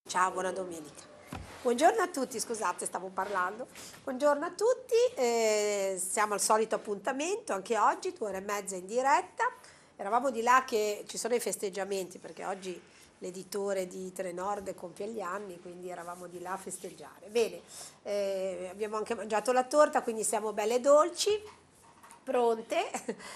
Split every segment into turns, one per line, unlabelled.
Ciao, buona domenica. Buongiorno a tutti, scusate, stavo parlando. Buongiorno a tutti, siamo al solito appuntamento, anche oggi, 2 ore e mezza in diretta. Eravamo di là che ci sono i festeggiamenti, perché oggi l'editore di Trenord compie gli anni, quindi eravamo di là a festeggiare. Bene, abbiamo anche mangiato la torta, quindi siamo belle dolci, pronte.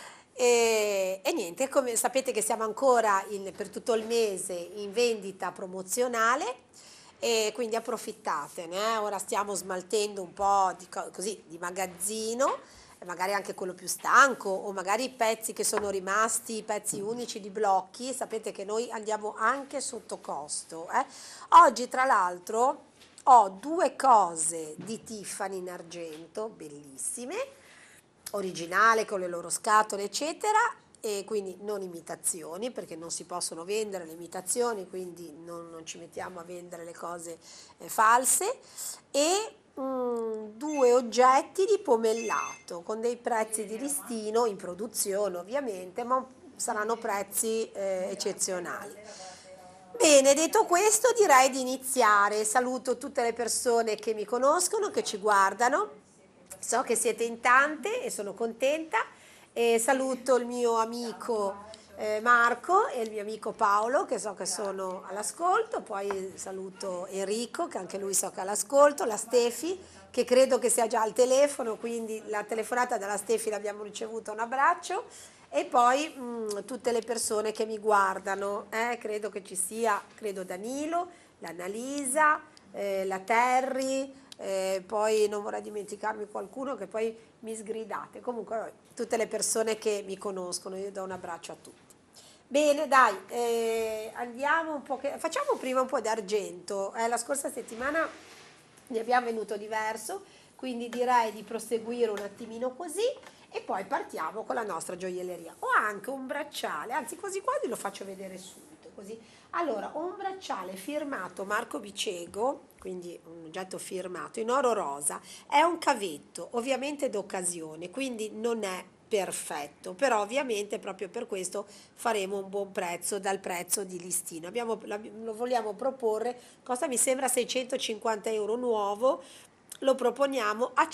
E niente, come sapete che siamo ancora per tutto il mese in vendita promozionale e quindi approfittatene. Ora stiamo smaltendo un po' così, di magazzino, e magari anche quello più stanco o magari i pezzi che sono rimasti, i pezzi unici di blocchi. Sapete che noi andiamo anche sotto costo. Oggi tra l'altro ho 2 cose di Tiffany in argento, bellissime, originale con le loro scatole eccetera, e quindi non imitazioni, perché non si possono vendere le imitazioni, quindi non ci mettiamo a vendere le cose false, e 2 oggetti di pomellato con dei prezzi di listino in produzione ovviamente, ma saranno prezzi eccezionali. Bene, detto questo direi di iniziare. Saluto tutte le persone che mi conoscono, che ci guardano. So che siete in tante e sono contenta. E saluto il mio amico Marco e il mio amico Paolo, che so che sono all'ascolto. Poi saluto Enrico, che anche lui so che è all'ascolto, la Stefi, che credo che sia già al telefono, quindi la telefonata della Stefi l'abbiamo ricevuta, un abbraccio. E poi tutte le persone che mi guardano, credo che ci sia, credo Danilo, l'Annalisa, la Terry, poi non vorrei dimenticarmi qualcuno che poi mi sgridate. Comunque vabbè, tutte le persone che mi conoscono, io do un abbraccio a tutti. Bene, dai, andiamo un po', facciamo prima un po' di argento. La scorsa settimana ne abbiamo venuto diverso, quindi direi di proseguire un attimino così e poi partiamo con la nostra gioielleria. Ho anche un bracciale, anzi quasi quasi lo faccio vedere subito, così. Allora, ho un bracciale firmato Marco Bicego, quindi un oggetto firmato in oro rosa, è un cavetto, ovviamente d'occasione, quindi non è perfetto, però ovviamente proprio per questo faremo un buon prezzo dal prezzo di listino. Lo vogliamo proporre, costa mi sembra 650 euro nuovo, lo proponiamo a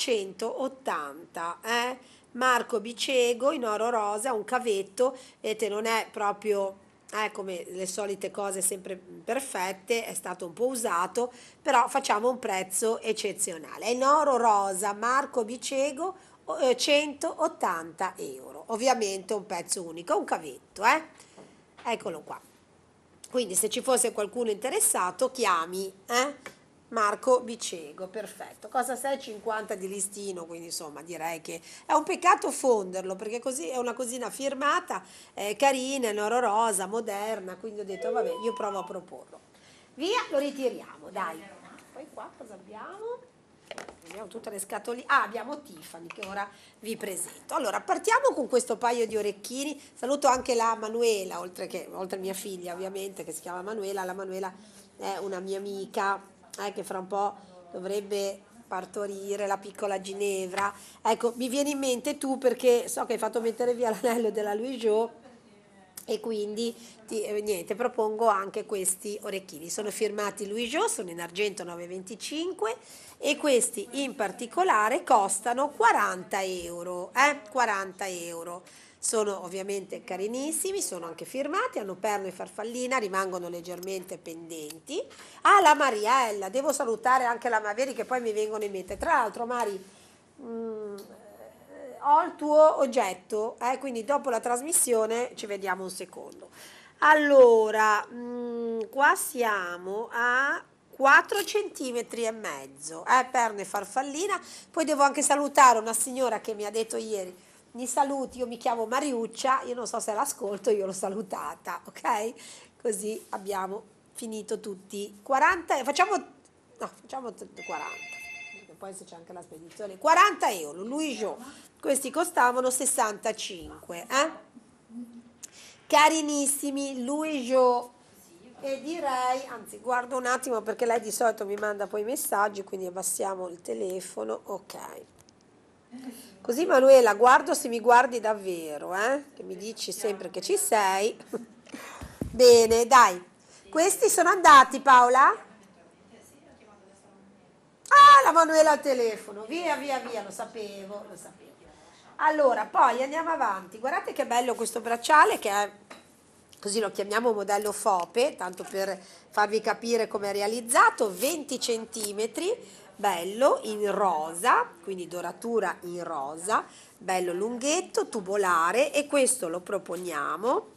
180, Marco Bicego in oro rosa, un cavetto, vedete non è proprio come le solite cose sempre perfette, è stato un po' usato, però facciamo un prezzo eccezionale. È in oro rosa, Marco Bicego, 180 euro. Ovviamente un pezzo unico, un cavetto, Eccolo qua. Quindi se ci fosse qualcuno interessato, chiami, Marco Bicego, perfetto. Costa 6,50 di listino, quindi insomma direi che è un peccato fonderlo, perché così è una cosina firmata, carina, in oro rosa, moderna, quindi ho detto vabbè, io provo a proporlo. Via, lo ritiriamo, dai. Poi qua cosa abbiamo? Abbiamo tutte le scatoline. Ah, abbiamo Tiffany che ora vi presento. Allora, partiamo con questo paio di orecchini. Saluto anche la Manuela, oltre a mia figlia, ovviamente, che si chiama Manuela. La Manuela è una mia amica, che fra un po' dovrebbe partorire la piccola Ginevra. Ecco, mi viene in mente tu perché so che hai fatto mettere via l'anello della Louis Jo e quindi niente, propongo anche questi orecchini. Sono firmati Louis Jo, sono in argento 9,25 e questi in particolare costano 40 euro, 40 euro. Sono ovviamente carinissimi, sono anche firmati, hanno perno e farfallina, rimangono leggermente pendenti. Ah, la Mariella, devo salutare anche la Maveri che poi mi vengono in mente. Tra l'altro, Mari, ho il tuo oggetto, quindi dopo la trasmissione ci vediamo un secondo. Allora, qua siamo a 4 centimetri e mezzo, perno e farfallina. Poi devo anche salutare una signora che mi ha detto ieri, mi saluti, io mi chiamo Mariuccia, io non so se l'ascolto, io l'ho salutata, ok? Così abbiamo finito tutti. 40, facciamo 40, perché poi se c'è anche la spedizione. 40 euro, Louis Jo, questi costavano 65, Carinissimi, Louis Jo. E direi, anzi guardo un attimo perché lei di solito mi manda poi i messaggi, quindi abbassiamo il telefono, ok. Così Manuela, guardo se mi guardi davvero, che mi dici sempre che ci sei. Bene, dai. Questi sono andati, Paola? Ah, la Manuela al telefono, via, via, via, lo sapevo, lo sapevo. Allora, poi andiamo avanti. Guardate che bello questo bracciale che è, così lo chiamiamo modello Fope, tanto per farvi capire come è realizzato, 20 centimetri, bello, in rosa, quindi doratura in rosa, bello lunghetto, tubolare e questo lo proponiamo.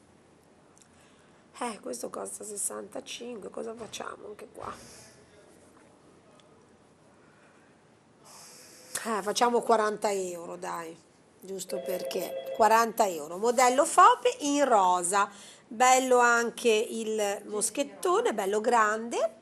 Questo costa 65, cosa facciamo anche qua? Facciamo 40 euro, dai, giusto perché. 40 euro. Modello Fope in rosa. Bello anche il moschettone, bello grande.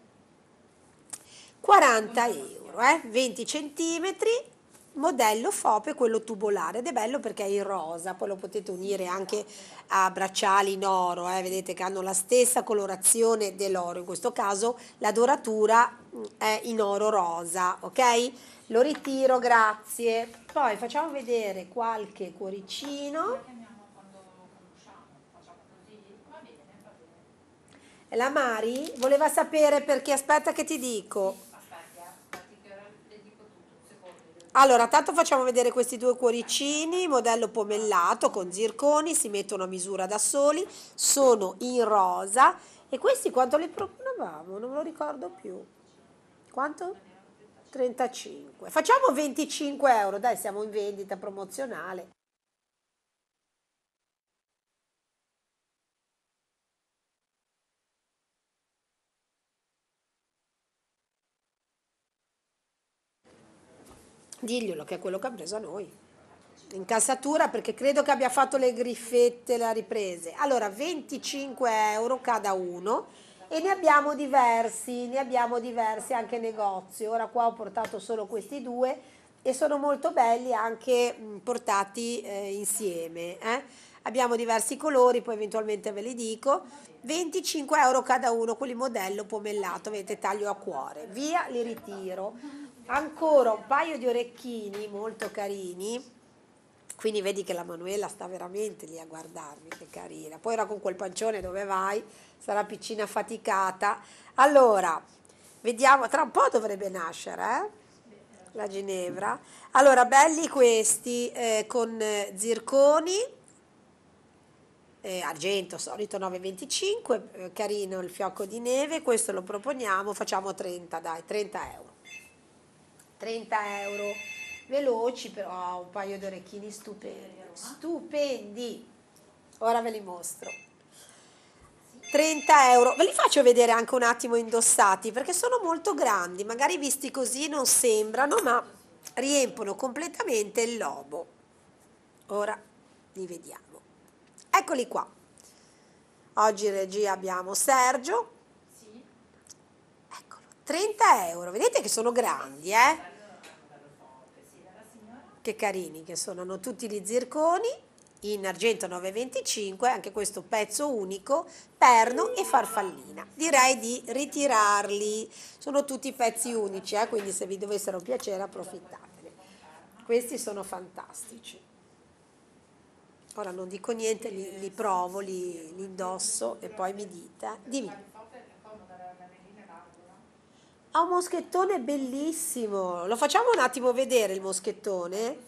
40 euro, 20 centimetri. Modello Fope, quello tubolare. Ed è bello perché è in rosa. Poi lo potete unire anche a bracciali in oro, vedete che hanno la stessa colorazione dell'oro. In questo caso la doratura è in oro rosa, ok? Lo ritiro, grazie. Poi facciamo vedere qualche cuoricino. E la Mari voleva sapere perché, aspetta che ti dico. Allora, tanto facciamo vedere questi due cuoricini, modello pomellato con zirconi, si mettono a misura da soli, sono in rosa e questi quanto li proponevamo? Non me lo ricordo più. Quanto? 35. Facciamo 25 euro, dai, siamo in vendita promozionale. Diglielo che è quello che ha preso a noi. Incassatura perché credo che abbia fatto le griffette, le ha riprese. Allora, 25 euro cada uno e ne abbiamo diversi anche in negozio. Ora qua ho portato solo questi due e sono molto belli anche portati insieme. Abbiamo diversi colori, poi eventualmente ve li dico. 25 euro cada uno, quelli modello pomellato, vedete taglio a cuore. Via, li ritiro. Ancora un paio di orecchini molto carini. Quindi vedi che la Manuela sta veramente lì a guardarmi, che carina. Poi ora con quel pancione dove vai? Sarà piccina affaticata. Allora, vediamo, tra un po' dovrebbe nascere, la Ginevra. Allora, belli questi con zirconi, argento solito 9,25, carino il fiocco di neve, questo lo proponiamo, facciamo 30, dai, 30 euro. 30 euro veloci, però un paio di orecchini stupendi, stupendi. Ora ve li mostro. 30 euro, ve li faccio vedere anche un attimo indossati perché sono molto grandi, magari visti così non sembrano, ma riempiono completamente il lobo. Ora li vediamo. Eccoli qua. Oggi in regia abbiamo Sergio. Eccolo, 30 euro, vedete che sono grandi, eh? Che carini che sono, hanno tutti gli zirconi in argento 9,25, anche questo pezzo unico, perno e farfallina. Direi di ritirarli, sono tutti pezzi unici, quindi se vi dovessero piacere approfittatene. Questi sono fantastici. Ora non dico niente, li provo, li indosso e poi mi dite. Dimmi. Ha un moschettone bellissimo. Lo facciamo un attimo vedere il moschettone?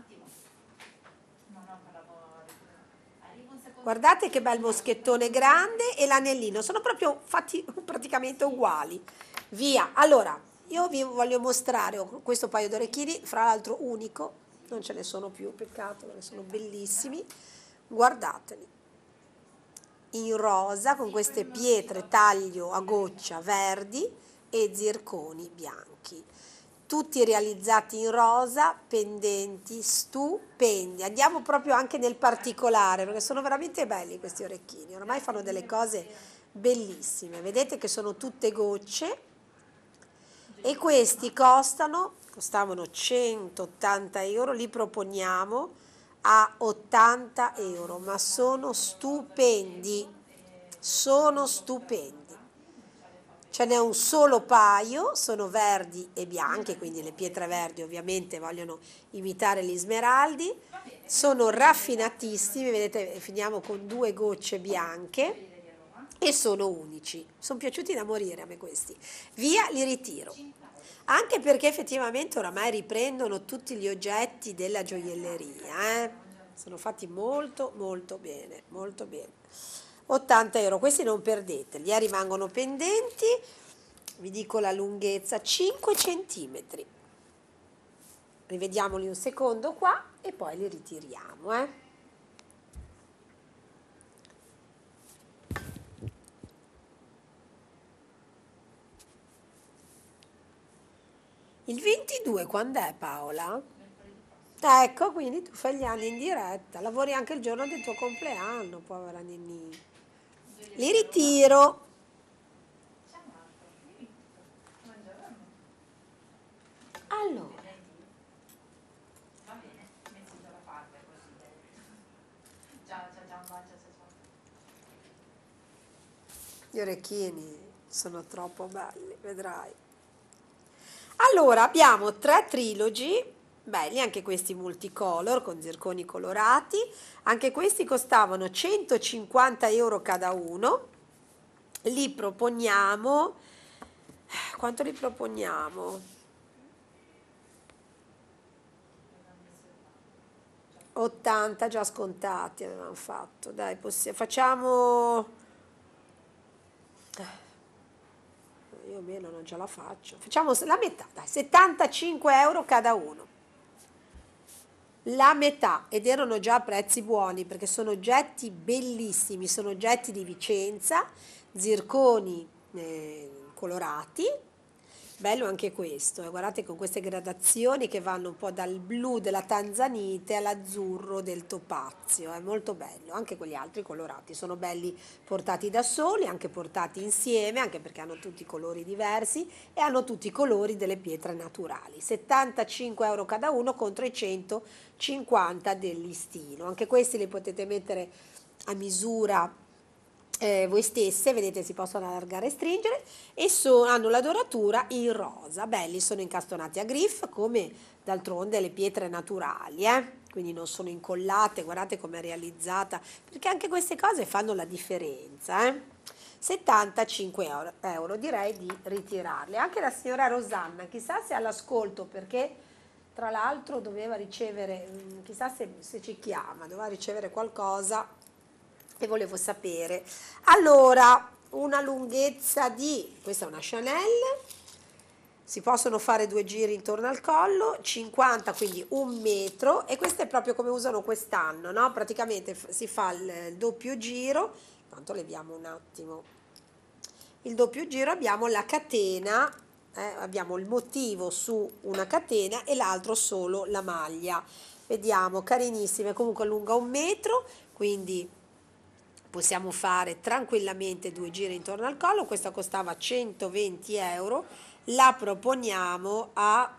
Guardate che bel moschettone grande e l'anellino, sono proprio fatti praticamente uguali. Via. Allora, io vi voglio mostrare questo paio di orecchini, fra l'altro unico, non ce ne sono più, peccato, perché sono bellissimi. Guardateli. In rosa con queste pietre taglio a goccia verdi e zirconi bianchi. Tutti realizzati in rosa, pendenti stupendi. Andiamo proprio anche nel particolare perché sono veramente belli questi orecchini. Ormai fanno delle cose bellissime. Vedete che sono tutte gocce e questi costavano 180 euro, li proponiamo a 80 euro, ma sono stupendi, sono stupendi. Ce n'è un solo paio, sono verdi e bianche, quindi le pietre verdi ovviamente vogliono imitare gli smeraldi, sono raffinatissimi, vedete finiamo con due gocce bianche e sono unici, sono piaciuti da morire a me questi. Via, li ritiro. Anche perché effettivamente oramai riprendono tutti gli oggetti della gioielleria, eh? Sono fatti molto molto bene, molto bene. 80 euro, questi non perdeteli, rimangono pendenti, vi dico la lunghezza, 5 centimetri. Rivediamoli un secondo qua e poi li ritiriamo, eh. Il 22 quando è, Paola? Ecco, quindi tu fai gli anni in diretta, lavori anche il giorno del tuo compleanno, povera Ninì. Li ritiro. Allora, gli orecchini sono troppo belli, vedrai. Allora, abbiamo 3 trilogi, belli, anche questi multicolor con zirconi colorati, anche questi costavano 150 euro cada uno, li proponiamo, quanto li proponiamo? 80 già scontati avevamo fatto, dai, facciamo, io meno non ce la faccio, facciamo la metà, dai, 75 euro cada uno. La metà, ed erano già prezzi buoni perché sono oggetti bellissimi, sono oggetti di Vicenza, zirconi colorati, bello anche questo, guardate con queste gradazioni che vanno un po' dal blu della tanzanite all'azzurro del topazio, è molto bello, anche quegli altri colorati sono belli portati da soli, anche portati insieme, anche perché hanno tutti colori diversi e hanno tutti i colori delle pietre naturali, 75 euro cada uno contro i 150 del listino, anche questi li potete mettere a misura voi stesse, vedete si possono allargare e stringere e hanno la doratura in rosa, belli, sono incastonati a griff come d'altronde le pietre naturali, quindi non sono incollate, guardate com'è realizzata, perché anche queste cose fanno la differenza, 75 euro, direi di ritirarle. Anche la signora Rosanna, chissà se all'ascolto, perché tra l'altro doveva ricevere, chissà se ci chiama, doveva ricevere qualcosa e volevo sapere. Allora, una lunghezza di, questa è una Chanel, si possono fare 2 giri intorno al collo, 50, quindi 1 metro, e questo è proprio come usano quest'anno, no? Praticamente si fa il doppio giro, tanto leviamo un attimo, il doppio giro, abbiamo la catena, abbiamo il motivo su una catena e l'altro solo la maglia. Vediamo, carinissime, comunque lunga 1 metro, quindi possiamo fare tranquillamente 2 giri intorno al collo. Questa costava 120 euro, la proponiamo a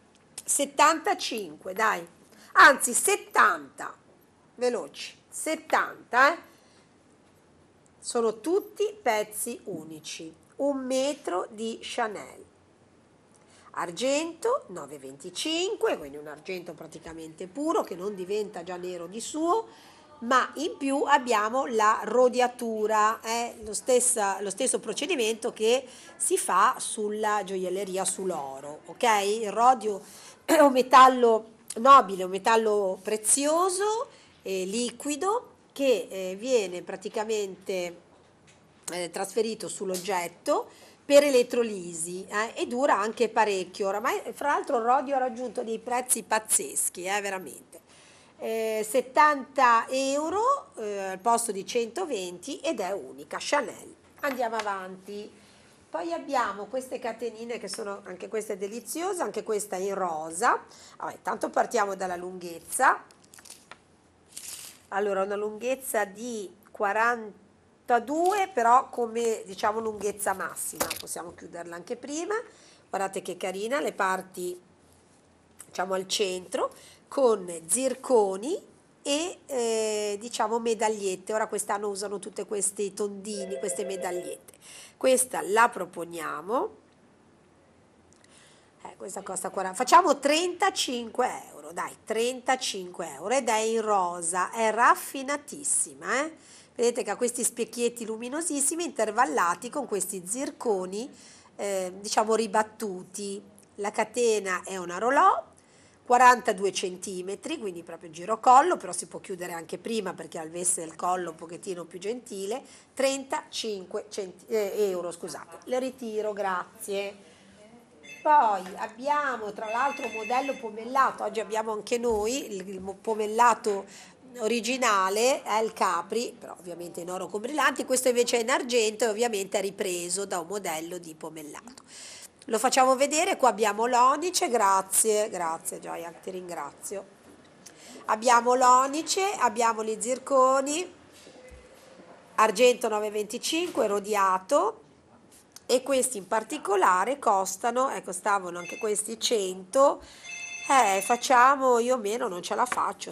75, dai, anzi 70, veloci, 70, sono tutti pezzi unici, 1 metro di Chanel, argento 9,25, quindi un argento praticamente puro che non diventa già nero di suo, ma in più abbiamo la rodiatura, è lo stesso procedimento che si fa sulla gioielleria sull'oro, ok? Il rodio è un metallo nobile, un metallo prezioso e liquido che viene praticamente trasferito sull'oggetto per elettrolisi e dura anche parecchio. Oramai, fra l'altro, il rodio ha raggiunto dei prezzi pazzeschi, veramente. 70 euro al posto di 120 ed è unica, Chanel. Andiamo avanti. Poi abbiamo queste catenine che sono anche queste deliziose, anche questa in rosa. Vabbè, tanto partiamo dalla lunghezza. Allora, una lunghezza di 42, però come diciamo lunghezza massima, possiamo chiuderla anche prima. Guardate che carina, le parti diciamo al centro con zirconi e diciamo medagliette. Ora quest'anno usano tutte questi tondini, queste medagliette. Questa la proponiamo, questa costa 40, facciamo 35 euro, dai, 35 euro, ed è in rosa, è raffinatissima, vedete che ha questi specchietti luminosissimi intervallati con questi zirconi diciamo ribattuti. La catena è una rolò, 42 centimetri, quindi proprio girocollo, però si può chiudere anche prima perché avesse il collo un pochettino più gentile, 35 euro, scusate. Le ritiro, grazie. Poi abbiamo tra l'altro un modello pomellato, oggi abbiamo anche noi il pomellato originale, è il Capri, però ovviamente in oro con brillanti, questo invece è in argento e ovviamente è ripreso da un modello di pomellato. Lo facciamo vedere, qua abbiamo l'onice, grazie, grazie Gioia, ti ringrazio. Abbiamo l'onice, abbiamo gli zirconi, argento 925, rodiato, e questi in particolare costavano anche questi 100, facciamo, io meno non ce la faccio,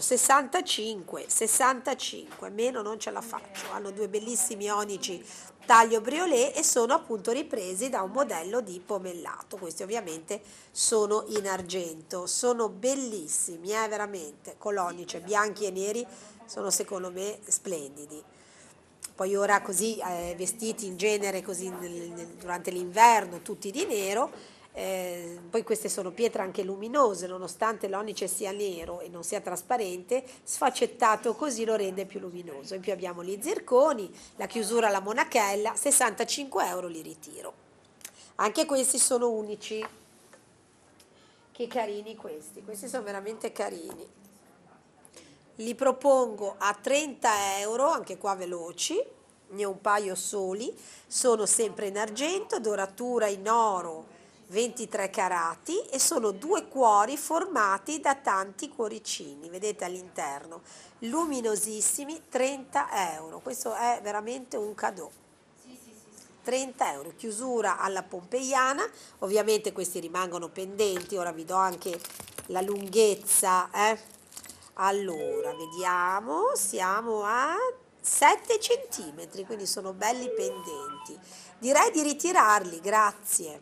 65, meno non ce la faccio. Hanno due bellissimi onici taglio briolé e sono appunto ripresi da un modello di pomellato. Questi ovviamente sono in argento, sono bellissimi, veramente, con l'onice, bianchi e neri, sono secondo me splendidi. Poi ora così vestiti in genere così durante l'inverno tutti di nero, poi queste sono pietre anche luminose, nonostante l'onice sia nero e non sia trasparente, sfaccettato così lo rende più luminoso. In più abbiamo gli zirconi, la chiusura alla monachella, 65 euro li ritiro. Anche questi sono unici. Che carini questi sono veramente carini. Li propongo a 30 euro, anche qua veloci, ne ho un paio soli, sono sempre in argento, doratura in oro 23 carati e sono due cuori formati da tanti cuoricini, vedete all'interno, luminosissimi, 30 euro, questo è veramente un cadeau. 30 euro, chiusura alla pompeiana, ovviamente questi rimangono pendenti, ora vi do anche la lunghezza, Allora, vediamo, siamo a 7 centimetri, quindi sono belli pendenti. Direi di ritirarli, grazie.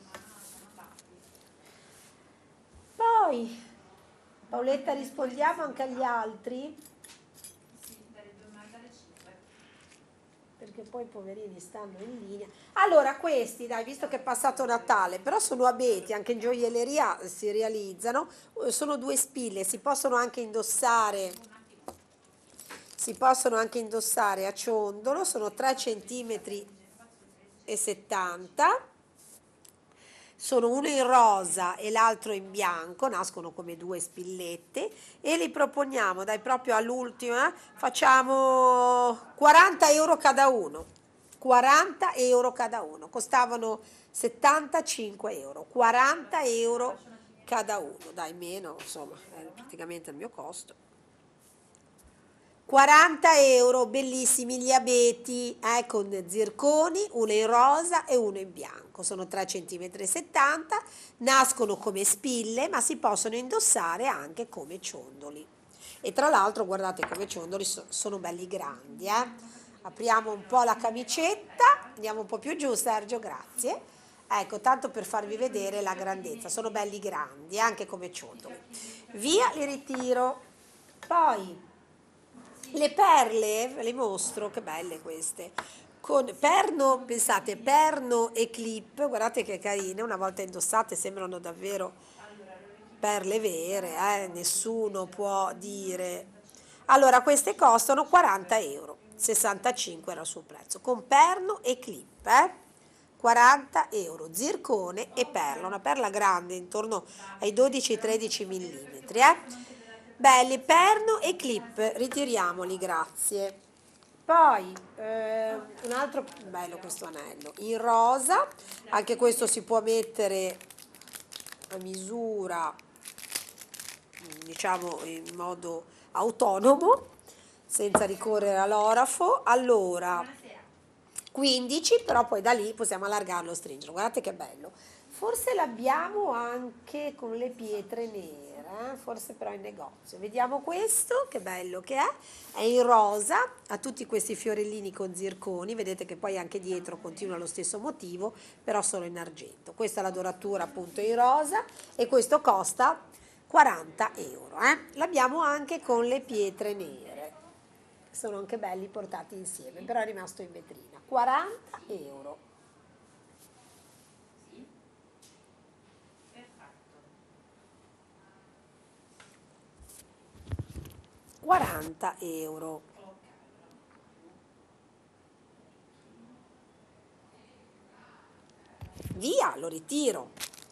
Poi, Paoletta, rispondiamo anche agli altri? Perché poi i poverini stanno in linea. Allora, questi, dai, visto che è passato Natale, però sono abeti, anche in gioielleria si realizzano, sono due spille, si possono anche indossare a ciondolo, sono 3 centimetri e 70, sono uno in rosa e l'altro in bianco, nascono come due spillette e li proponiamo, dai, proprio all'ultima, facciamo 40 euro cada uno. 40 euro cada uno, costavano 75 euro, 40 euro cada uno, dai, meno, insomma, è praticamente il mio costo. 40 euro, bellissimi gli abeti, con zirconi, uno in rosa e uno in bianco, sono 3 cm e 70, nascono come spille ma si possono indossare anche come ciondoli. E tra l'altro guardate come ciondoli sono belli grandi. Apriamo un po' la camicetta, andiamo un po' più giù Sergio, grazie. Ecco, tanto per farvi vedere la grandezza, sono belli grandi anche come ciondoli. Via, li ritiro. Poi le perle, ve le mostro, che belle queste. Con perno, pensate, perno e clip, guardate che carine, una volta indossate sembrano davvero perle vere, nessuno può dire. Allora, queste costano 40 euro, 65 era il suo prezzo, con perno e clip, 40 euro, zircone e perla, una perla grande, intorno ai 12-13 mm, Belli, perno e clip, ritiriamoli, grazie. Poi un altro bello questo anello in rosa, anche questo si può mettere a misura, diciamo in modo autonomo, senza ricorrere all'orafo. Allora, 15, però poi da lì possiamo allargarlo e stringerlo. Guardate che bello. Forse l'abbiamo anche con le pietre nere, forse però in negozio. Vediamo questo, che bello che è in rosa, ha tutti questi fiorellini con zirconi, vedete che poi anche dietro continua lo stesso motivo, però sono in argento. Questa è la doratura appunto in rosa e questo costa 40 euro. L'abbiamo anche con le pietre nere, sono anche belli portati insieme, però è rimasto in vetrina. 40 euro. 40 euro. Via, lo ritiro.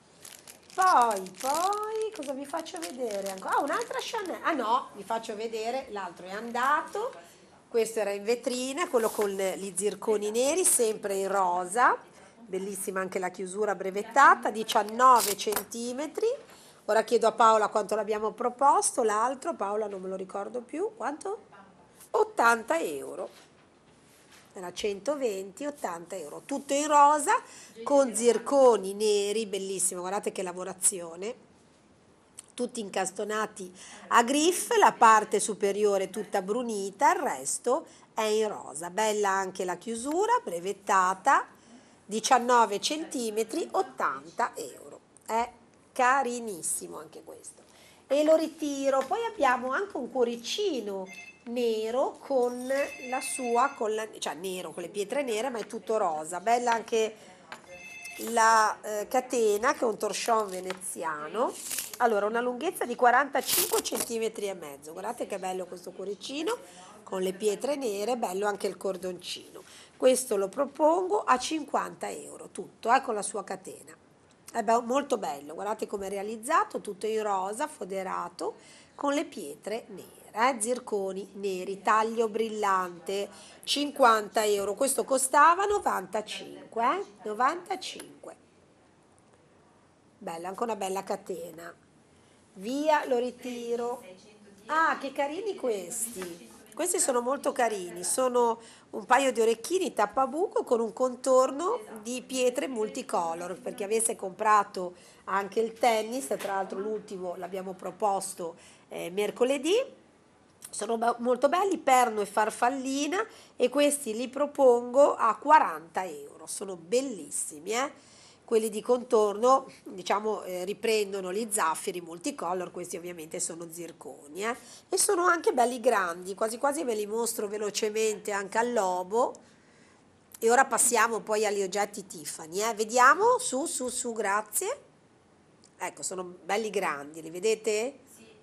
Poi, cosa vi faccio vedere ancora? Ah, un'altra Chanel. Ah no, vi faccio vedere, l'altro è andato. Questo era in vetrina, quello con gli zirconi neri, sempre in rosa. Bellissima anche la chiusura brevettata, 19 centimetri. Ora chiedo a Paola quanto l'abbiamo proposto, l'altro, Paola non me lo ricordo più, quanto? 80 euro. Era 120, 80 euro, tutto in rosa con zirconi neri, bellissimo, guardate che lavorazione, tutti incastonati a griffe, la parte superiore tutta brunita, il resto è in rosa, bella anche la chiusura, brevettata, 19 centimetri, 80 euro, è carinissimo anche questo. E lo ritiro, poi abbiamo anche un cuoricino nero con la sua, cioè nero con le pietre nere, ma è tutto rosa. Bella anche la catena che è un torchon veneziano. Allora, una lunghezza di 45 centimetri e mezzo. Guardate che bello questo cuoricino con le pietre nere, bello anche il cordoncino. Questo lo propongo a 50 euro, tutto, con la sua catena. È molto bello, guardate come è realizzato, tutto in rosa, foderato, con le pietre nere, zirconi neri, taglio brillante, 50 euro, questo costava 95, 95. Bella, anche una bella catena. Via, lo ritiro. Ah, che carini questi. Questi sono molto carini, sono un paio di orecchini tappabuco con un contorno di pietre multicolor, perché avesse comprato anche il tennis, tra l'altro l'ultimo l'abbiamo proposto mercoledì, sono molto belli, perno e farfallina, e questi li propongo a 40 euro, sono bellissimi, Quelli di contorno, diciamo, riprendono gli zaffiri multicolor, questi ovviamente sono zirconi, e sono anche belli grandi, quasi quasi ve li mostro velocemente anche al lobo. E ora passiamo poi agli oggetti Tiffany, vediamo, su, grazie. Ecco, sono belli grandi, li vedete?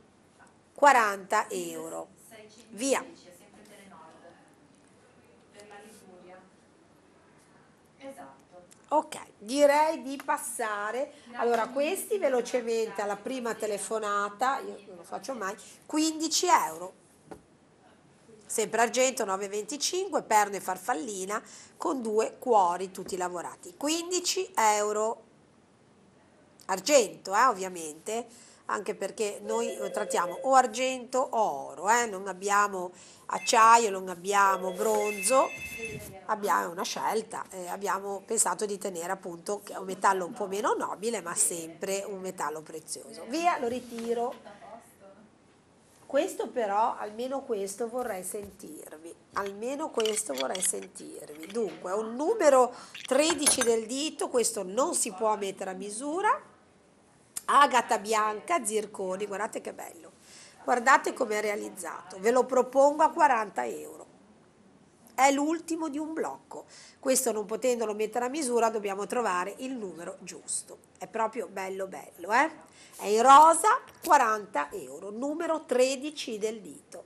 40 euro. Via. Ok, direi di passare. Allora, questi velocemente alla prima telefonata, io non lo faccio mai, 15 euro. Sempre argento 9,25, perno e farfallina con 2 cuori tutti lavorati. 15 euro. Argento, ovviamente, anche perché noi trattiamo o argento o oro, non abbiamo acciaio, non abbiamo bronzo, abbiamo una scelta, abbiamo pensato di tenere appunto che è un metallo un po' meno nobile, ma sempre un metallo prezioso. Via, lo ritiro. Questo però, almeno questo vorrei sentirvi, Dunque, è un numero 13 del dito, questo non si può mettere a misura, agata bianca, zirconi, guardate che bello, guardate come è realizzato, ve lo propongo a 40 euro. È l'ultimo di un blocco, questo non potendolo mettere a misura dobbiamo trovare il numero giusto, è proprio bello bello, È in rosa, 40 euro, numero 13 del dito.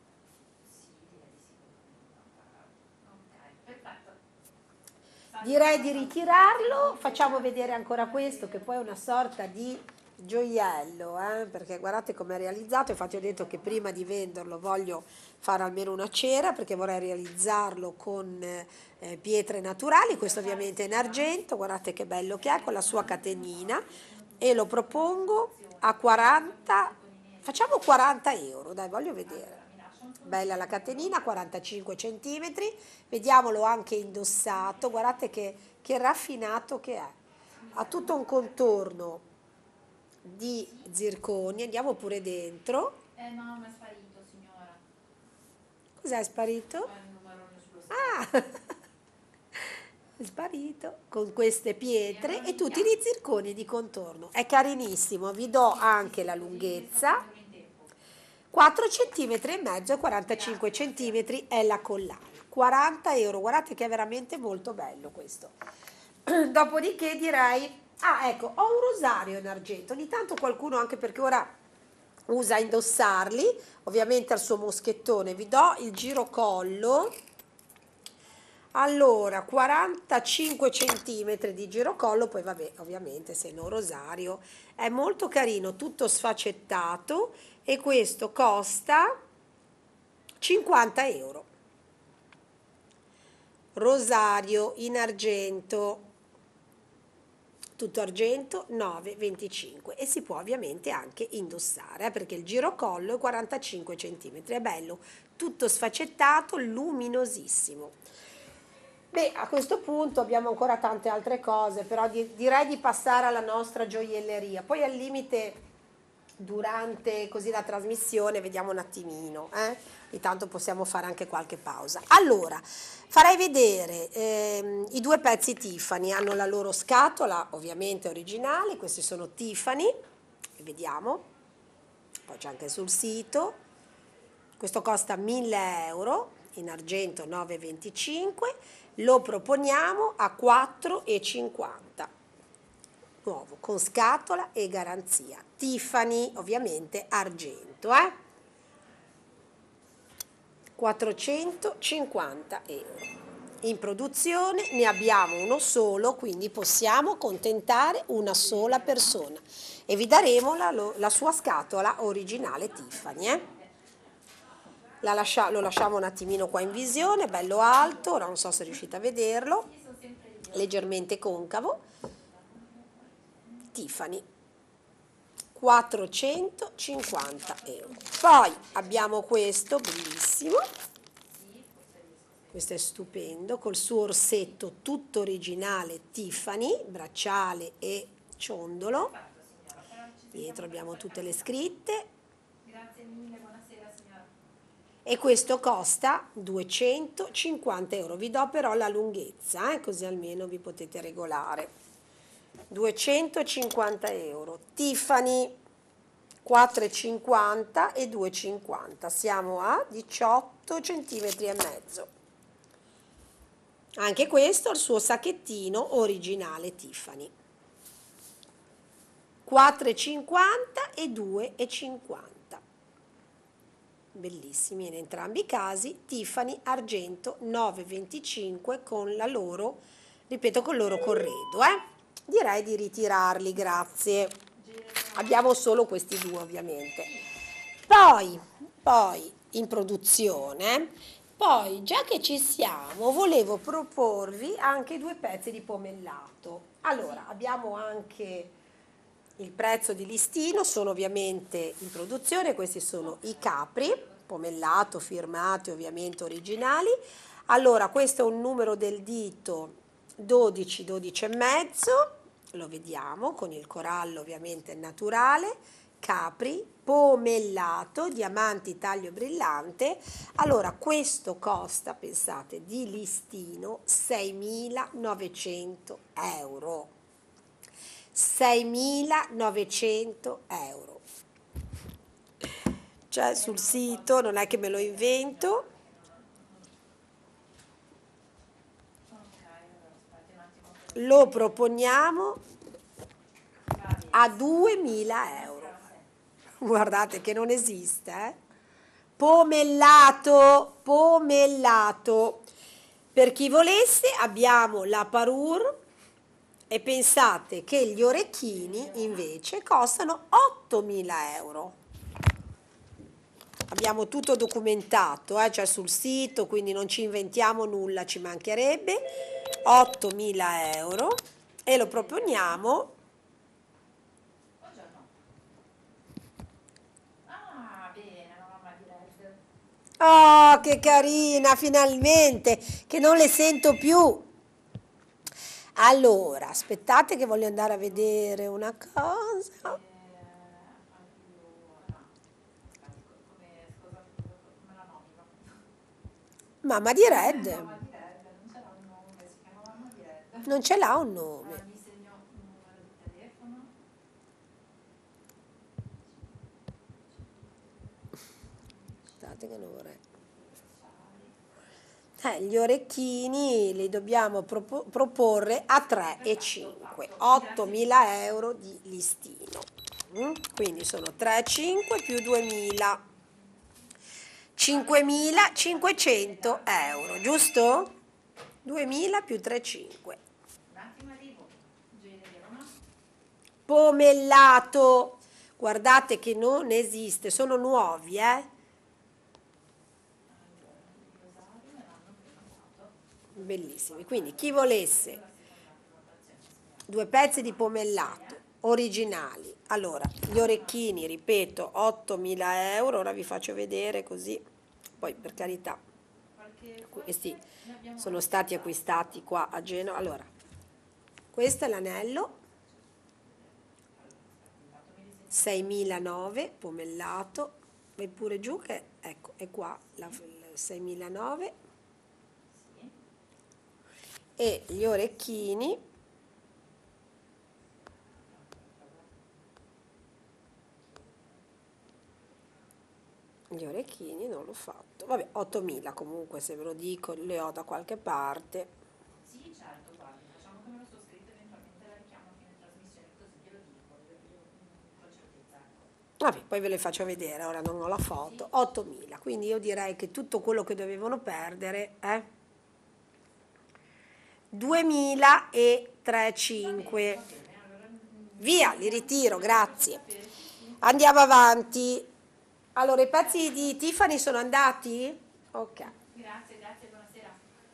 Direi di ritirarlo, facciamo vedere ancora questo che poi è una sorta di gioiello, perché guardate come è realizzato, infatti ho detto che prima di venderlo voglio fare almeno una cera perché vorrei realizzarlo con pietre naturali, questo ovviamente è in argento, guardate che bello che è con la sua catenina, e lo propongo a 40, facciamo 40 euro, dai, voglio vedere. Bella la catenina, 45 centimetri, vediamolo anche indossato, guardate che raffinato che è. Ha tutto un contorno di zirconi, andiamo pure dentro.
No, ma è sparito, signora.
Cos'è sparito?
Il numerone sullo
Ah, è sparito con queste pietre e tutti gli zirconi di contorno. È carinissimo, vi do anche la lunghezza. 4 centimetri e mezzo e 45 centimetri è la collana. 40 euro, guardate che è veramente molto bello questo. Dopodiché direi, ecco, ho un rosario in argento, ogni tanto qualcuno, anche perché ora usa a indossarli, ovviamente al suo moschettone. Vi do il girocollo. Allora, 45 centimetri di girocollo, poi vabbè, ovviamente se no rosario, è molto carino, tutto sfaccettato e questo costa 50 euro. Rosario in argento, tutto argento, 9,25 e si può ovviamente anche indossare, perché il girocollo è 45 centimetri, è bello, tutto sfaccettato, luminosissimo. Beh, a questo punto abbiamo ancora tante altre cose, però direi di passare alla nostra gioielleria. Poi al limite, durante così la trasmissione, vediamo un attimino, intanto possiamo fare anche qualche pausa. Allora, farei vedere i due pezzi Tiffany, hanno la loro scatola ovviamente originale, questi sono Tiffany, vediamo, poi c'è anche sul sito, questo costa 1000 euro, in argento 9,25, lo proponiamo a 4,50, nuovo, con scatola e garanzia, Tiffany ovviamente argento, 450 euro. In produzione ne abbiamo uno solo, quindi possiamo contentare una sola persona e vi daremo la sua scatola originale Tiffany. Lo lasciamo un attimino qua in visione, bello alto, ora non so se riuscite a vederlo, leggermente concavo. Tiffany, 450 euro. Poi abbiamo questo bellissimo, questo è stupendo, col suo orsetto tutto originale Tiffany, bracciale e ciondolo. Dietro abbiamo tutte le scritte.
Grazie mille, buonasera signora.
E questo costa 250 euro. Vi do però la lunghezza, così almeno vi potete regolare. 250 euro. Tiffany 4,50 e 2,50. Siamo a 18 centimetri e mezzo. Anche questo ha il suo sacchettino originale Tiffany. 4,50 e 2,50. Bellissimi in entrambi i casi, Tiffany argento 9,25 con la loro, ripeto, con il loro corredo, Direi di ritirarli, grazie. Abbiamo solo questi due ovviamente. Poi in produzione, poi già che ci siamo, volevo proporvi anche due pezzi di pomellato. Allora, abbiamo anche il prezzo di listino, sono ovviamente in produzione, questi sono i capri, pomellato, firmati ovviamente originali. Allora, questo è un numero del dito 12, 12 e mezzo, lo vediamo con il corallo ovviamente naturale, capri, pomellato, diamanti taglio brillante. Allora, questo costa, pensate, di listino 6.900 euro. 6.900 euro. Cioè sul sito, non è che me lo invento. Lo proponiamo a 2.000 euro. Guardate che non esiste, Pomellato. Per chi volesse abbiamo la parure e pensate che gli orecchini invece costano 8.000 euro. Abbiamo tutto documentato, cioè sul sito, quindi non ci inventiamo nulla, ci mancherebbe. 8.000 euro e lo proponiamo.
Buongiorno. Ah, bene, la mamma di Red.
Oh, che carina, finalmente, che non le sento più. Allora, aspettate che voglio andare a vedere una cosa.
Allora, come la nomino?
Mamma di Red.
Mamma di Red, non c'era un nome, si chiama mamma di Red.
Non ce l'ha un nome.
Mi segno un numero di telefono.
Aspettate che non vorrei. Gli orecchini li dobbiamo proporre a 3,5, 8.000 euro di listino. Quindi sono 3,5 più 2.000, 5.500 euro, giusto? 2.000 più 3,5.
Un attimo arrivo. Gene di Roma.
Pomellato, guardate che non esiste, sono nuovi, bellissimi. Quindi chi volesse 2 pezzi di pomellato originali, allora gli orecchini, ripeto, 8.000 euro, ora vi faccio vedere così, poi per carità, questi sono stati acquistati qua a Genova. Allora, questo è l'anello, 6.009 pomellato, vai pure giù che ecco è qua la 6.009, e gli orecchini non l'ho fatto, vabbè, 8.000 comunque, se ve lo dico le ho da qualche parte.
Sì, certo, guardi, facciamo che me lo sto scritto, eventualmente la richiamo a fine trasmissione, così glielo dico, con certezza, ecco.
Vabbè, poi ve le faccio vedere, ora non ho la foto. 8.000, quindi io direi che tutto quello che dovevano perdere è 2.003,5. Via, li ritiro, grazie. Andiamo avanti. Allora, i pezzi di Tiffany sono andati? Ok.
Grazie, grazie, buonasera.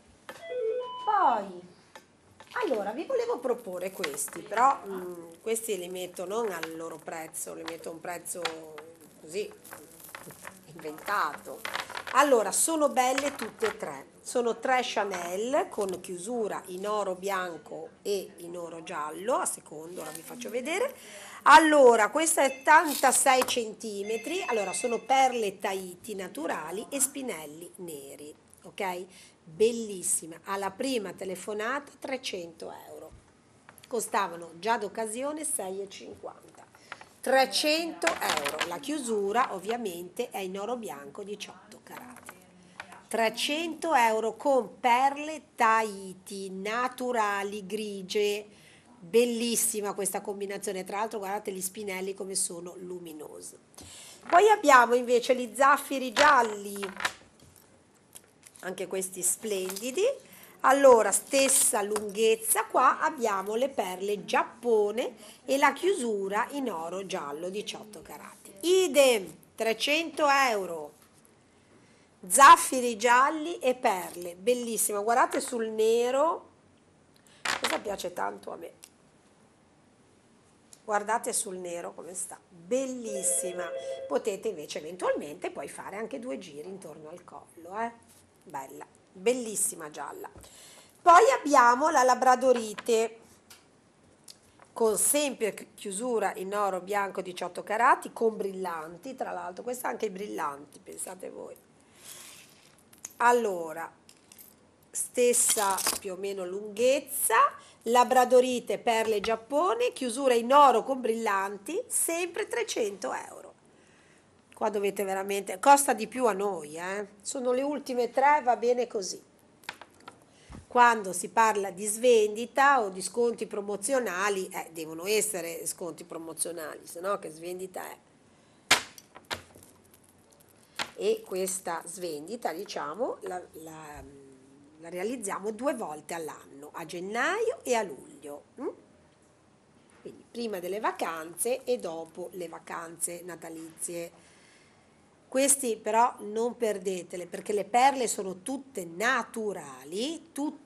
Poi, allora, vi volevo proporre questi, però questi li metto non al loro prezzo, li metto a un prezzo così, inventato. Allora, sono belle tutte e tre. Sono 3 Chanel con chiusura in oro bianco e in oro giallo, a secondo, ora vi faccio vedere. Allora, questa è 86 centimetri, allora sono perle Tahiti naturali e spinelli neri, ok? Bellissima, alla prima telefonata 300 euro, costavano già d'occasione 6,50, 300 euro, la chiusura ovviamente è in oro bianco 18 carati, 300 euro con perle Tahiti naturali grigie, bellissima questa combinazione, tra l'altro guardate gli spinelli come sono luminosi. Poi abbiamo invece gli zaffiri gialli, anche questi splendidi. Allora, stessa lunghezza, qua abbiamo le perle Giappone e la chiusura in oro giallo 18 carati. Idem, 300 euro. Zaffiri gialli e perle, bellissima. Guardate sul nero, questa piace tanto a me. Guardate sul nero come sta, bellissima. Potete invece eventualmente poi fare anche 2 giri intorno al collo, bella, bellissima gialla. Poi abbiamo la labradorite con sempre chiusura in oro bianco 18 carati con brillanti, tra l'altro questa ha anche i brillanti, pensate voi. Allora, stessa più o meno lunghezza, labradorite perle Giappone, chiusura in oro con brillanti, sempre 300 euro. Qua dovete veramente, costa di più a noi, sono le ultime 3, va bene così. Quando si parla di svendita o di sconti promozionali, devono essere sconti promozionali, se no che svendita è? E questa svendita, diciamo, la realizziamo 2 volte all'anno, a gennaio e a luglio. Quindi prima delle vacanze e dopo le vacanze natalizie. Questi però non perdetele perché le perle sono tutte naturali,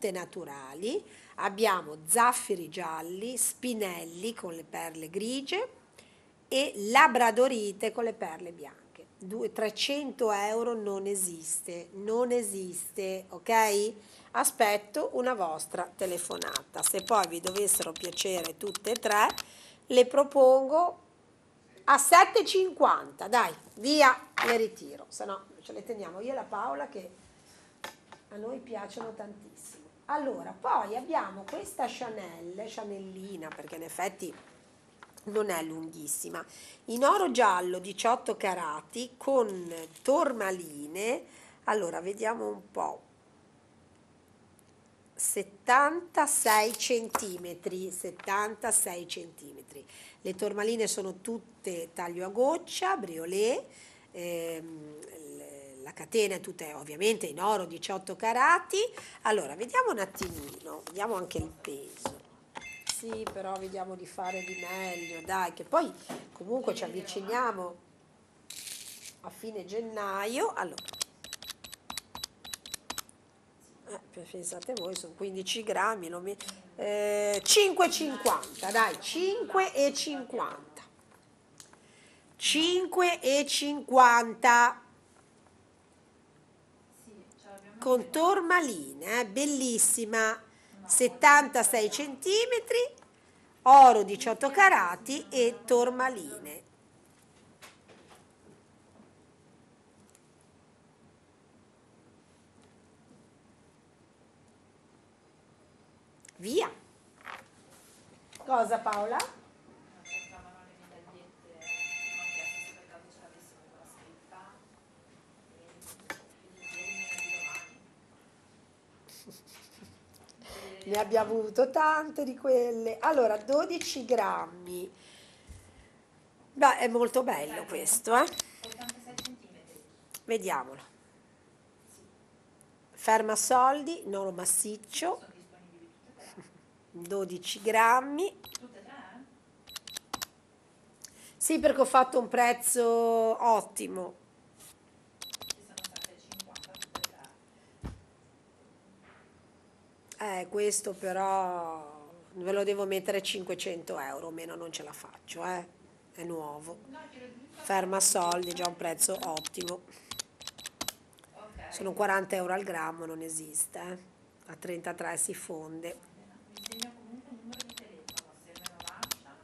abbiamo zaffiri gialli, spinelli con le perle grigie e labradorite con le perle bianche. 300 euro non esiste, ok? Aspetto una vostra telefonata. Se poi vi dovessero piacere tutte e 3, le propongo a 7,50, dai, via, le ritiro, se no ce le teniamo io e la Paola che a noi piacciono tantissimo. Allora, poi abbiamo questa Chanellina, perché in effetti non è lunghissima, in oro giallo 18 carati con tormaline. Allora, vediamo un po'. 76 centimetri, 76 centimetri. Le tormaline sono tutte taglio a goccia, briolé, la catena è tutta ovviamente in oro 18 carati. Allora, vediamo un attimino, vediamo anche il peso. Sì, però vediamo di fare di meglio, dai, che poi comunque ci avviciniamo a fine gennaio. Allora, pensate voi, sono 15 grammi, 5,50, dai, 5,50. 5,50 con tormaline, bellissima, 76 centimetri, oro 18 carati e tormaline. Via. Cosa, Paola?
Cercavano le medagliette, mi hanno chiesto se per caso ce l'avessimo con la scritta, e di ieri meno di domani.
Ne abbiamo avuto tante di quelle. Allora, 12 grammi. Beh, è molto bello questo,
86 centimetri.
Vediamolo. Ferma soldi, in oro massiccio,
Sono disponibili tutte e tre.
12 grammi.
Tutte e tre?
Sì, perché ho fatto un prezzo ottimo.
Ci sono state 50 tutte e tre.
Questo però ve lo devo mettere 500 euro, meno non ce la faccio, È nuovo.
No, glielo dico.
Ferma soldi, già un prezzo ottimo.
Ok.
Sono 40 euro al grammo, non esiste, A 33 si fonde.
Mi segno comunque un numero di telefono, se me lo lascia.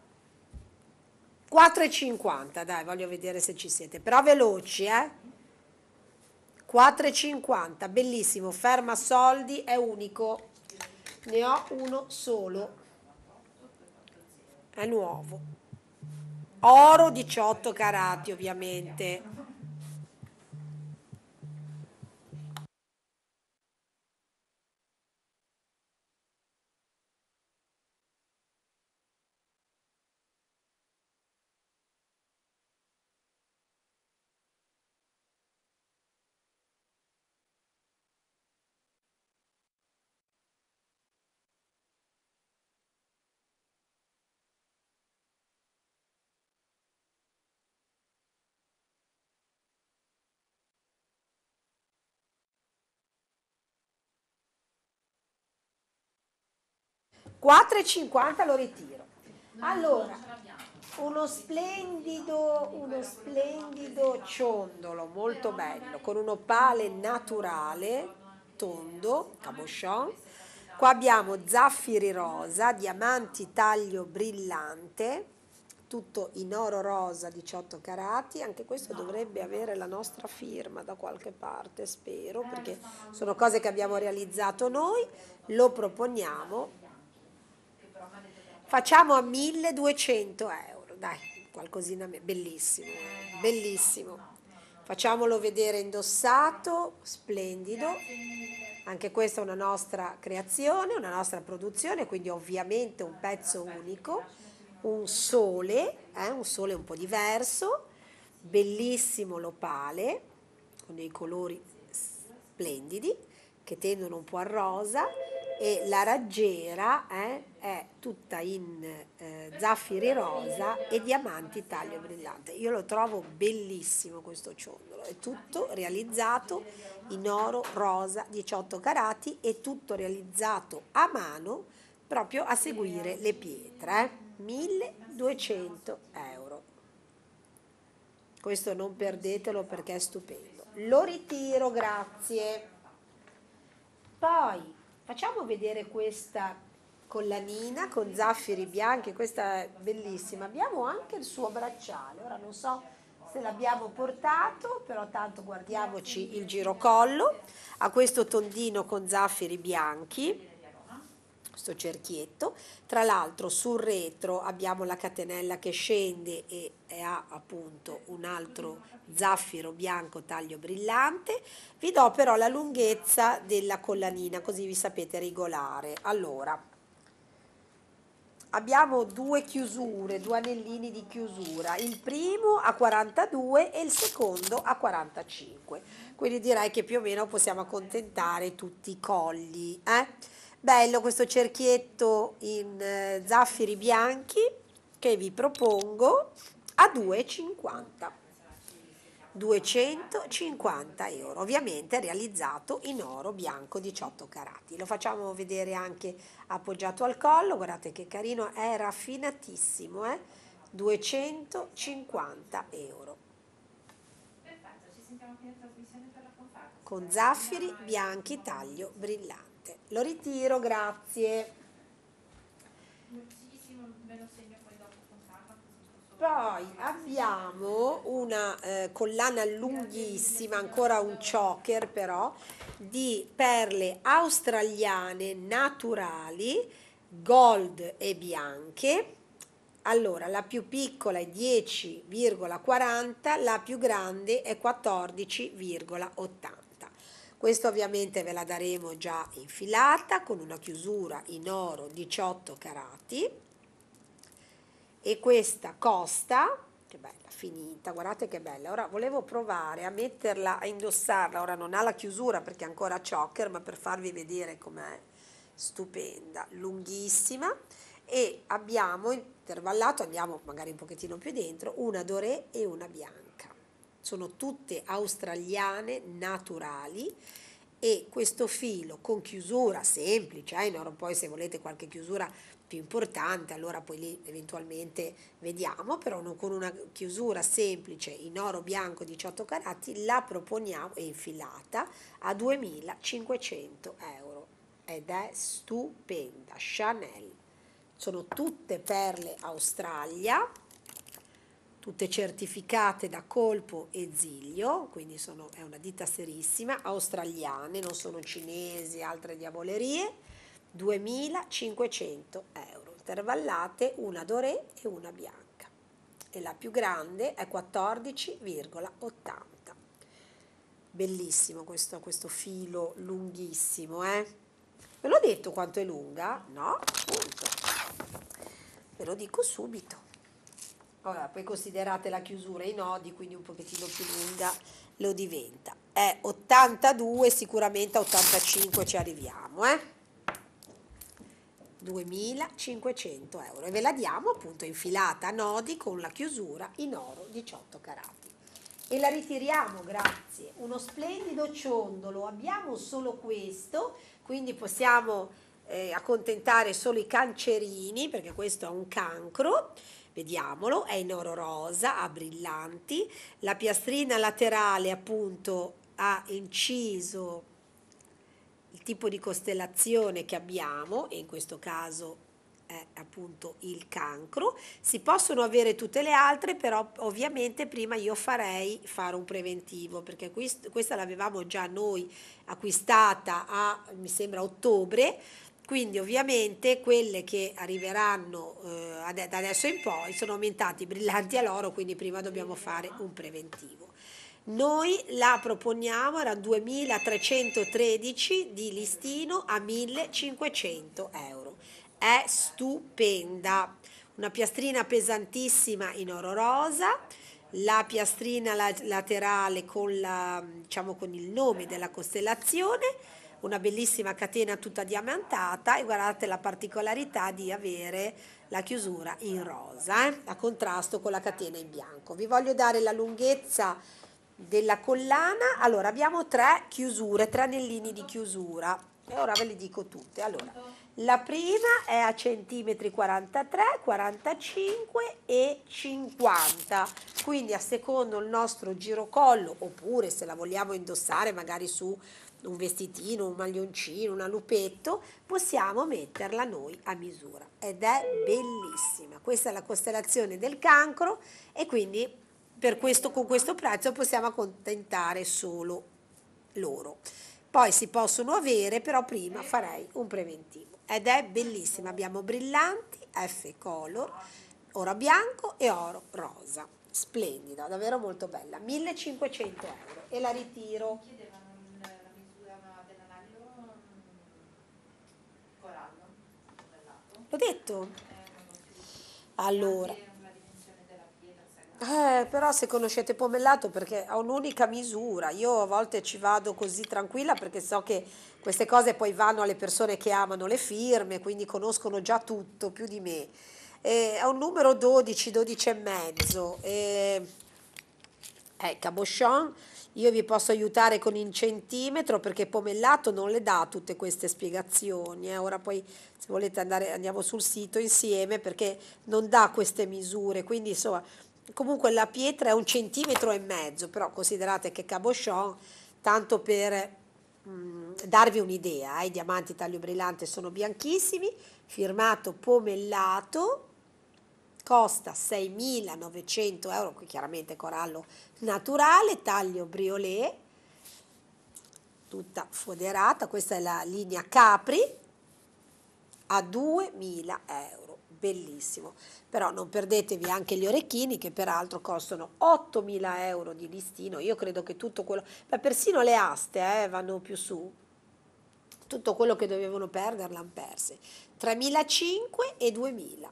4,50, dai, voglio vedere se ci siete. Però veloci, 4,50, bellissimo, ferma soldi, è unico. Ne ho uno solo. È nuovo. Oro 18 carati, ovviamente. $4,50 lo ritiro. Allora, uno splendido ciondolo, molto bello, con un opale naturale, tondo, cabochon. Qua abbiamo zaffiri rosa, diamanti taglio brillante, tutto in oro rosa 18 carati. Anche questo dovrebbe avere la nostra firma da qualche parte, spero, perché sono cose che abbiamo realizzato noi. Lo proponiamo, facciamo a 1.200 euro, dai, qualcosina, bellissimo, bellissimo. Facciamolo vedere indossato, splendido. Anche questa è una nostra creazione, una nostra produzione, quindi ovviamente un pezzo unico, un sole un po' diverso, bellissimo l'opale, con dei colori splendidi, che tendono un po' al rosa, e la raggiera è tutta in zaffiri rosa e diamanti taglio brillante. Io lo trovo bellissimo questo ciondolo, è tutto realizzato in oro rosa 18 carati e tutto realizzato a mano proprio a seguire le pietre. 1.200 euro. Questo non perdetelo perché è stupendo. Lo ritiro, grazie. Poi facciamo vedere questa collanina con zaffiri bianchi, questa è bellissima. Abbiamo anche il suo bracciale, ora non so se l'abbiamo portato, però tanto guardiamoci il girocollo. Ha questo tondino con zaffiri bianchi, questo cerchietto. Tra l'altro sul retro abbiamo la catenella che scende e ha appunto un altro zaffiro bianco taglio brillante. Vi do però la lunghezza della collanina così vi sapete regolare. Allora, abbiamo due chiusure, due anellini di chiusura, il primo a 42 e il secondo a 45, quindi direi che più o meno possiamo accontentare tutti i colli. Bello questo cerchietto in zaffiri bianchi che vi propongo a 2,50. 250 euro, ovviamente realizzato in oro bianco 18 carati. Lo facciamo vedere anche appoggiato al collo, guardate che carino, è raffinatissimo, 250 euro.
Perfetto, ci sentiamo a fine trasmissione per la conferma.
Con zaffiri bianchi taglio brillante. Lo ritiro, grazie.
Moltissimo, me lo segno poi dopo conferma così posso.
Poi abbiamo una collana lunghissima, ancora un choker però, di perle australiane naturali, gold e bianche. Allora, la più piccola è 10,40, la più grande è 14,80. Questo ovviamente ve la daremo già infilata con una chiusura in oro 18 carati. E questa costa, che bella, finita, guardate che bella. Ora volevo provare a metterla, a indossarla, ora non ha la chiusura perché è ancora choker, ma per farvi vedere com'è stupenda, lunghissima. E abbiamo intervallato, andiamo magari un pochettino più dentro, una doré e una bianca. Sono tutte australiane, naturali, e questo filo con chiusura semplice, in oro, poi se volete qualche chiusura più importante, allora poi lì eventualmente vediamo, però con una chiusura semplice in oro bianco 18 carati la proponiamo, è infilata, a 2.500 euro ed è stupenda. Chanel, sono tutte perle Australia, tutte certificate da Colpo e Ziglio, quindi è una ditta serissima, australiane, non sono cinesi, altre diavolerie. 2.500 euro, intervallate, una doré e una bianca, e la più grande è 14,80. Bellissimo questo filo lunghissimo, Ve l'ho detto quanto è lunga? No, appunto, ve lo dico subito. Ora, poi considerate la chiusura in nodi, quindi un pochettino più lunga lo diventa. È 82, sicuramente a 85 ci arriviamo, 2.500 euro, e ve la diamo appunto infilata a nodi con la chiusura in oro 18 carati. E la ritiriamo, grazie. Uno splendido ciondolo, abbiamo solo questo, quindi possiamo accontentare solo i cancerini, perché questo è un cancro. Vediamolo, è in oro rosa, a brillanti. La piastrina laterale appunto ha inciso il tipo di costellazione che abbiamo, e in questo caso è appunto il cancro. Si possono avere tutte le altre, però ovviamente prima io farei fare un preventivo, perché questa l'avevamo già noi acquistata a, mi sembra, ottobre, quindi ovviamente quelle che arriveranno da adesso in poi sono aumentati brillanti all'oro, quindi prima dobbiamo fare un preventivo. Noi la proponiamo, era 2.313 di listino a 1.500 euro. È stupenda, una piastrina pesantissima in oro rosa, la piastrina laterale diciamo, con il nome della costellazione, una bellissima catena tutta diamantata, e guardate la particolarità di avere la chiusura in rosa, a contrasto con la catena in bianco. Vi voglio dare la lunghezza della collana. Allora, abbiamo tre chiusure, tre anellini di chiusura, e ora ve le dico tutte. Allora, la prima è a centimetri 43, 45 e 50, quindi a secondo il nostro girocollo, oppure se la vogliamo indossare magari su un vestitino, un maglioncino, un lupetto, possiamo metterla noi a misura, ed è bellissima. Questa è la costellazione del cancro, e quindi con questo prezzo possiamo accontentare solo loro. Poi si possono avere, però prima farei un preventivo. ed è bellissima. Abbiamo brillanti, F color, oro bianco e oro rosa. Splendida, davvero molto bella. 1500 euro e la ritiro.
Chiedevano la misura dell'anello corallo, modellato.
L'ho detto?
Non l'ho più.
Allora,
Anche la dimensione della pietra, sai,
però se conoscete pomellato perché ha un'unica misura, io a volte ci vado così tranquilla perché so che queste cose poi vanno alle persone che amano le firme, quindi conoscono già tutto, più di me. Ha un numero 12, 12 e mezzo. Cabochon, io vi posso aiutare con il centimetro perché Pomellato non le dà tutte queste spiegazioni. Ora poi se volete andare andiamo sul sito insieme perché non dà queste misure, quindi insomma comunque la pietra è 1,5 cm, però considerate che Cabochon, tanto per darvi un'idea, i diamanti taglio brillante sono bianchissimi, firmato Pomellato, costa 6.900 euro, qui chiaramente corallo naturale, taglio briolet, tutta foderata, questa è la linea Capri, a 2.000 euro, bellissimo, però non perdetevi anche gli orecchini che peraltro costano 8.000 euro di listino, io credo che tutto quello, ma persino le aste vanno più su, tutto quello che dovevano perdere l'hanno perse, 3.500 e 2.000.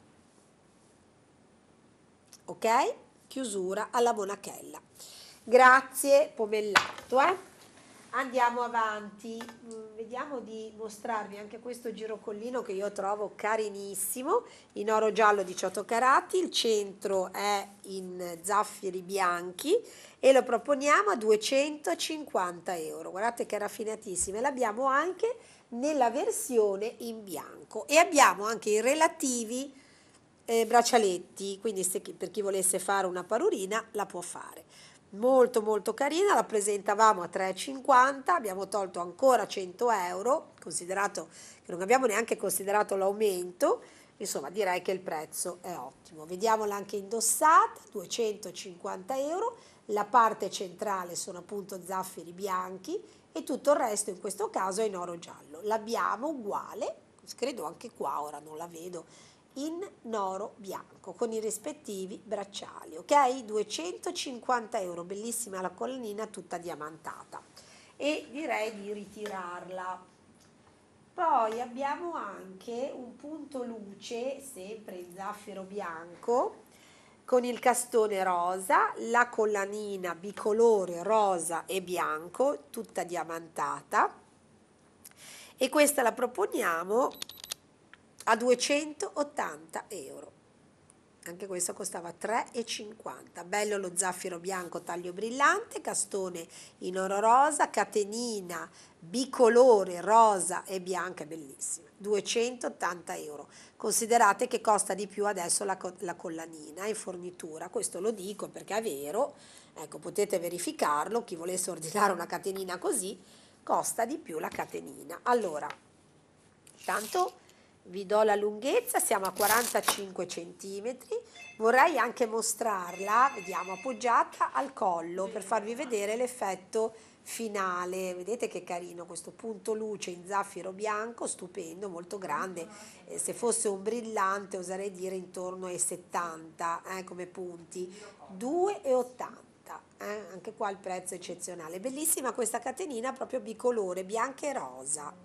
Ok? Chiusura alla monachella. Grazie, Pomellato. Andiamo avanti. Vediamo di mostrarvi anche questo girocollino che io trovo carinissimo, in oro giallo 18 carati, il centro è in zaffiri bianchi e lo proponiamo a 250 euro. Guardate che raffinatissime, l'abbiamo anche nella versione in bianco e abbiamo anche i relativi braccialetti, quindi per chi volesse fare una parurina la può fare. Molto molto carina, la presentavamo a 3,50, abbiamo tolto ancora 100 euro, considerato che non abbiamo neanche considerato l'aumento, insomma direi che il prezzo è ottimo. Vediamola anche indossata, 250 euro, la parte centrale sono appunto zaffiri bianchi e tutto il resto in questo caso è in oro giallo. L'abbiamo uguale, credo anche qua, ora non la vedo, in oro bianco con i rispettivi bracciali, ok? 250 euro, bellissima la collanina tutta diamantata e direi di ritirarla. Poi abbiamo anche un punto luce sempre in zaffiro bianco con il castone rosa, la collanina bicolore rosa e bianco tutta diamantata e questa la proponiamo a 280 euro. Anche questo costava 3,50. Bello lo zaffiro bianco taglio brillante, castone in oro rosa, catenina bicolore rosa e bianca, bellissima. 280 euro. Considerate che costa di più adesso la collanina in fornitura. Questo lo dico perché è vero. Ecco, potete verificarlo. Chi volesse ordinare una catenina così, costa di più la catenina. Allora, tanto vi do la lunghezza, siamo a 45 centimetri, vorrei anche mostrarla, vediamo, appoggiata al collo per farvi vedere l'effetto finale. Vedete che carino questo punto luce in zaffiro bianco, stupendo, molto grande, se fosse un brillante oserei dire intorno ai 70 come punti, 2,80. Anche qua il prezzo è eccezionale, bellissima questa catenina proprio bicolore, bianca e rosa,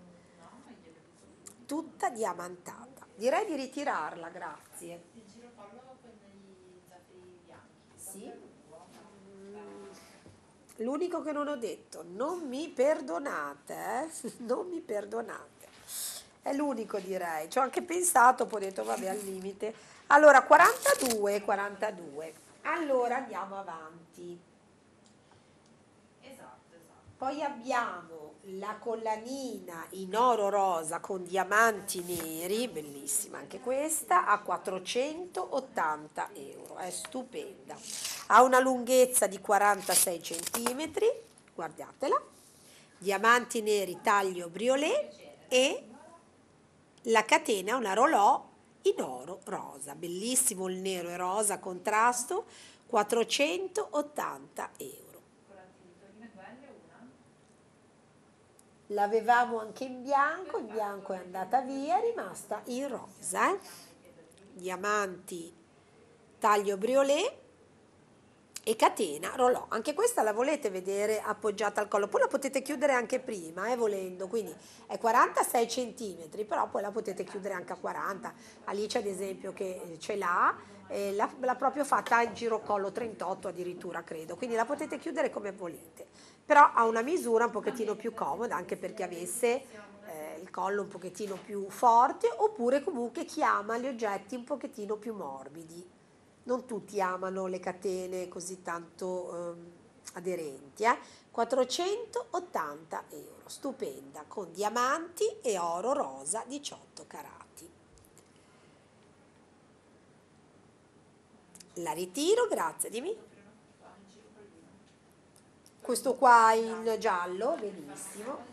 tutta diamantata. Direi di ritirarla, grazie.
il girocollo con i zaffiri bianchi.
Sì. L'unico che non ho detto, non mi perdonate, non mi perdonate. È l'unico direi, ci ho anche pensato, poi ho detto vabbè al limite. Allora 42, 42. Allora andiamo avanti.
Esatto.
Poi abbiamo la collanina in oro rosa con diamanti neri, bellissima anche questa, a 480 euro, è stupenda. Ha una lunghezza di 46 centimetri, guardatela, diamanti neri taglio briolet e la catena è una rolò in oro rosa, bellissimo il nero e rosa contrasto, 480 euro.
Con la torino e guelle una?
L'avevamo anche in bianco è andata via, è rimasta in rosa. Diamanti taglio briolé e catena rolò. Anche questa la volete vedere appoggiata al collo, poi la potete chiudere anche prima, volendo, quindi è 46 centimetri, però poi la potete chiudere anche a 40. Alice ad esempio che ce l'ha, l'ha proprio fatta in girocollo 38 addirittura credo, quindi la potete chiudere come volete, però ha una misura un pochettino più comoda anche perché avesse il collo un pochettino più forte, oppure comunque chi ama gli oggetti un pochettino più morbidi. Non tutti amano le catene così tanto aderenti. 480 euro, stupenda, con diamanti e oro rosa 18 carati. La ritiro, grazie, dimmi. Questo qua in giallo, benissimo.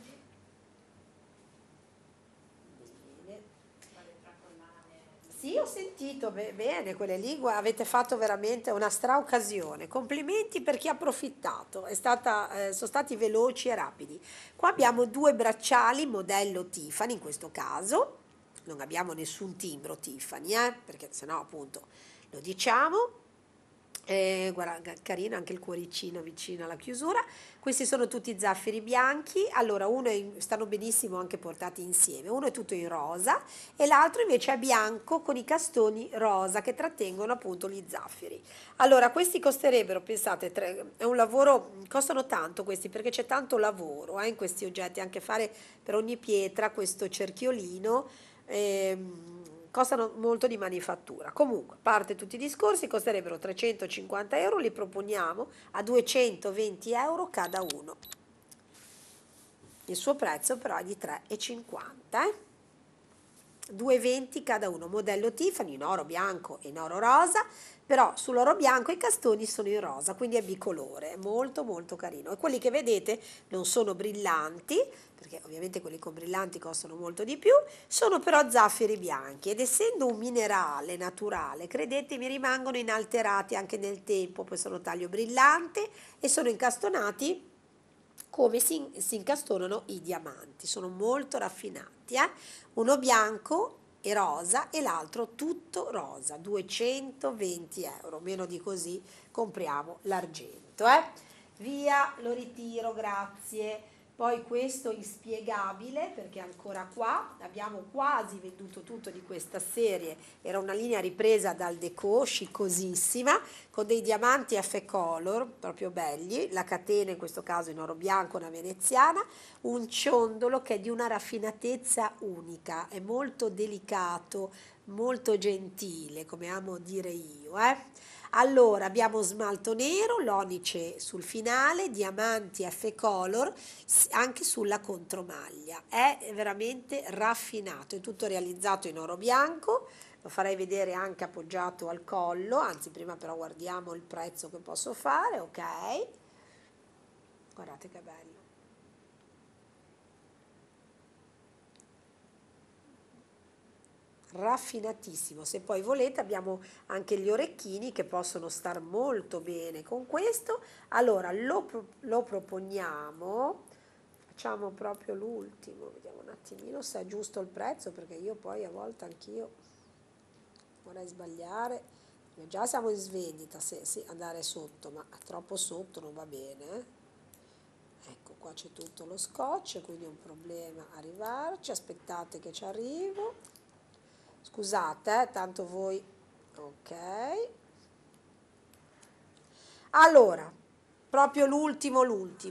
Sì, ho sentito bene quelle lingue, avete fatto veramente una straoccasione. Complimenti per chi ha approfittato, sono stati veloci e rapidi. Qua abbiamo due bracciali modello Tiffany in questo caso, non abbiamo nessun timbro Tiffany, perché sennò appunto lo diciamo. Guarda, carino anche il cuoricino vicino alla chiusura. Questi sono tutti zaffiri bianchi. Allora, stanno benissimo anche portati insieme. Uno è tutto in rosa e l'altro invece è bianco con i castoni rosa che trattengono appunto gli zaffiri. Allora, questi costerebbero, pensate, è un lavoro, costano tanto questi perché c'è tanto lavoro in questi oggetti, anche fare per ogni pietra questo cerchiolino. Costano molto di manifattura. Comunque, a parte tutti i discorsi, costerebbero 350 euro, li proponiamo a 220 euro cada uno. Il suo prezzo però è di 3,50, 2,20 cada uno, modello Tiffany in oro bianco e in oro rosa, però sull'oro bianco i castoni sono in rosa, quindi è bicolore, è molto molto carino. E quelli che vedete non sono brillanti, perché ovviamente quelli con brillanti costano molto di più, sono però zaffiri bianchi ed essendo un minerale naturale, credetemi, rimangono inalterati anche nel tempo, poi sono taglio brillante e sono incastonati come si incastonano i diamanti, sono molto raffinati, uno bianco e rosa e l'altro tutto rosa, 220 euro, meno di così compriamo l'argento. Via, lo ritiro, grazie. Poi questo inspiegabile perché ancora qua abbiamo quasi venduto tutto di questa serie, era una linea ripresa dal Déco, scicosissima, con dei diamanti F color, proprio belli, la catena in questo caso in oro bianco, una veneziana, un ciondolo che è di una raffinatezza unica, è molto delicato, molto gentile, come amo dire io. Allora abbiamo smalto nero, l'onice sul finale, diamanti F color anche sulla contromaglia, è veramente raffinato, è tutto realizzato in oro bianco, lo farei vedere anche appoggiato al collo, anzi prima però guardiamo il prezzo che posso fare, ok, guardate che bello. Raffinatissimo, se poi volete abbiamo anche gli orecchini che possono star molto bene con questo. Allora lo proponiamo, facciamo proprio l'ultimo, vediamo un attimino se è giusto il prezzo perché io poi a volte anch'io vorrei sbagliare, già siamo in svendita se andare sotto, ma troppo sotto non va bene. Ecco, qua c'è tutto lo scotch, quindi è un problema arrivarci, aspettate che ci arrivo. Scusate, tanto voi, ok. Allora, proprio l'ultimo,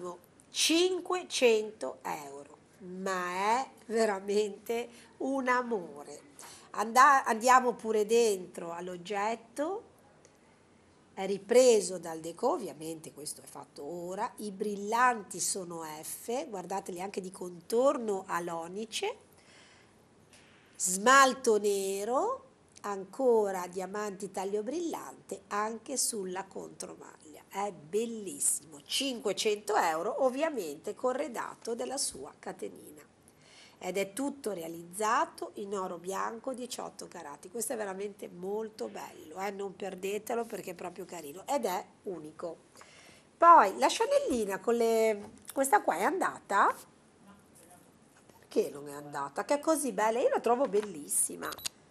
500 euro, ma è veramente un amore. Andiamo pure dentro all'oggetto, è ripreso dal Déco, ovviamente questo è fatto ora, i brillanti sono F, guardateli anche di contorno all'onice, smalto nero, ancora diamanti taglio brillante anche sulla contromaglia, è bellissimo, 500 euro ovviamente corredato della sua catenina ed è tutto realizzato in oro bianco 18 carati, questo è veramente molto bello, non perdetelo perché è proprio carino ed è unico. Poi la Chanelina questa qua è andata? Perché non è andata? Che è così bella, io la trovo bellissima.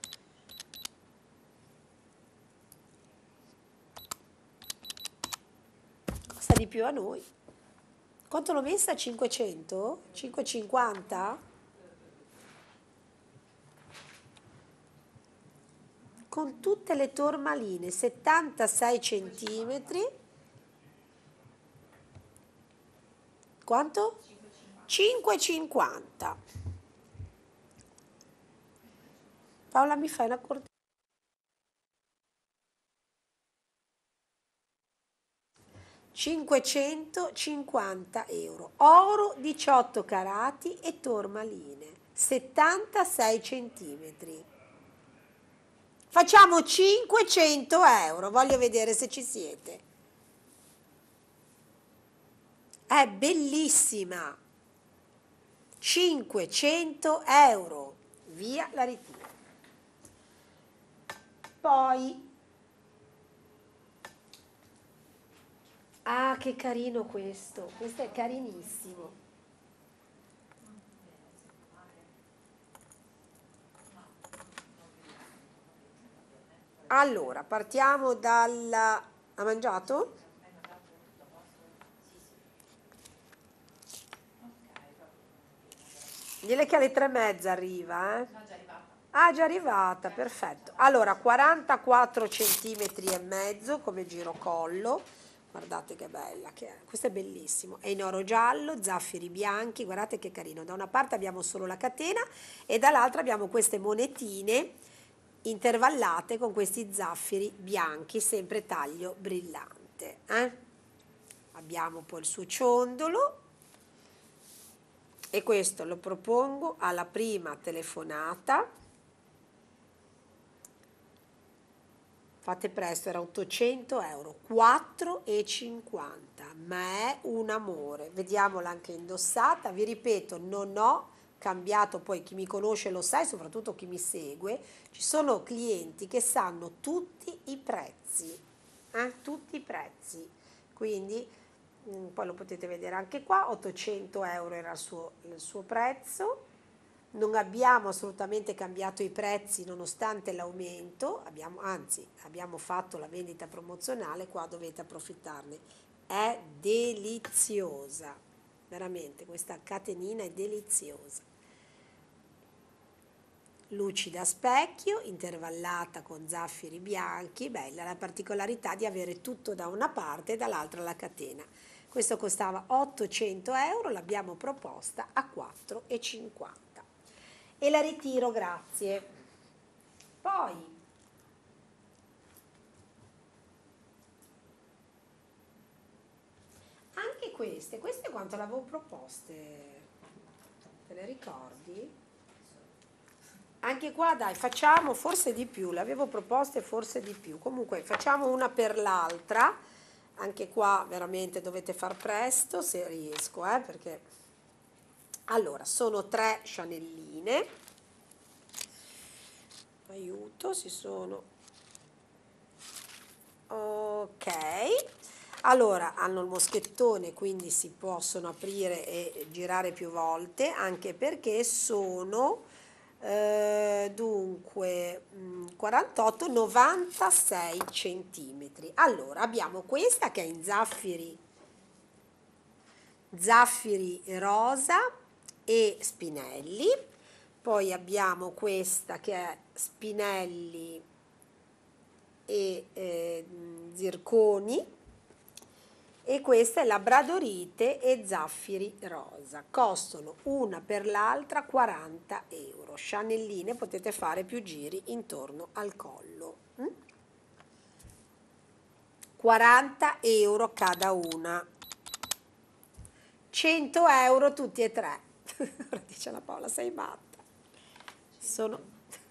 Costa di più a noi. Quanto l'ho messa? 500? 5,50? Con tutte le tormaline, 76 centimetri. Quanto? 5,50. Paola, mi fai una cortesia? 550 euro. Oro 18 carati e tormaline, 76 centimetri. Facciamo 500 euro, voglio vedere se ci siete. È bellissima. 500 euro. Via, la ritiro. Poi, ah, che carino questo. Questo è carinissimo. Allora, partiamo dalla... Ha mangiato? Dile che alle 3:30 arriva, eh?
No, già arrivata.
Ah, già arrivata, perfetto. Allora, 44 centimetri e mezzo come girocollo. Guardate che bella che è. Questo è bellissimo. È in oro giallo, zaffiri bianchi. Guardate che carino. Da una parte abbiamo solo la catena e dall'altra abbiamo queste monetine intervallate con questi zaffiri bianchi, sempre taglio brillante. Abbiamo poi il suo ciondolo. E questo lo propongo alla prima telefonata. Fate presto, era 800 euro, 4,50, ma è un amore. Vediamola anche indossata. Vi ripeto, non ho cambiato, poi chi mi conosce lo sa e soprattutto chi mi segue. Ci sono clienti che sanno tutti i prezzi, tutti i prezzi. Quindi poi lo potete vedere anche qua, 800 euro era il suo prezzo. Non abbiamo assolutamente cambiato i prezzi nonostante l'aumento, anzi abbiamo fatto la vendita promozionale, qua dovete approfittarne. È deliziosa, veramente, questa catenina è deliziosa. Lucida a specchio, intervallata con zaffiri bianchi, bella la particolarità di avere tutto da una parte e dall'altra la catena. Questo costava 800 euro, l'abbiamo proposta a 4,50 e la ritiro, grazie. Poi anche queste quanto l'avevo proposte? Te le ricordi? Anche qua dai, facciamo forse di più, le avevo proposte forse di più. Comunque facciamo una per l'altra. Anche qua veramente dovete far presto se riesco, perché allora sono 3 cianelline. Aiuto, si sono... Ok. Allora, hanno il moschettone, quindi si possono aprire e girare più volte, anche perché sono dunque 48, 96 centimetri. Allora, abbiamo questa che è in zaffiri rosa e spinelli. Poi abbiamo questa che è spinelli e zirconi, e questa è labradorite e zaffiri rosa. Costano una per l'altra 40 euro. Cianelline, potete fare più giri intorno al collo. 40 euro cada una. 100 euro tutti e tre. Ora dice la Paola, sei matta. Sono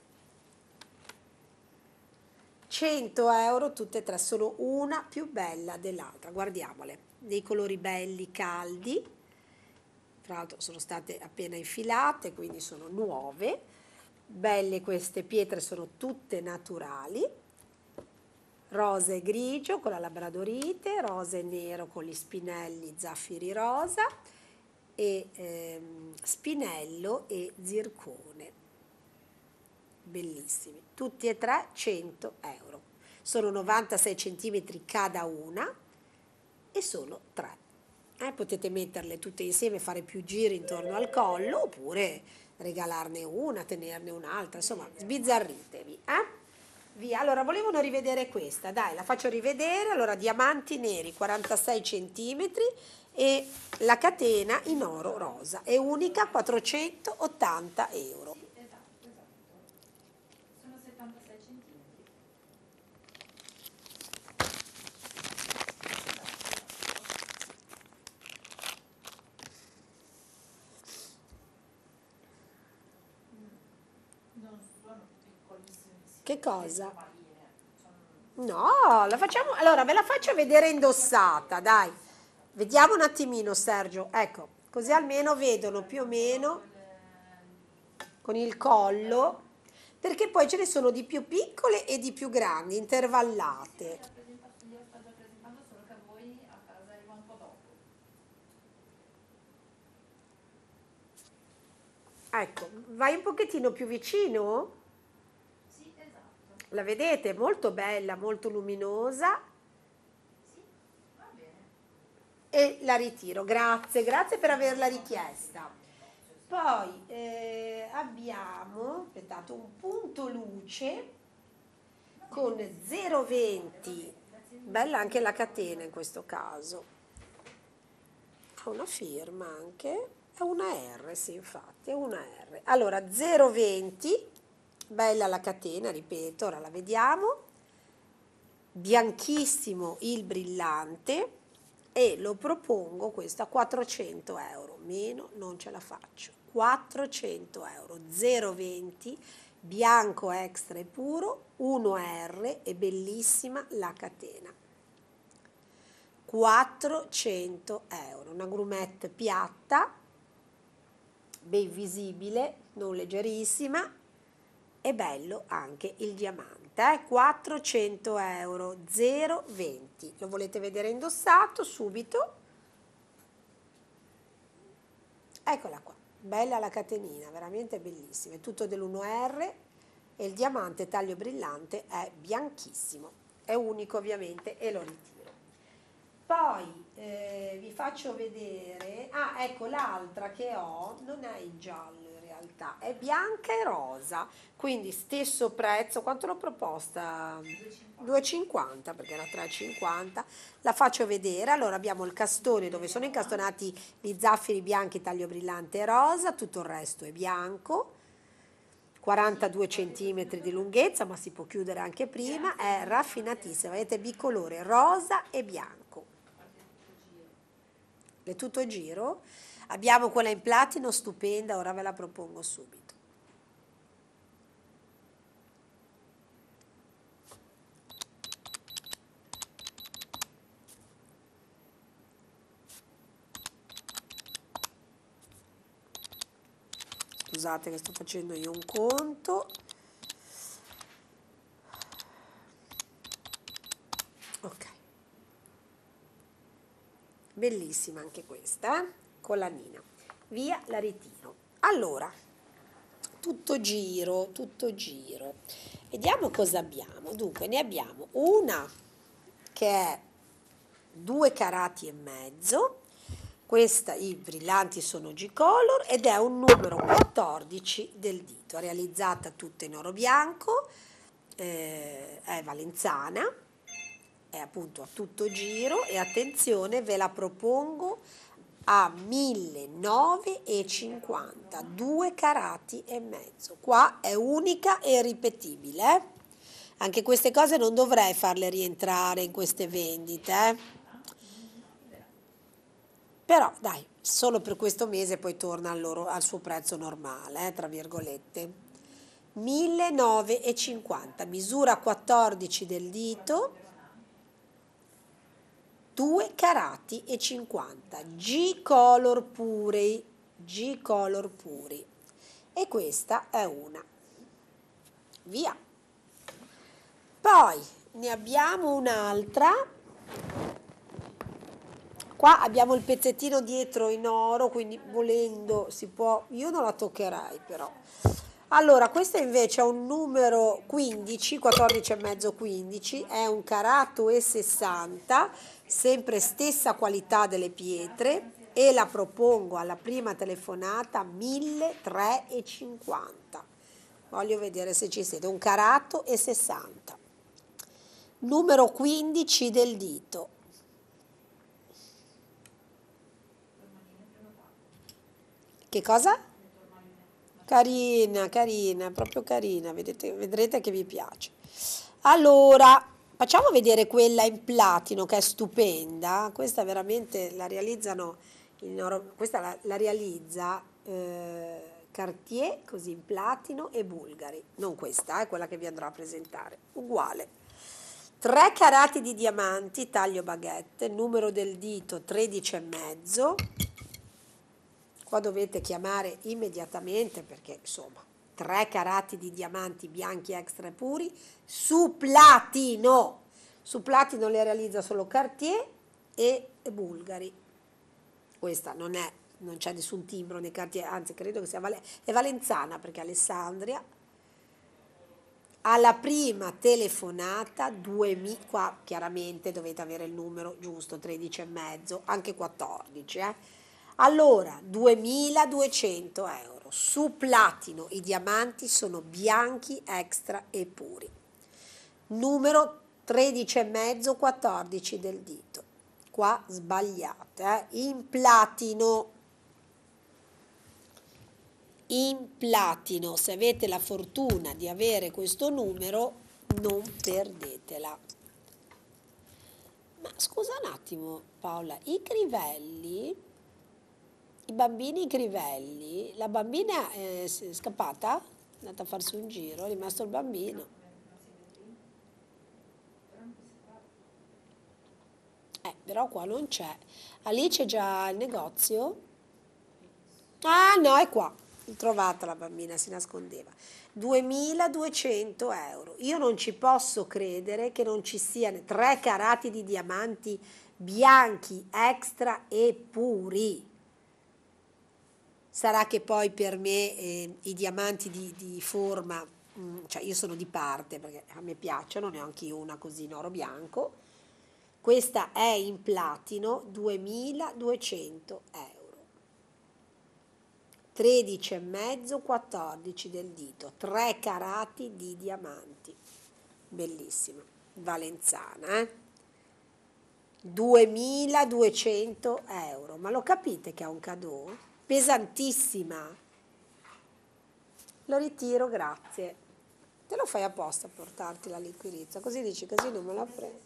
100 euro tutte e tre, sono una più bella dell'altra. Guardiamole, dei colori belli, caldi. Tra l'altro sono state appena infilate, quindi sono nuove. Belle queste pietre, sono tutte naturali. Rosa e grigio con la labradorite, rosa e nero con gli spinelli zaffiri rosa e spinello e zircone, bellissimi, tutti e tre 100 euro, sono 96 centimetri cada una e sono 3. Potete metterle tutte insieme, fare più giri intorno al collo oppure regalarne una, tenerne un'altra, insomma sbizzarritevi. Via, allora volevano rivedere questa, dai, la faccio rivedere. Allora, diamanti neri 46 centimetri e la catena in oro rosa, è unica, 480 euro.
Esatto, sono 76 centimetri. Non sono piccolissimi.
Che cosa?
Sono
No, la facciamo, allora ve la faccio vedere indossata, dai. Vediamo un attimino, Sergio. Ecco, così almeno vedono più o meno con il collo, perché poi ce ne sono di più piccole e di più grandi, intervallate.
io sto già presentando, solo che a voi a casa arriva un po' dopo.
Ecco, vai un pochettino più vicino.
Sì, esatto.
La vedete? Molto bella, molto luminosa.
Sì, va bene.
E la ritiro. Grazie, grazie per averla richiesta. Poi abbiamo, aspettate, un punto luce con 0,20. Bella anche la catena in questo caso. Ha una firma anche. È una R, sì, infatti, è una R. Allora, 0,20. Bella la catena, ripeto, ora la vediamo. Bianchissimo il brillante e lo propongo questo a 400 euro, meno non ce la faccio. 400 euro, 0,20, bianco extra e puro, 1R e bellissima la catena. 400 euro, una grumette piatta, ben visibile, non leggerissima, e bello anche il diamante, 400 euro, 0,20. Lo volete vedere indossato subito? Eccola qua, bella la catenina, veramente bellissima, è tutto dell'1R e il diamante taglio brillante è bianchissimo, è unico ovviamente e lo ritiro. Poi vi faccio vedere, ecco l'altra che ho, non è in giallo in realtà, è bianca e rosa, quindi stesso prezzo, quanto l'ho proposta? 2,50 perché era 3,50, la faccio vedere. Allora abbiamo il castone dove sono incastonati gli zaffiri bianchi taglio brillante e rosa, tutto il resto è bianco, 42 centimetri di lunghezza, ma si può chiudere anche prima, è raffinatissima, vedete bicolore rosa e bianco. Le tutto giro. Abbiamo quella in platino stupenda, ora ve la propongo subito. Scusate che sto facendo io un conto. Ok. Bellissima anche questa, collanina. Via, la ritiro. Allora, tutto giro, tutto giro. Vediamo cosa abbiamo. Dunque, ne abbiamo una che è 2 carati e mezzo. Questa, i brillanti sono G-Color ed è un numero 14 del dito, realizzata tutta in oro bianco, è valenzana, è appunto a tutto giro e attenzione, ve la propongo a 1.950, 2 carati e mezzo. Qua è unica e ripetibile. Anche queste cose non dovrei farle rientrare in queste vendite. Però dai, solo per questo mese poi torna al suo prezzo normale, tra virgolette. 1.950, misura 14 del dito, 2 carati e 50, G-Color puri, G-Color puri. E questa è una. Via. Poi ne abbiamo un'altra, Qua abbiamo il pezzettino dietro in oro, quindi volendo si può, io non la toccherei però. Allora, questo invece è un numero 15, 14 e mezzo 15, è un carato e 60, sempre stessa qualità delle pietre e la propongo alla prima telefonata 1350. Voglio vedere se ci siete, un carato e 60. Numero 15 del dito. Che cosa? Carina, carina, proprio carina, vedrete che vi piace. Allora, facciamo vedere quella in platino che è stupenda. Questa veramente la realizzano questa la realizza Cartier, così in platino e Bulgari. Non questa, è quella che vi andrò a presentare. Uguale. 3 carati di diamanti, taglio baguette, numero del dito 13 e mezzo. Qua dovete chiamare immediatamente perché insomma 3 carati di diamanti bianchi extra puri su platino. Su platino le realizza solo Cartier e Bulgari. Questa non c'è nessun timbro nei Cartier, anzi credo che sia è valenzana perché Alessandria. Alla prima telefonata 2000, qua chiaramente dovete avere il numero giusto, 13 e mezzo, anche 14, Allora, 2200 euro. Su platino i diamanti sono bianchi, extra e puri. Numero 13 e mezzo, 14 del dito. Qua sbagliate, in platino. In platino, se avete la fortuna di avere questo numero, non perdetela. Ma scusa un attimo, Paola, i crivelli, i bambini crivelli, la bambina è scappata? È andata a farsi un giro, è rimasto il bambino. Però qua non c'è. Alice c'è già il negozio? Ah, no, è qua. Trovata la bambina, si nascondeva. 2200 euro. Io non ci posso credere che non ci siano 3 carati di diamanti bianchi, extra e puri. Sarà che poi per me i diamanti di forma, cioè io sono di parte perché a me piacciono, ne ho anche io una così in oro bianco. Questa è in platino, 2200 euro. 13 e mezzo, 14 del dito, 3 carati di diamanti. Bellissima, valenzana, 2200 euro. Ma lo capite che è un cadeau? Pesantissima. Lo ritiro, grazie. Te lo fai apposta a portarti la liquirizia, così dici, così non me la prendo.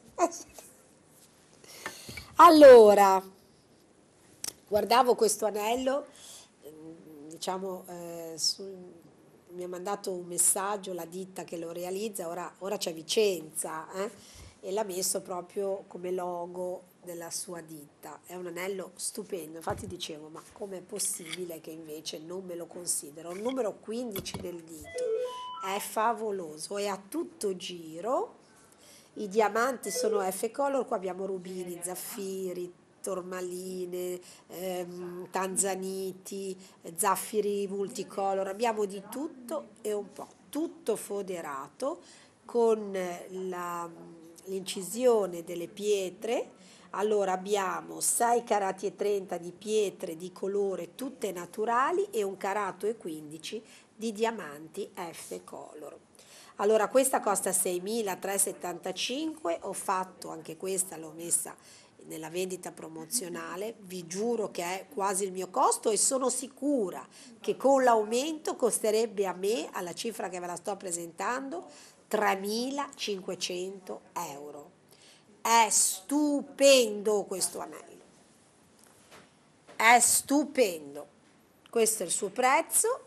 Allora, guardavo questo anello, diciamo, mi ha mandato un messaggio la ditta che lo realizza, ora c'è Vicenza, e l'ha messo proprio come logo della sua ditta. È un anello stupendo, infatti dicevo, ma com'è possibile che invece non me lo considero? Il numero 15 del dito è favoloso, è a tutto giro. I diamanti sono F color, qua abbiamo rubini, zaffiri, tormaline, tanzaniti, zaffiri multicolor, abbiamo di tutto e un po', tutto foderato con l'incisione delle pietre. Allora abbiamo 6 carati e 30 di pietre di colore tutte naturali e un carato e 15 di diamanti F color. Allora questa costa 6.375, ho fatto anche questa, l'ho messa nella vendita promozionale, vi giuro che è quasi il mio costo e sono sicura che con l'aumento costerebbe a me, alla cifra che ve la sto presentando, 3.500 euro. È stupendo questo anello, è stupendo. Questo è il suo prezzo.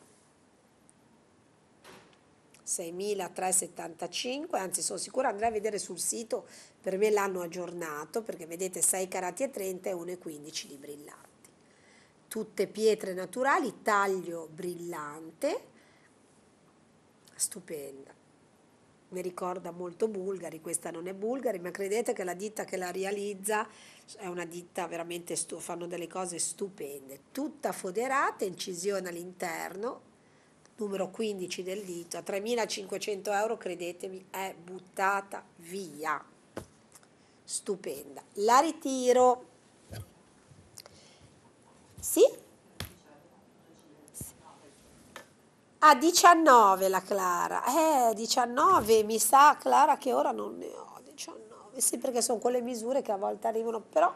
6.375, anzi sono sicura, andrei a vedere sul sito, per me l'hanno aggiornato perché vedete 6 carati e 30 e 1,15 di brillanti, tutte pietre naturali, taglio brillante, stupenda. mi ricorda molto Bulgari, questa non è Bulgari, ma credete che la ditta che la realizza è una ditta veramente, fanno delle cose stupende, tutta foderata, incisione all'interno, numero 15 del dito, a 3.500 euro, credetemi, è buttata via, stupenda. La ritiro, sì? A 19 la Clara, 19 mi sa Clara che ora non ne ho, 19, sì perché sono quelle misure che a volte arrivano, però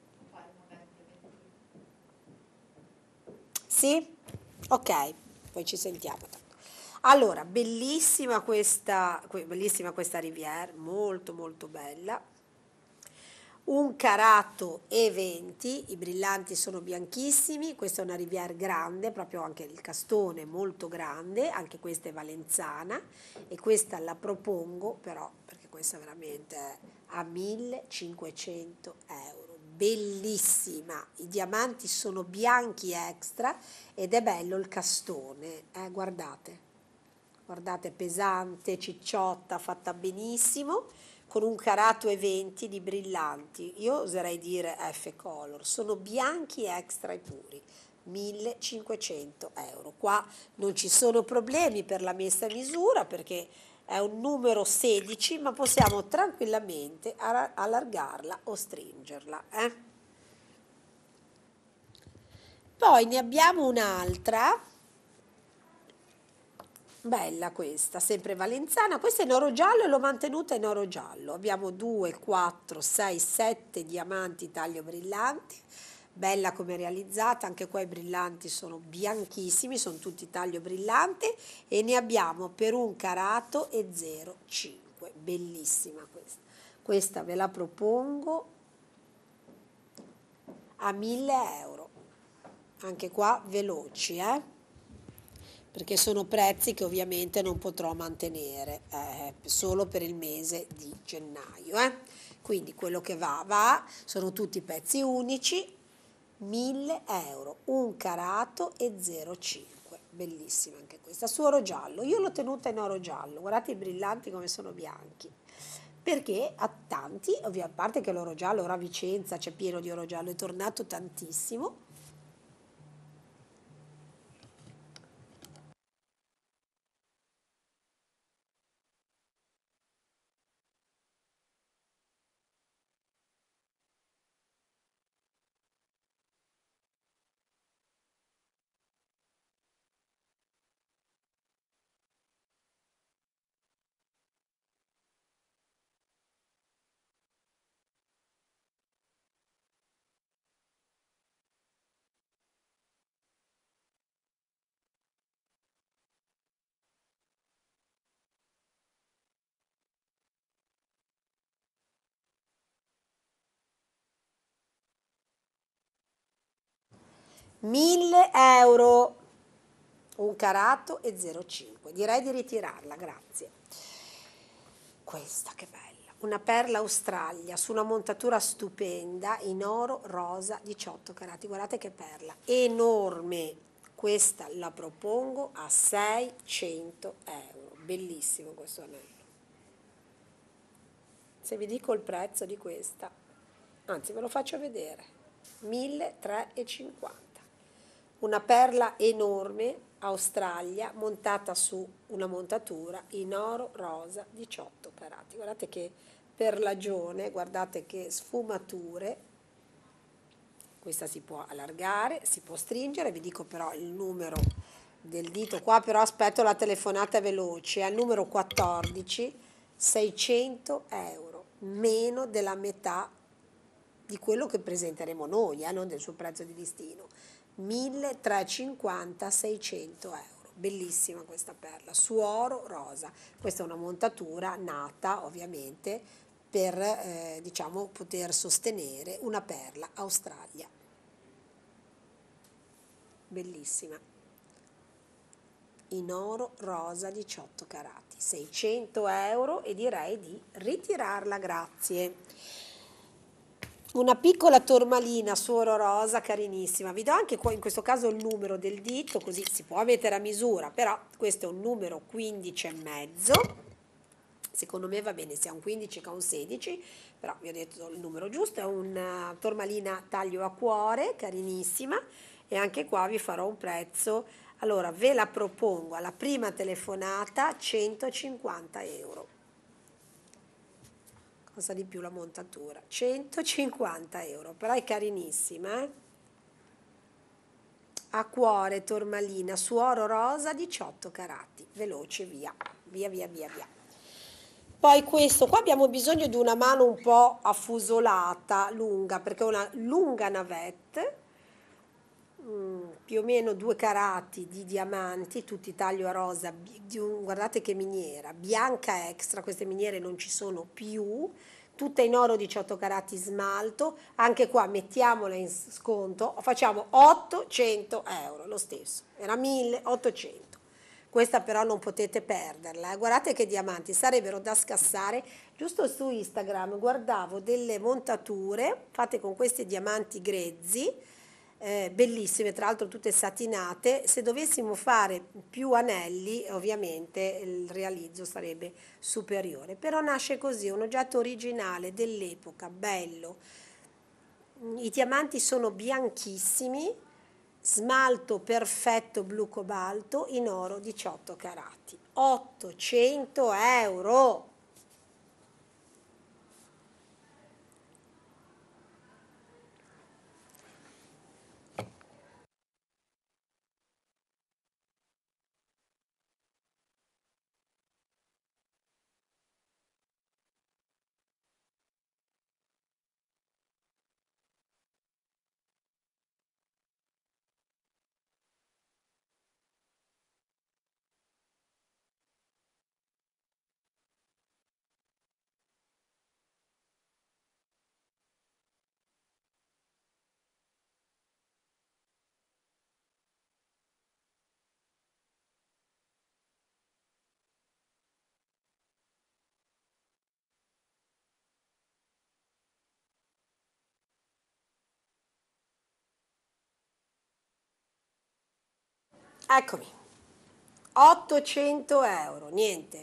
sì? Ok, poi ci sentiamo. Allora, bellissima questa Riviera, molto molto bella. Un carato e 20, i brillanti sono bianchissimi, questa è una Riviera grande, proprio anche il castone molto grande, anche questa è valenzana e questa la propongo però perché questa veramente è a 1.500 euro, bellissima, i diamanti sono bianchi extra ed è bello il castone, guardate. Guardate, pesante, cicciotta, fatta benissimo, con un carato e 20 di brillanti. Io oserei dire F Color, sono bianchi extra e puri. 1.500 euro. Qua non ci sono problemi per la messa in misura perché è un numero 16, ma possiamo tranquillamente allargarla o stringerla. Poi ne abbiamo un'altra. Bella questa, sempre valenzana. Questa è in oro giallo e l'ho mantenuta in oro giallo. Abbiamo 2, 4, 6, 7 diamanti taglio brillanti. Bella come realizzata, anche qua i brillanti sono bianchissimi, sono tutti taglio brillante e ne abbiamo per 1 carato e 0,5. Bellissima questa. Questa ve la propongo a 1.000 euro. Anche qua veloci, perché sono prezzi che ovviamente non potrò mantenere solo per il mese di gennaio. Quindi quello che va, sono tutti pezzi unici, 1.000 euro, 1 carato e 0,5. Bellissima anche questa, su oro giallo. Io l'ho tenuta in oro giallo, guardate i brillanti come sono bianchi. Perché a tanti, a parte che l'oro giallo, ora a Vicenza c'è pieno di oro giallo, è tornato tantissimo. 1.000 euro, 1 carato e 0,5. Direi di ritirarla, grazie. Questa che bella, una perla Australia su una montatura stupenda in oro rosa 18 carati. Guardate che perla, enorme. Questa la propongo a 600 euro. Bellissimo questo anello. Se vi dico il prezzo di questa, anzi ve lo faccio vedere, 1.350. Una perla enorme Australia montata su una montatura in oro rosa 18 carati. Guardate che perlagione, guardate che sfumature. Questa si può allargare, si può stringere, vi dico però il numero del dito qua, però aspetto la telefonata veloce, al numero 14, 600 euro, meno della metà di quello che presenteremo noi, non del suo prezzo di listino. 1.350, 600 euro. Bellissima questa perla, su oro rosa. Questa è una montatura nata ovviamente per diciamo, poter sostenere una perla Australia. Bellissima. In oro rosa 18 carati, 600 euro e direi di ritirarla, grazie. Una piccola tormalina su oro rosa carinissima, vi do anche qua in questo caso il numero del dito così si può mettere a misura, però questo è un numero 15 e mezzo, secondo me va bene sia un 15 che un 16, però vi ho detto il numero giusto, è una tormalina taglio a cuore, carinissima, e anche qua vi farò un prezzo. Allora, ve la propongo alla prima telefonata 150 euro. Cosa di più la montatura? 150 euro, però è carinissima, eh? A cuore, tormalina, suoro rosa, 18 carati. Veloce, via, via, via, via, via. Poi questo, qua abbiamo bisogno di una mano un po' affusolata, lunga, perché è una lunga navette, più o meno 2 carati di diamanti, tutti taglio a rosa, guardate che miniera, bianca extra, queste miniere non ci sono più, tutta in oro 18 carati smalto, anche qua mettiamola in sconto, facciamo 800 euro, lo stesso, era 1800. Questa però non potete perderla, guardate che diamanti, sarebbero da scassare. Giusto su Instagram guardavo delle montature fatte con questi diamanti grezzi, bellissime, tra l'altro tutte satinate. Se dovessimo fare più anelli ovviamente il realizzo sarebbe superiore, però nasce così, un oggetto originale dell'epoca, bello. I diamanti sono bianchissimi, smalto perfetto blu cobalto in oro 18 carati, 800 euro. Eccomi, 800 euro, niente.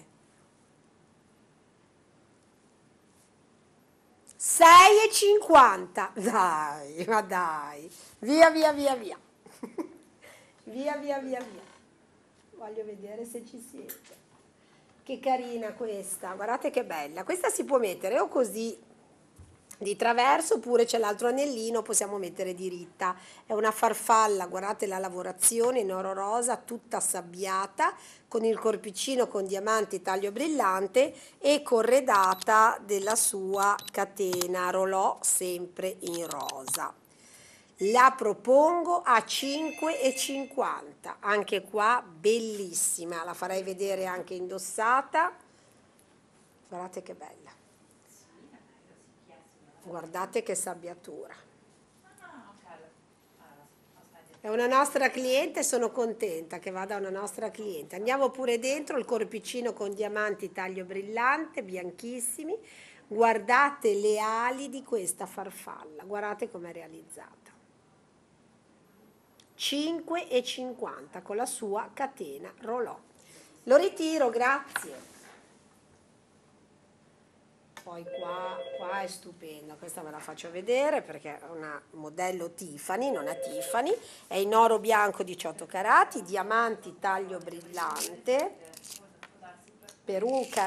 6,50, dai, ma dai, via via via via, via via via via, voglio vedere se ci siete. Che carina questa, guardate che bella, questa si può mettere o così di traverso oppure c'è l'altro anellino, possiamo mettere diritta. È una farfalla, guardate la lavorazione in oro rosa, tutta sabbiata, con il corpicino con diamanti taglio brillante e corredata della sua catena rolò sempre in rosa. La propongo a 5,50, anche qua bellissima, la farei vedere anche indossata, guardate che bella. Guardate che sabbiatura. È una nostra cliente, sono contenta che vada una nostra cliente. Andiamo pure dentro, il corpicino con diamanti taglio brillante, bianchissimi. Guardate le ali di questa farfalla, guardate com'è realizzata. 5,50 con la sua catena rolò. Lo ritiro, grazie. Poi qua è stupenda, questa ve la faccio vedere perché è una modello Tiffany, non è Tiffany, è in oro bianco 18 carati, diamanti taglio brillante per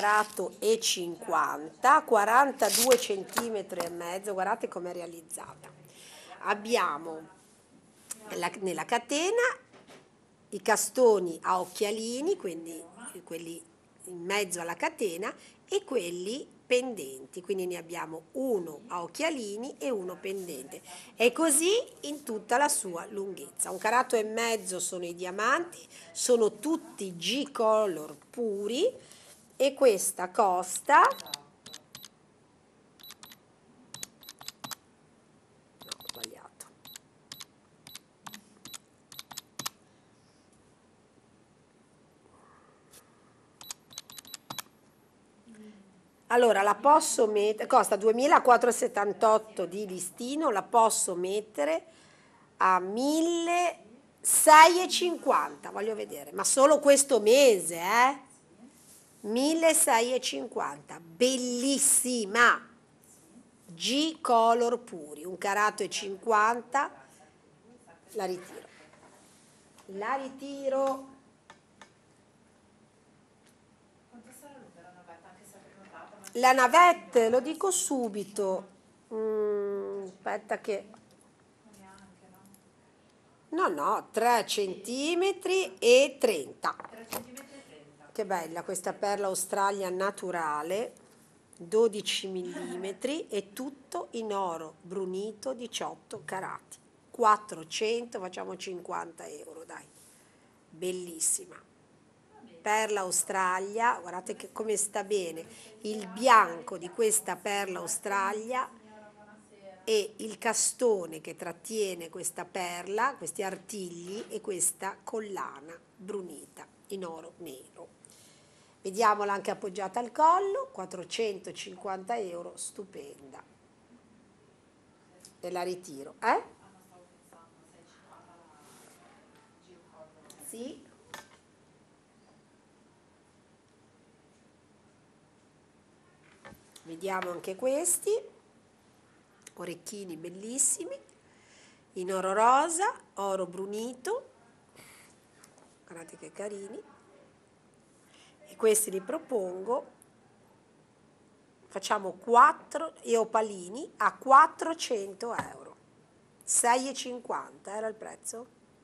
1,50 carat, 42 centimetri e mezzo, guardate com'è realizzata. Abbiamo nella catena i castoni a occhialini, quindi quelli in mezzo alla catena, e quelli pendenti, quindi ne abbiamo uno a occhialini e uno pendente, e così in tutta la sua lunghezza. 1,5 carat sono i diamanti, sono tutti G-color puri e questa costa, no, ho sbagliato, allora la posso mettere, costa 2.478 di listino, la posso mettere a 1.650, voglio vedere, ma solo questo mese, 1650, bellissima, G Color Puri, 1,50 carat, la ritiro. La ritiro.
Quanto sarà lunga la navetta, anche se è prenotata?
La navette, lo dico subito. Aspetta che...
Non neanche, no?
No, 3 centimetri e 30.
3 centimetri e 30.
Che bella questa perla Australia naturale, 12 millimetri e tutto in oro brunito 18 carati. 400, facciamo 50 euro, dai. Bellissima. Perla Australia, guardate che come sta bene. Il bianco di questa perla Australia e il castone che trattiene questa perla, questi artigli e questa collana brunita in oro nero. Vediamola anche appoggiata al collo, 450 euro, stupenda. E la ritiro,
Ah, ma stavo pensando, 6,50 la Giro Color.
Sì. Vediamo anche questi, orecchini bellissimi, in oro rosa, oro brunito, guardate che carini. E questi li propongo, facciamo 4 e opalini a 400 euro, 6,50 era il prezzo?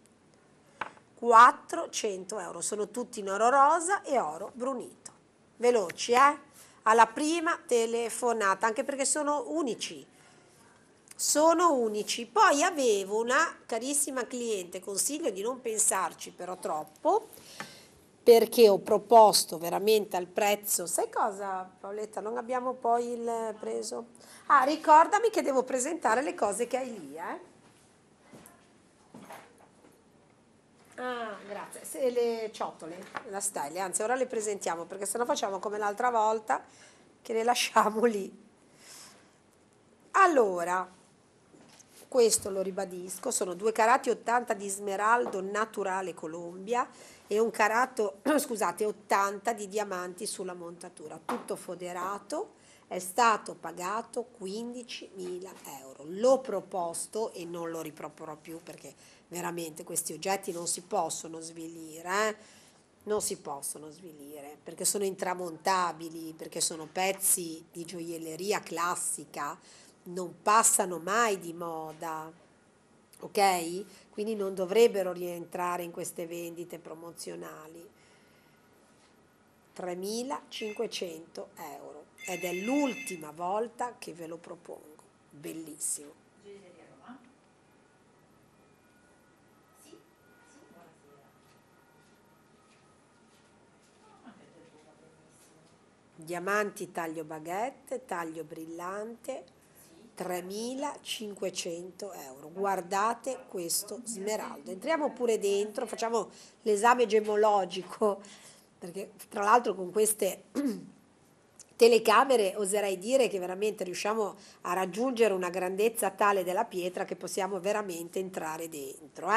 400 euro, sono tutti in oro rosa e oro brunito. Veloci, alla prima telefonata, anche perché sono unici. Sono unici. Poi avevo una carissima cliente, consiglio di non pensarci però troppo, perché ho proposto veramente al prezzo. Sai cosa, Paoletta? Non abbiamo poi il preso? Ah, ricordami che devo presentare le cose che hai lì, Ah, grazie. Le ciotole, la stelle, anzi ora le presentiamo perché sennò facciamo come l'altra volta che le lasciamo lì. Allora, questo lo ribadisco, sono 2,80 carat di smeraldo naturale Colombia e 1 carat, scusate, 80 di diamanti sulla montatura, tutto foderato, è stato pagato 15.000 euro. L'ho proposto e non lo riproporrò più perché veramente questi oggetti non si possono svilire, non si possono svilire perché sono intramontabili, perché sono pezzi di gioielleria classica, non passano mai di moda, ok? Quindi non dovrebbero rientrare in queste vendite promozionali. 3.500 euro ed è l'ultima volta che ve lo propongo. Bellissimo.
Gioielleria Roma? Sì, sì, buonasera. Ah, che telefono bellissimo.
Diamanti taglio baguette, taglio brillante, 3.500 euro. Guardate questo smeraldo. Entriamo pure dentro, facciamo l'esame gemologico, perché tra l'altro con queste telecamere oserei dire che veramente riusciamo a raggiungere una grandezza tale della pietra che possiamo veramente entrare dentro.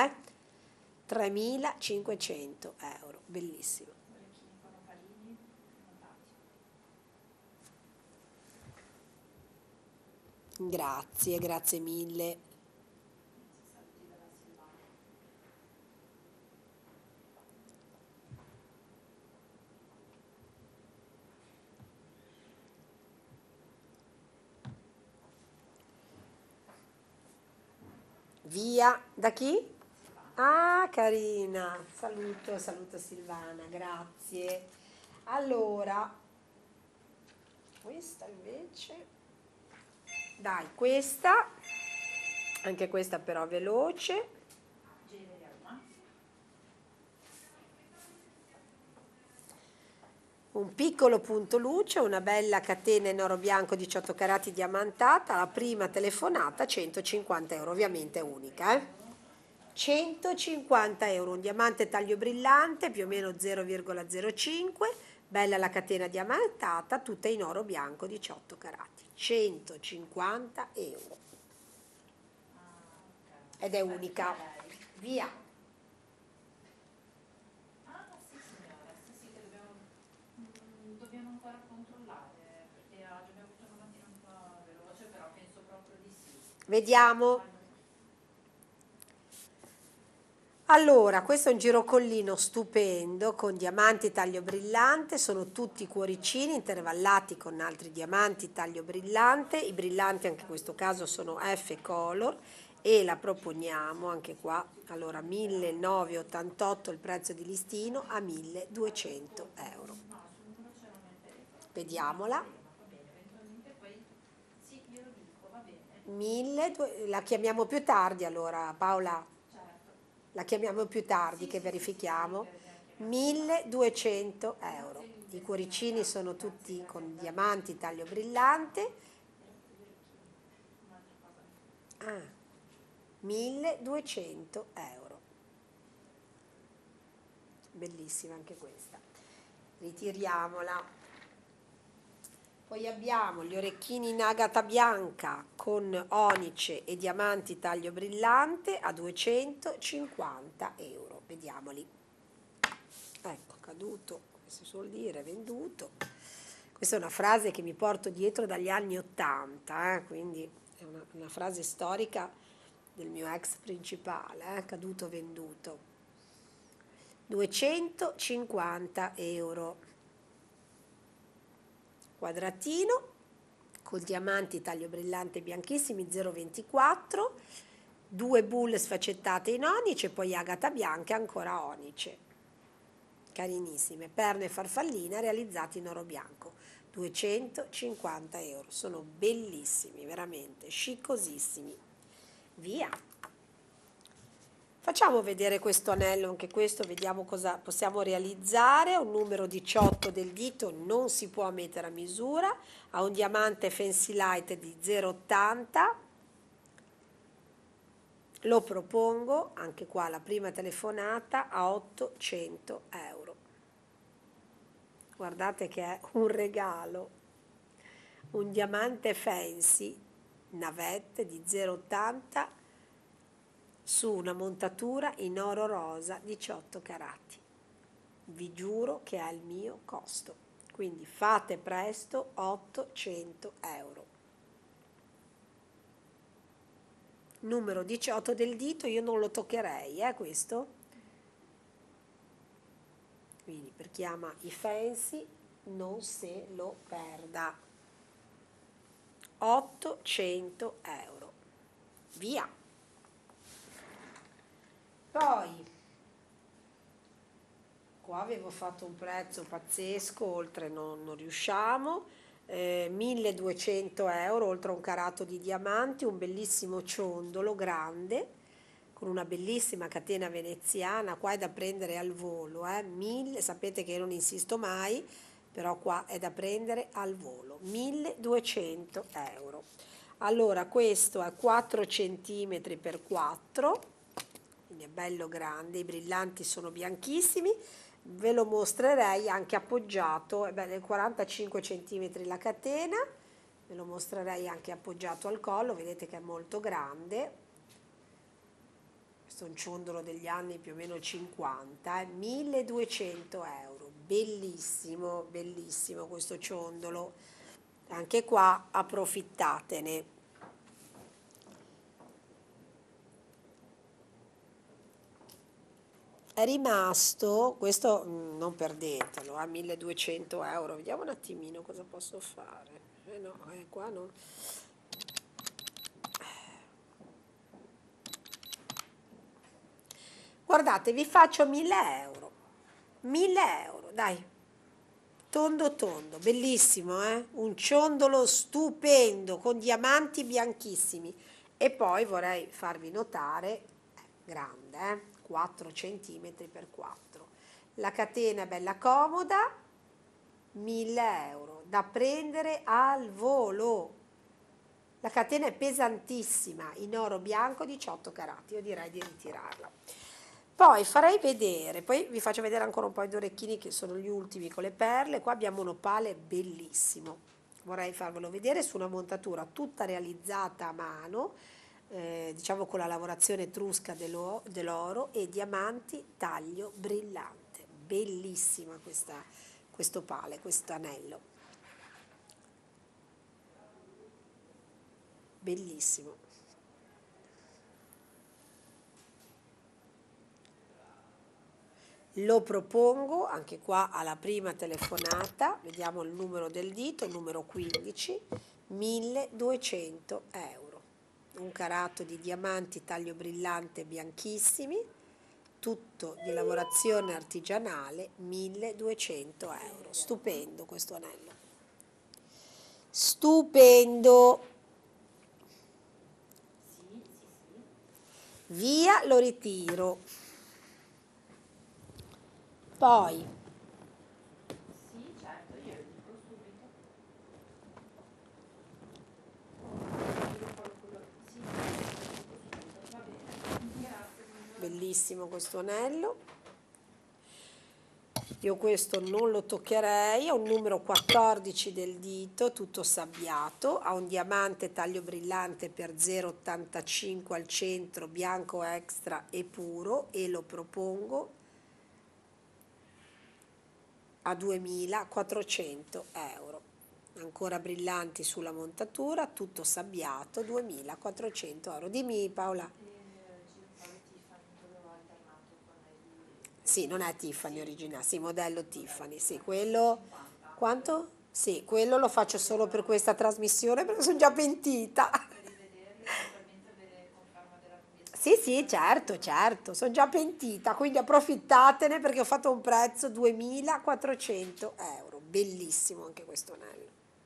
3.500 euro, bellissimo.
Orecchini con opalini montati.
Grazie, grazie mille.
Saluti dalla Silvana.
Via, da chi? Ah, carina, saluto, saluto Silvana, grazie. Allora, questa invece, dai, questa, anche questa però veloce.
Gioielleria Roma?
Un piccolo punto luce, una bella catena in oro bianco 18 carati diamantata, la prima telefonata 150 euro, ovviamente unica. 150 euro, un diamante taglio brillante, più o meno 0,05, bella la catena diamantata, tutta in oro bianco 18 carati. 150 euro. Ed è unica. Via.
Ah, sì signora, sì, sì, che dobbiamo
Vediamo. Allora, questo è un girocollino stupendo con diamanti taglio brillante, sono tutti cuoricini intervallati con altri diamanti taglio brillante, i brillanti anche in questo caso sono F Color e la proponiamo anche qua, allora 1988 il prezzo di listino a 1200 euro. Vediamola.
Sì, glielo dico, va bene.
La chiamiamo più tardi allora, Paola?
Certo.
La chiamiamo più tardi che verifichiamo. 1200 euro. I cuoricini sono tutti con diamanti taglio brillante. Ah, 1200 euro. Bellissima anche questa. Ritiriamola. Poi abbiamo gli orecchini in agata bianca con onice e diamanti taglio brillante a 250 euro. Vediamoli. Ecco, caduto, come si suol dire, venduto. Questa è una frase che mi porto dietro dagli anni 80, quindi è una frase storica del mio ex principale, caduto, venduto. 250 euro. Quadratino con diamanti taglio brillante bianchissimi 0,24, due bulle sfaccettate in onice e poi agata bianca ancora onice, carinissime, perle farfalline realizzate in oro bianco, 250 euro, sono bellissimi, veramente scicosissimi. Via. Facciamo vedere questo anello, anche questo, vediamo cosa possiamo realizzare. Un numero 18 del dito non si può mettere a misura, ha un diamante Fancy Light di 0,80. Lo propongo, anche qua la prima telefonata, a 800 euro. Guardate che è un regalo. Un diamante Fancy Navette di 0,80 su una montatura in oro rosa 18 carati. Vi giuro che è il mio costo. Quindi fate presto, 800 euro. Numero 18 del dito, io non lo toccherei, questo. Quindi per chi ama i fancy non se lo perda. 800 euro. Via. Poi, qua avevo fatto un prezzo pazzesco, oltre non riusciamo, 1200 euro, oltre a un carato di diamanti, un bellissimo ciondolo grande, con una bellissima catena veneziana, qua è da prendere al volo, 1000, sapete che io non insisto mai, però qua è da prendere al volo, 1200 euro. Allora, questo è 4 cm per 4, quindi è bello grande, i brillanti sono bianchissimi, ve lo mostrerei anche appoggiato, è bello, 45 cm la catena, ve lo mostrerei anche appoggiato al collo, vedete che è molto grande, questo è un ciondolo degli anni più o meno 50, 1200 euro, bellissimo, bellissimo questo ciondolo, anche qua approfittatene. È rimasto, questo non perdetelo, a 1200 euro, vediamo un attimino cosa posso fare, no, qua no. Guardate, vi faccio 1000 euro, 1000 euro, dai, tondo tondo, bellissimo, un ciondolo stupendo, con diamanti bianchissimi, e poi vorrei farvi notare, grande, 4 cm per 4, la catena è bella comoda, 1000 euro, da prendere al volo, la catena è pesantissima, in oro bianco 18 carati, io direi di ritirarla. Poi farei vedere, poi vi faccio vedere ancora un paio di orecchini che sono gli ultimi con le perle, qua abbiamo un opale bellissimo, vorrei farvelo vedere su una montatura tutta realizzata a mano, diciamo con la lavorazione etrusca dell'oro e diamanti taglio brillante, bellissima questo opale, questo anello, bellissimo. Lo propongo anche qua alla prima telefonata, vediamo il numero del dito, numero 15, 1200 euro. Un carato di diamanti taglio brillante bianchissimi, tutto di lavorazione artigianale, 1200 euro. Stupendo questo anello. Stupendo. Via, lo ritiro. Poi
Sì, certo, io lo dico subito. Sì, lo dico subito, va bene. Grazie,
bellissimo questo anello. Io questo non lo toccherei, ha un numero 14 del dito, tutto sabbiato, ha un diamante taglio brillante per 0,85 al centro, bianco extra e puro, e lo propongo a 2400 euro. Ancora brillanti sulla montatura, tutto sabbiato, 2400 euro. Dimmi Paola. Sì, non è Tiffany originale, sì, modello Tiffany, sì, quello, quanto? Sì, quello lo faccio solo per questa trasmissione perché sono già pentita.
per rivederli, eventualmente avere conferma della
Sì,
condizione.
sì, certo, certo, sono già pentita, quindi approfittatene perché ho fatto un prezzo 2400 euro, bellissimo anche questo anello.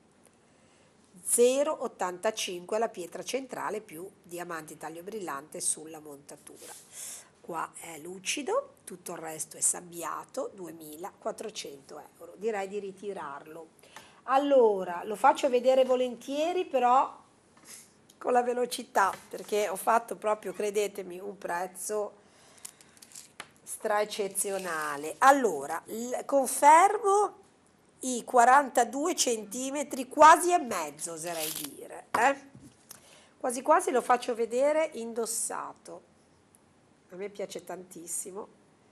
0,85 la pietra centrale più diamanti taglio brillante sulla montatura. Qua è lucido, tutto il resto è sabbiato, 2400 euro. Direi di ritirarlo. Allora, lo faccio vedere volentieri, però con la velocità, perché ho fatto proprio, credetemi, un prezzo stra eccezionale. Allora, confermo i 42 centimetri, quasi e mezzo, oserei dire. Quasi quasi lo faccio vedere indossato. A me piace tantissimo.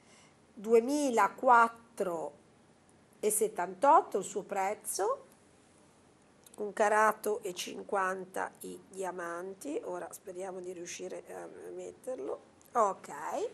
2004,78 il suo prezzo, un carato e 50 i diamanti. Ora speriamo di riuscire a metterlo. Ok.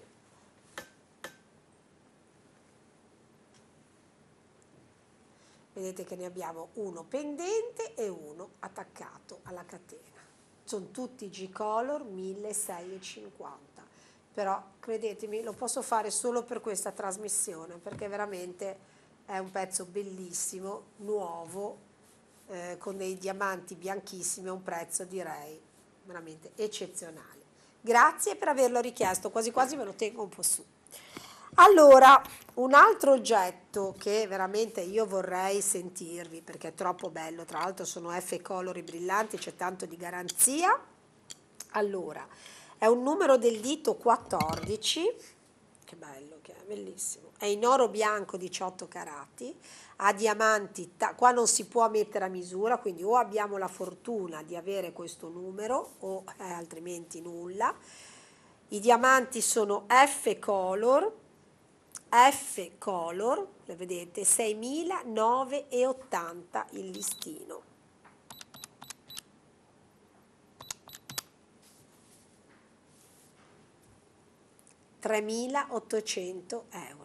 Vedete che ne abbiamo uno pendente e uno attaccato alla catena. Sono tutti G-Color 1650, però credetemi lo posso fare solo per questa trasmissione perché veramente è un pezzo bellissimo, nuovo, con dei diamanti bianchissimi a un prezzo direi veramente eccezionale. Grazie per averlo richiesto, quasi quasi me lo tengo un po' su. Allora, un altro oggetto che veramente io vorrei sentirvi perché è troppo bello, tra l'altro sono F colori brillanti, c'è tanto di garanzia. Allora, è un numero del dito 14, che bello che è, bellissimo. È in oro bianco 18 carati, ha diamanti, qua non si può mettere a misura, quindi o abbiamo la fortuna di avere questo numero o altrimenti nulla. I diamanti sono F color, le vedete, 6.980 il listino. €3.800.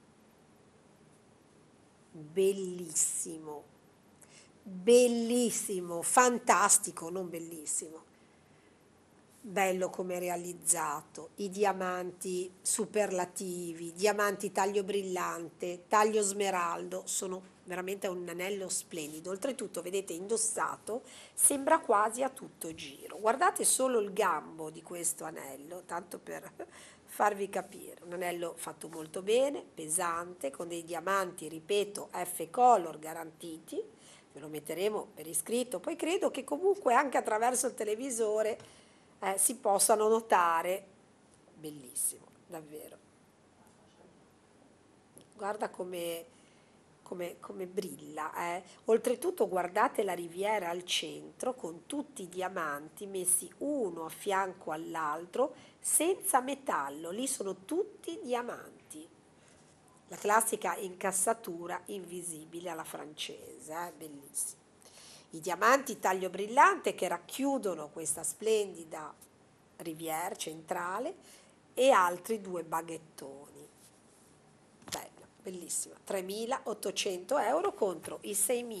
Bellissimo, bellissimo, fantastico, non bellissimo. Bello come è realizzato, i diamanti superlativi, diamanti taglio brillante, taglio smeraldo, sono veramente un anello splendido. Oltretutto, vedete, indossato, sembra quasi a tutto giro. Guardate solo il gambo di questo anello, tanto per farvi capire. Un anello fatto molto bene, pesante, con dei diamanti, ripeto, F color garantiti. Ve lo metteremo per iscritto. Poi credo che comunque anche attraverso il televisore si possano notare. Bellissimo, davvero. Guarda come brilla. Oltretutto guardate la riviera al centro con tutti i diamanti messi uno a fianco all'altro senza metallo, lì sono tutti diamanti. La classica incassatura invisibile alla francese, bellissimo. I diamanti taglio brillante che racchiudono questa splendida riviera centrale e altri due baghettoni. Beh, bellissima, 3.800 euro contro i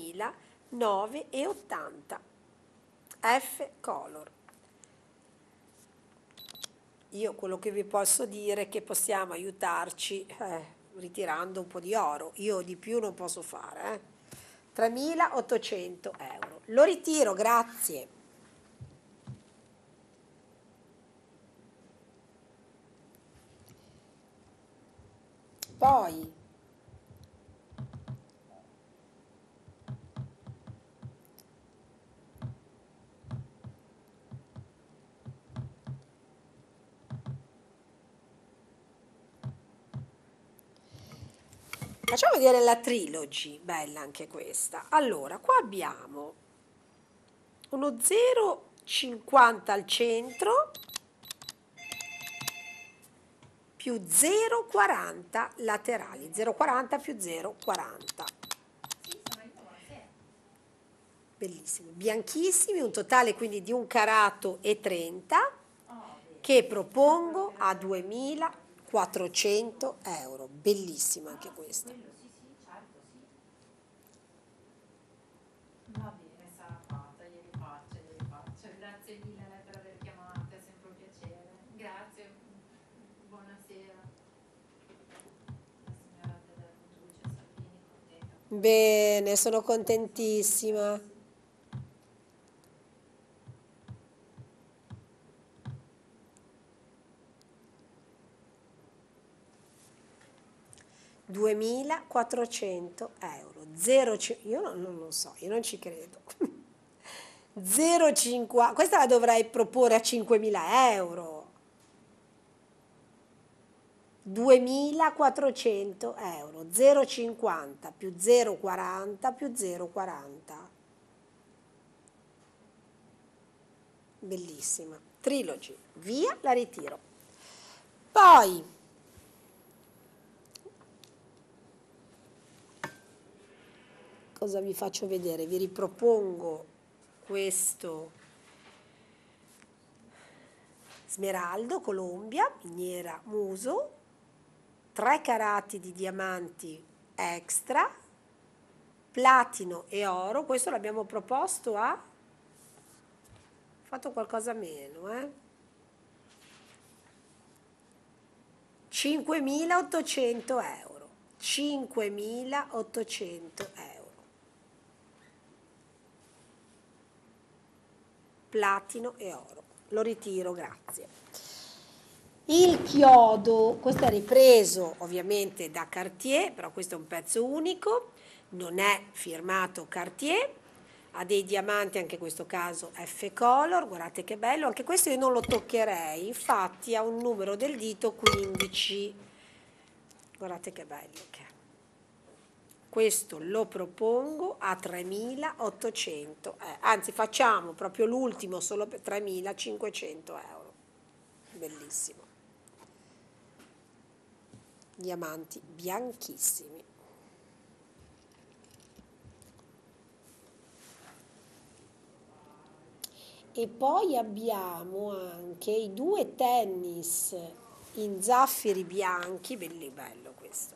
6.980. F Color. Io quello che vi posso dire è che possiamo aiutarci ritirando un po' di oro. Io di più non posso fare. 3.800 euro. Lo ritiro, grazie. Poi facciamo vedere la Trilogy, bella anche questa. Allora, qua abbiamo uno 0,50 al centro più 0,40 laterali, 0,40 più 0,40.
Sì, sono io, sì.
Bellissimi, bianchissimi, un totale quindi di 1,30 carat
Oh, vedi.
che propongo a 2.400 euro. Bellissima anche questa.
Quello, sì, sì, certo, sì. Va bene, sarà fatta, glieli faccio, glieli faccio. Grazie mille a lei per aver chiamato, è sempre un piacere. Grazie, buonasera. La signora della Luce Salvini, contenta.
Bene, sono contentissima. €2.400. Io non lo so, io non ci credo. 0,50, questa la dovrei proporre a 5.000 euro. 2.400 euro, 0,50 più 0,40 più 0,40. Bellissima. Trilogy, via, la ritiro. Poi, cosa vi faccio vedere? Vi ripropongo questo smeraldo, Colombia, miniera muso, 3 carati di diamanti extra, platino e oro. Questo l'abbiamo proposto a, fatto qualcosa meno, 5.800 euro, 5.800 euro, platino e oro. Lo ritiro, grazie. Il chiodo, questo è ripreso ovviamente da Cartier, però questo è un pezzo unico, non è firmato Cartier, ha dei diamanti, anche in questo caso F Color, guardate che bello, anche questo io non lo toccherei, infatti ha un numero del dito 15, guardate che bello che è. Questo lo propongo a 3.800, anzi facciamo proprio l'ultimo solo per 3.500 euro, bellissimo. Diamanti bianchissimi. E poi abbiamo anche i 2 tennis in zaffiri bianchi, bello questo.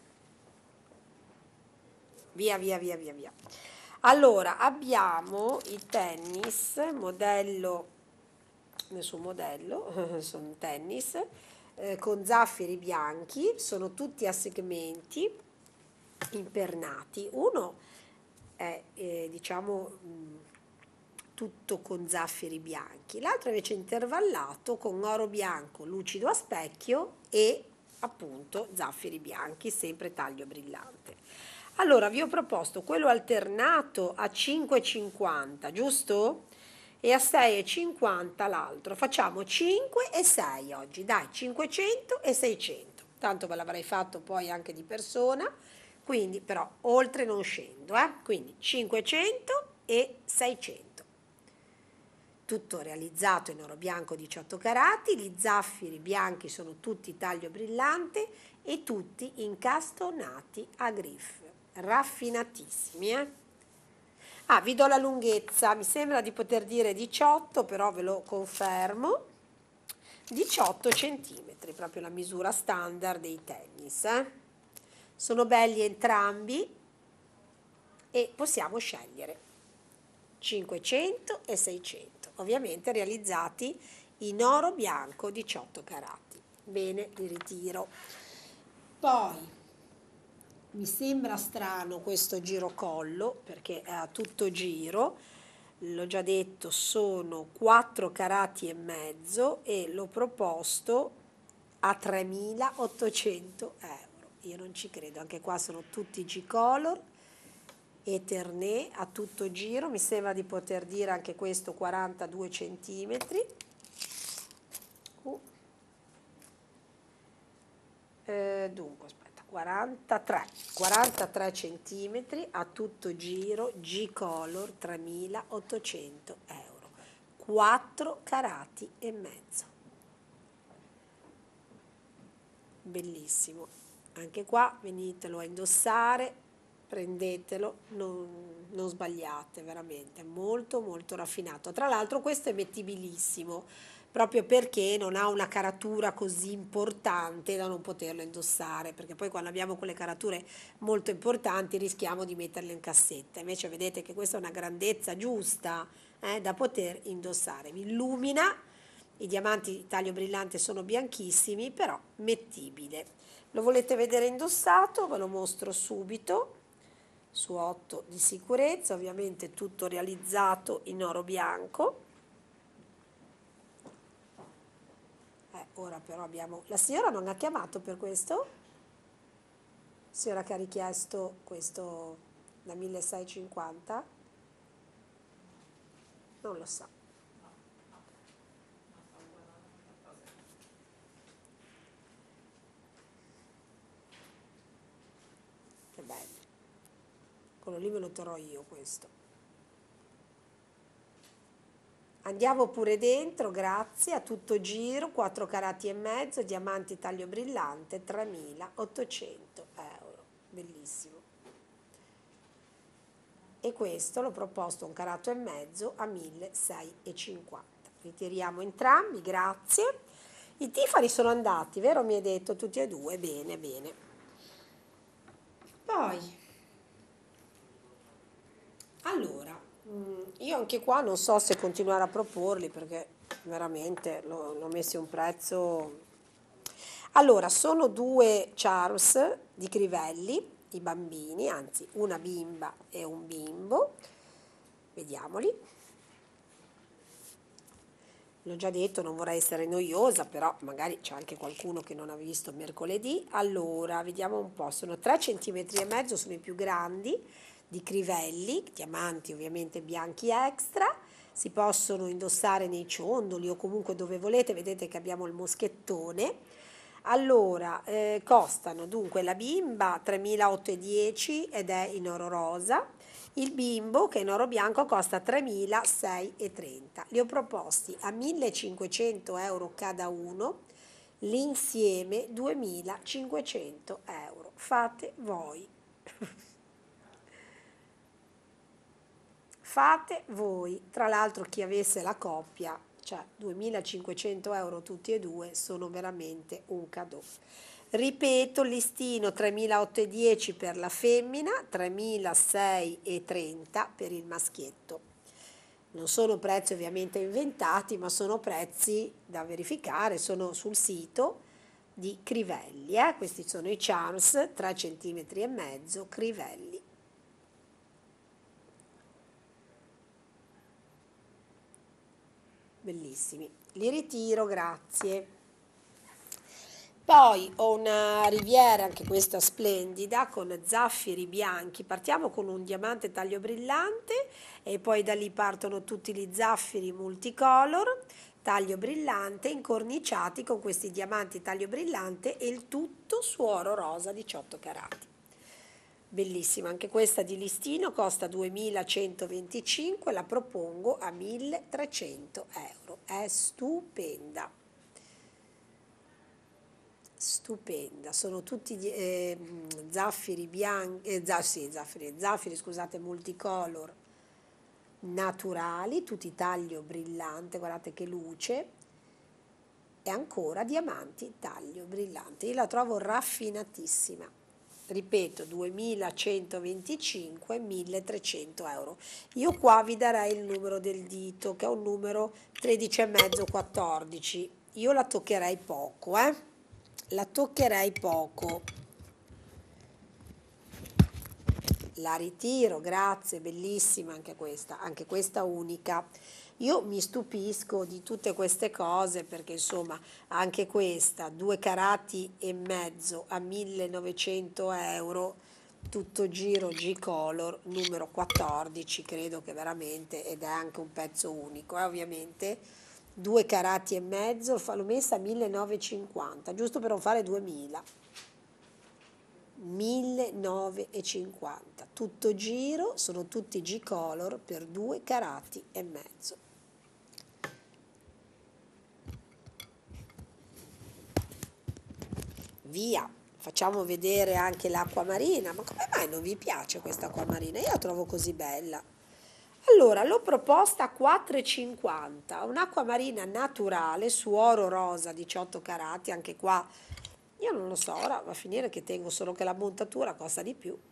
Via, via, via, via, via. Allora, abbiamo i tennis, modello, nessun modello, sono tennis, con zaffiri bianchi, sono tutti a segmenti impernati. Uno è, diciamo, tutto con zaffiri bianchi, l'altro invece intervallato con oro bianco lucido a specchio e appunto zaffiri bianchi, sempre taglio brillante. Allora, vi ho proposto quello alternato a 5,50, giusto? E a 6,50 l'altro. Facciamo 5 e 6 oggi, dai, 500 e 600. Tanto ve l'avrei fatto poi anche di persona, quindi però oltre non scendo, quindi 500 e 600. Tutto realizzato in oro bianco 18 carati, gli zaffiri bianchi sono tutti taglio brillante e tutti incastonati a griffe, raffinatissimi. Ah, vi do la lunghezza, mi sembra di poter dire 18, però ve lo confermo, 18 centimetri, proprio la misura standard dei tennis. sono belli entrambi e possiamo scegliere 500 e 600, ovviamente realizzati in oro bianco 18 carati. Bene, li ritiro. Poi mi sembra strano questo girocollo perché è a tutto giro, l'ho già detto, sono 4 carati e mezzo e l'ho proposto a 3.800 euro. Io non ci credo, anche qua sono tutti G-Color, Eternè a tutto giro, mi sembra di poter dire anche questo 42 centimetri. Dunque, aspetta, 43 centimetri a tutto giro, G-Color 3.800 euro, 4 carati e mezzo. Bellissimo, anche qua venitelo a indossare, prendetelo, non sbagliate, veramente molto molto raffinato. Tra l'altro questo è mettibilissimo proprio perché non ha una caratura così importante da non poterlo indossare, perché poi quando abbiamo quelle carature molto importanti rischiamo di metterle in cassetta. Invece vedete che questa è una grandezza giusta da poter indossare, vi illumina. I diamanti di taglio brillante sono bianchissimi, però mettibile. Lo volete vedere indossato? Ve lo mostro subito. Su 8 di sicurezza, ovviamente tutto realizzato in oro bianco. Ora però abbiamo... La signora non ha chiamato per questo? La signora che ha richiesto questo da 1.650? Non lo so. Che bello. Quello lì me lo terrò io questo. Andiamo pure dentro, grazie, a tutto giro, 4 carati e mezzo, diamanti taglio brillante, 3.800 euro. Bellissimo. E questo l'ho proposto un carato e mezzo a 1.650. Ritiriamo entrambi, grazie. I Tiffany sono andati, vero? Mi hai detto tutti e due, bene, bene. Poi, allora, io anche qua non so se continuare a proporli perché veramente l'ho messi un prezzo. Allora, sono 2 Charles di Crivelli, i bambini, anzi una bimba e un bimbo. Vediamoli. L'ho già detto, non vorrei essere noiosa, però magari c'è anche qualcuno che non ha visto mercoledì. Allora, vediamo un po', sono 3,5 cm, sono i più grandi, di Crivelli, diamanti ovviamente bianchi extra, si possono indossare nei ciondoli o comunque dove volete, vedete che abbiamo il moschettone. Allora, costano dunque la bimba 3.810 ed è in oro rosa, il bimbo che è in oro bianco costa 3.630. Li ho proposti a 1.500 euro cada uno, l'insieme 2.500 euro. Fate voi. Fate voi. Tra l'altro chi avesse la coppia, cioè 2.500 euro tutti e due, sono veramente un cadeau. Ripeto, listino 3.810 per la femmina, 3.630 per il maschietto. Non sono prezzi ovviamente inventati, ma sono prezzi da verificare, sono sul sito di Crivelli. Questi sono i Charms, 3,5 cm, Crivelli. Bellissimi. Li ritiro, grazie. Poi ho una riviera, anche questa splendida, con zaffiri bianchi. Partiamo con un diamante taglio brillante e poi da lì partono tutti gli zaffiri multicolor, taglio brillante, incorniciati con questi diamanti taglio brillante e il tutto su oro rosa 18 carati. Bellissima, anche questa di listino, costa 2.125, la propongo a 1.300 euro. È stupenda. Stupenda, sono tutti zaffiri bianchi, zaffiri, scusate, multicolor naturali, tutti taglio brillante, guardate che luce, e ancora diamanti taglio brillante. Io la trovo raffinatissima, ripeto, 2125, 1300 euro. Io qua vi darei il numero del dito, che è un numero 13,5, 14. Io la toccherei poco, la toccherei poco. La ritiro, grazie, bellissima anche questa unica. Io mi stupisco di tutte queste cose perché insomma anche questa 2,5 carati a 1900 euro, tutto giro G-Color, numero 14, credo che veramente, ed è anche un pezzo unico, ovviamente. 2,5 carati, l'ho messa a 1950, giusto per non fare 2000. 1950, tutto giro, sono tutti G-Color per 2,5 carati. Via, facciamo vedere anche l'acqua marina. Ma come mai non vi piace questa acqua marina? Io la trovo così bella. Allora, l'ho proposta a 4,50, un'acqua marina naturale su oro rosa 18 carati, anche qua io non lo so, ora va a finire che tengo solo che la montatura costa di più.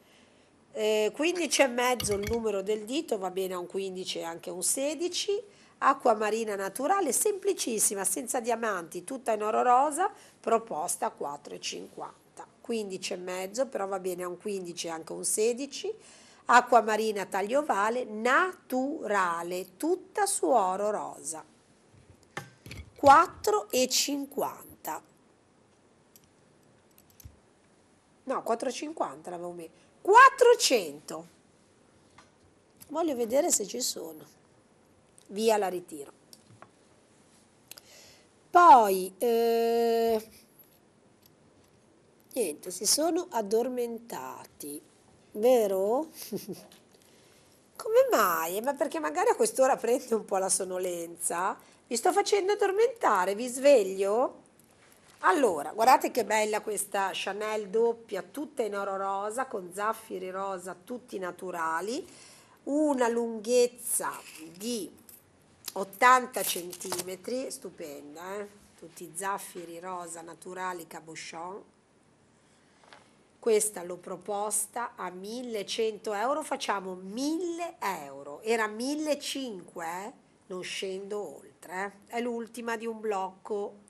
15,5 il numero del dito, va bene a un 15 e anche un 16. Acqua marina naturale, semplicissima, senza diamanti, tutta in oro rosa, proposta a 4,50. 15,5, però va bene a un 15 e anche un 16. Acqua marina taglio ovale, naturale, tutta su oro rosa. 4,50. No, 4,50 l'avevo messo. 400. Voglio vedere se ci sono. Via, la ritiro. Poi, niente, si sono addormentati. Vero? Come mai? Ma perché magari a quest'ora prende un po' la sonnolenza? Vi sto facendo addormentare, vi sveglio? Allora, guardate che bella questa Chanel doppia, tutta in oro rosa, con zaffiri rosa, tutti naturali, una lunghezza di 80 centimetri, stupenda, tutti zaffiri rosa naturali cabochon. Questa l'ho proposta a 1100 euro, facciamo 1000 euro, era 1500, non scendo oltre, è l'ultima di un blocco.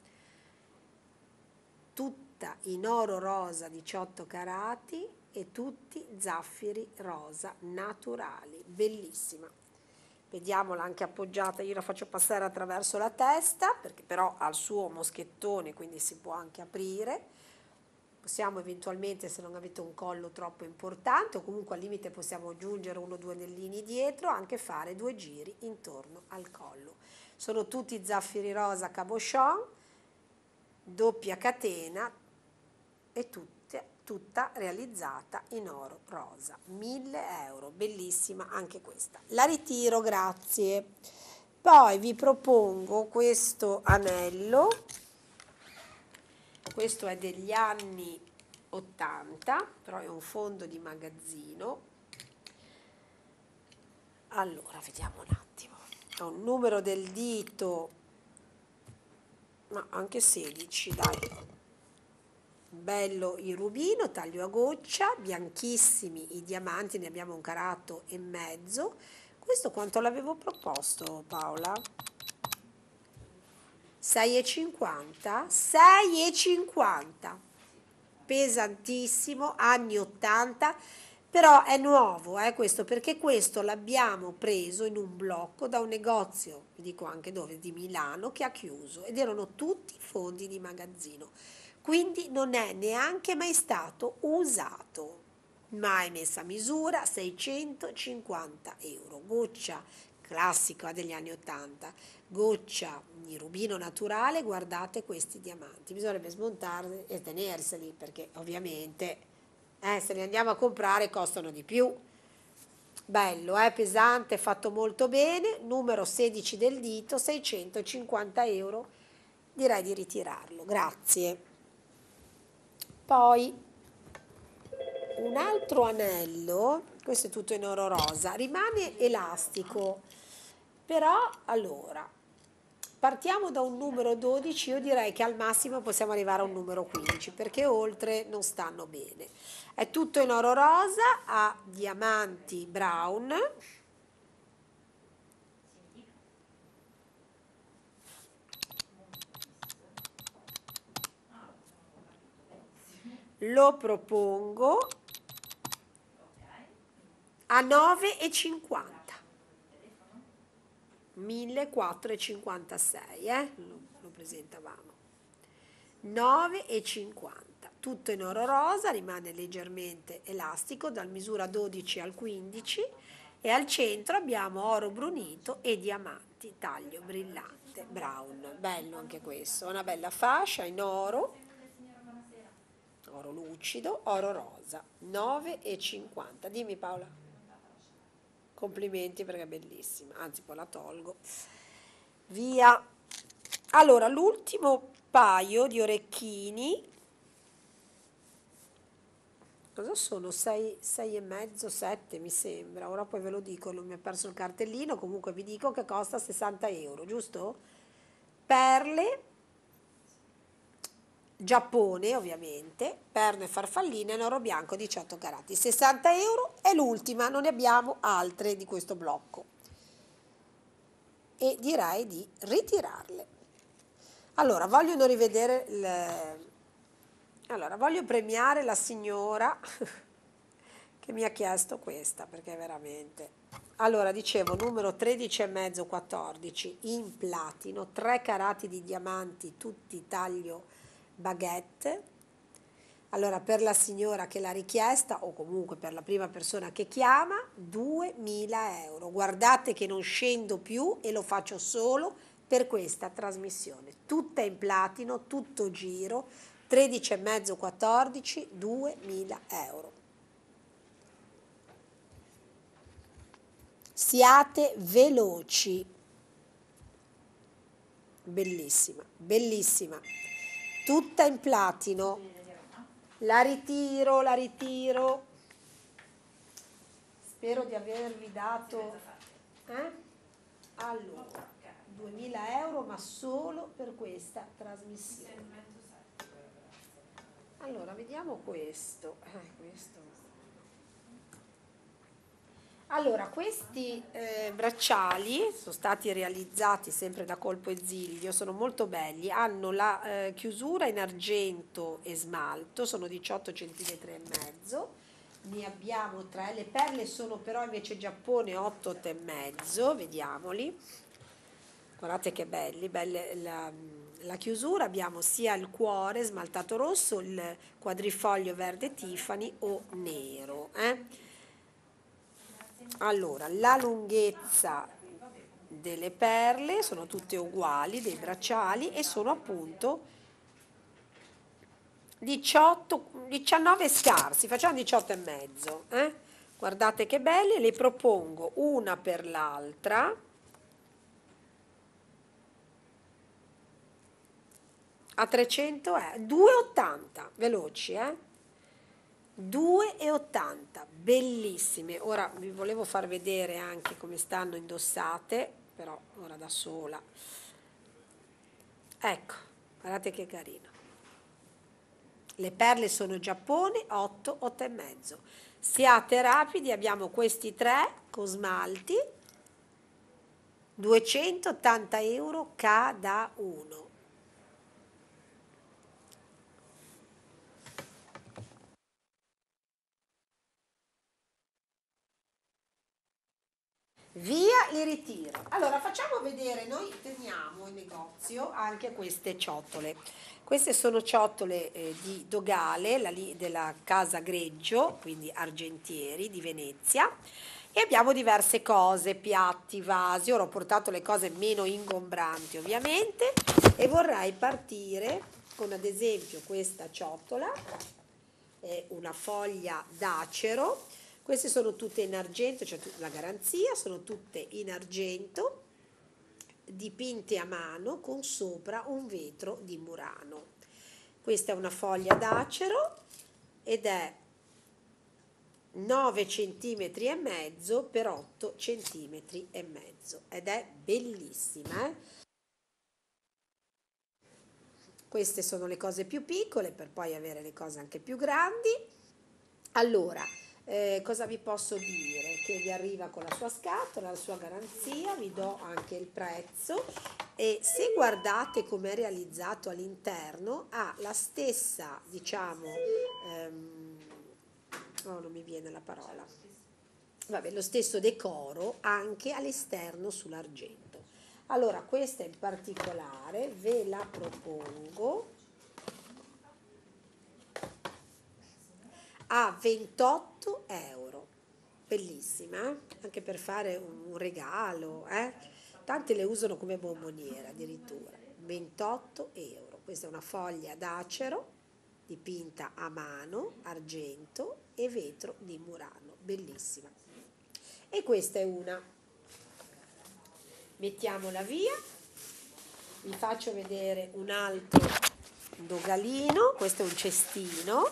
Tutta in oro rosa 18 carati e tutti zaffiri rosa naturali, bellissima. Vediamola anche appoggiata, io la faccio passare attraverso la testa perché però ha il suo moschettone, quindi si può anche aprire. Possiamo eventualmente, se non avete un collo troppo importante o comunque al limite possiamo aggiungere 1 o 2 anellini dietro, anche fare 2 giri intorno al collo. Sono tutti zaffiri rosa cabochon, doppia catena e tutta realizzata in oro rosa. 1000 euro, bellissima anche questa. La ritiro, grazie. Poi vi propongo questo anello, questo è degli anni 80, però è un fondo di magazzino. Allora, vediamo un attimo. Ho un numero del dito, ma anche 16, dai. Bello il rubino, taglio a goccia, bianchissimi i diamanti, ne abbiamo 1,5 carati. Questo quanto l'avevo proposto, Paola? 6,50? 6,50, pesantissimo, anni 80, però è nuovo questo, perché questo l'abbiamo preso in un blocco da un negozio, vi dico anche dove, di Milano, che ha chiuso, ed erano tutti fondi di magazzino, quindi non è neanche mai stato usato, mai messa a misura, 650 euro, goccia classica degli anni 80, goccia di rubino naturale, guardate questi diamanti, bisognerebbe smontarli e tenerseli perché ovviamente se li andiamo a comprare costano di più. Bello, pesante, fatto molto bene, numero 16 del dito, 650 euro, direi di ritirarlo, grazie. Poi un altro anello, questo è tutto in oro rosa, rimane elastico, però allora partiamo da un numero 12, io direi che al massimo possiamo arrivare a un numero 15, perché oltre non stanno bene. È tutto in oro rosa, a diamanti brown. Lo propongo a 9,50. 1456, lo presentavamo. 9,50. Tutto in oro rosa, rimane leggermente elastico dal misura 12 al 15 e al centro abbiamo oro brunito e diamanti, taglio brillante, brown. Bello anche questo, una bella fascia in oro, oro lucido, oro rosa. 9,50. Dimmi Paola. Complimenti perché è bellissima, anzi poi la tolgo. Via. Allora, l'ultimo paio di orecchini, cosa sono? 6 e mezzo, 7 mi sembra, ora poi ve lo dico, non mi è perso il cartellino, comunque vi dico che costa 60 euro, giusto? Perle, Giappone ovviamente, perle farfalline in oro bianco 18 carati, 60 euro è l'ultima, non ne abbiamo altre di questo blocco e direi di ritirarle. Allora, vogliono rivedere allora, voglio premiare la signora che mi ha chiesto questa, perché veramente... Allora, dicevo, numero 13 e mezzo, 14, in platino, 3 carati di diamanti, tutti taglio baguette. Allora, per la signora che l'ha richiesta, o comunque per la prima persona che chiama, 2000 euro. Guardate che non scendo più e lo faccio solo per questa trasmissione. Tutta in platino, tutto giro, 13 e mezzo, 14, 2000 euro. Siate veloci. Bellissima, bellissima. Tutta in platino. La ritiro, la ritiro. Spero di avervi dato... Allora, 2000 euro, ma solo per questa trasmissione. Allora, vediamo questo. Questo. Allora, questi bracciali sono stati realizzati sempre da Colpo e Ziglio, sono molto belli, hanno la chiusura in argento e smalto, sono 18 cm e mezzo, ne abbiamo 3, le perle sono però invece Giappone 8, 8 e mezzo, vediamoli, guardate che belli, belle la chiusura, abbiamo sia il cuore smaltato rosso, il quadrifoglio verde Tiffany o nero, Allora, la lunghezza delle perle sono tutte uguali, dei bracciali, e sono appunto 19 scarsi, facciamo 18 e mezzo. Guardate che belli, le propongo una per l'altra. A 300 2,80, veloci, 2,80, bellissime. Ora vi volevo far vedere anche come stanno indossate, però ora da sola. Ecco, guardate che carino. Le perle sono Giappone, 8, 8 e mezzo. Siate rapidi, abbiamo questi 3 con smalti, 280 euro cada uno. Via, li ritiro. Allora facciamo vedere, noi teniamo in negozio anche queste ciotole. Queste sono ciotole di Dogale, della casa Greggio, quindi Argentieri di Venezia, e abbiamo diverse cose, piatti, vasi. Ora ho portato le cose meno ingombranti ovviamente e vorrei partire con ad esempio questa ciotola, una foglia d'acero. Queste sono tutte in argento, c'è la garanzia, sono tutte in argento, dipinte a mano con sopra un vetro di Murano. Questa è una foglia d'acero ed è 9 cm e mezzo per 8 cm e mezzo ed è bellissima, Queste sono le cose più piccole per poi avere le cose anche più grandi. Allora, cosa vi posso dire? Che vi arriva con la sua scatola, la sua garanzia, vi do anche il prezzo e se guardate com'è realizzato all'interno ha la stessa, diciamo, oh, non mi viene la parola, vabbè, lo stesso decoro anche all'esterno sull'argento. Allora, questa in particolare ve la propongo a 28 euro. Bellissima, anche per fare un regalo, eh? Tanti le usano come bomboniera addirittura. 28 euro. Questa è una foglia d'acero dipinta a mano, argento e vetro di Murano. Bellissima. E questa è una. Mettiamola via. Vi faccio vedere un altro dogalino. Questo è un cestino.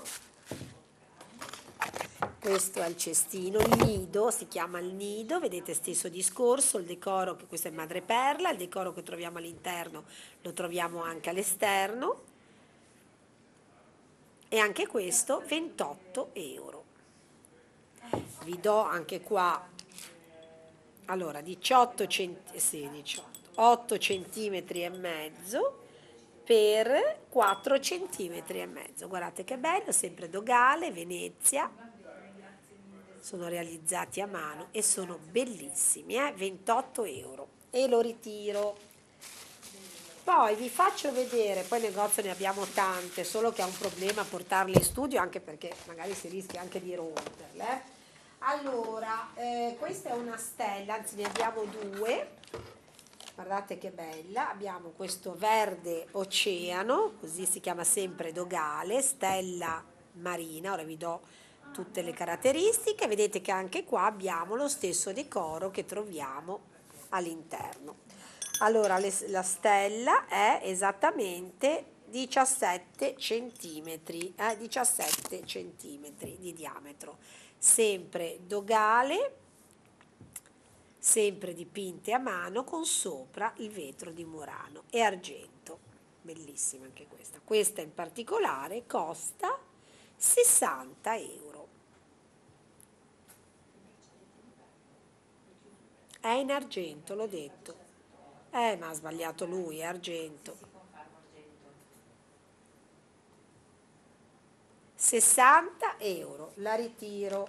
Questo è il cestino, il nido, si chiama il nido, vedete stesso discorso, il decoro, che questo è madreperla, il decoro che troviamo all'interno lo troviamo anche all'esterno e anche questo 28 euro. Vi do anche qua, allora 8 centimetri e mezzo per 4 centimetri e mezzo, guardate che bello, sempre Dogale, Venezia. Sono realizzati a mano e sono bellissimi, 28 euro e lo ritiro. Poi vi faccio vedere, poi in negozio ne abbiamo tante, solo che è un problema portarle in studio anche perché magari si rischia anche di romperle. Allora, questa è una stella, anzi ne abbiamo due, guardate che bella, abbiamo questo verde oceano, così si chiama sempre Dogale, stella marina, ora vi do tutte le caratteristiche, vedete che anche qua abbiamo lo stesso decoro che troviamo all'interno. Allora la stella è esattamente 17 centimetri, 17 centimetri di diametro, sempre Dogale, sempre dipinte a mano con sopra il vetro di Murano e argento, bellissima anche questa. Questa in particolare costa 60 euro. È in argento, l'ho detto. Ma ha sbagliato lui, è argento. 60 euro, la ritiro.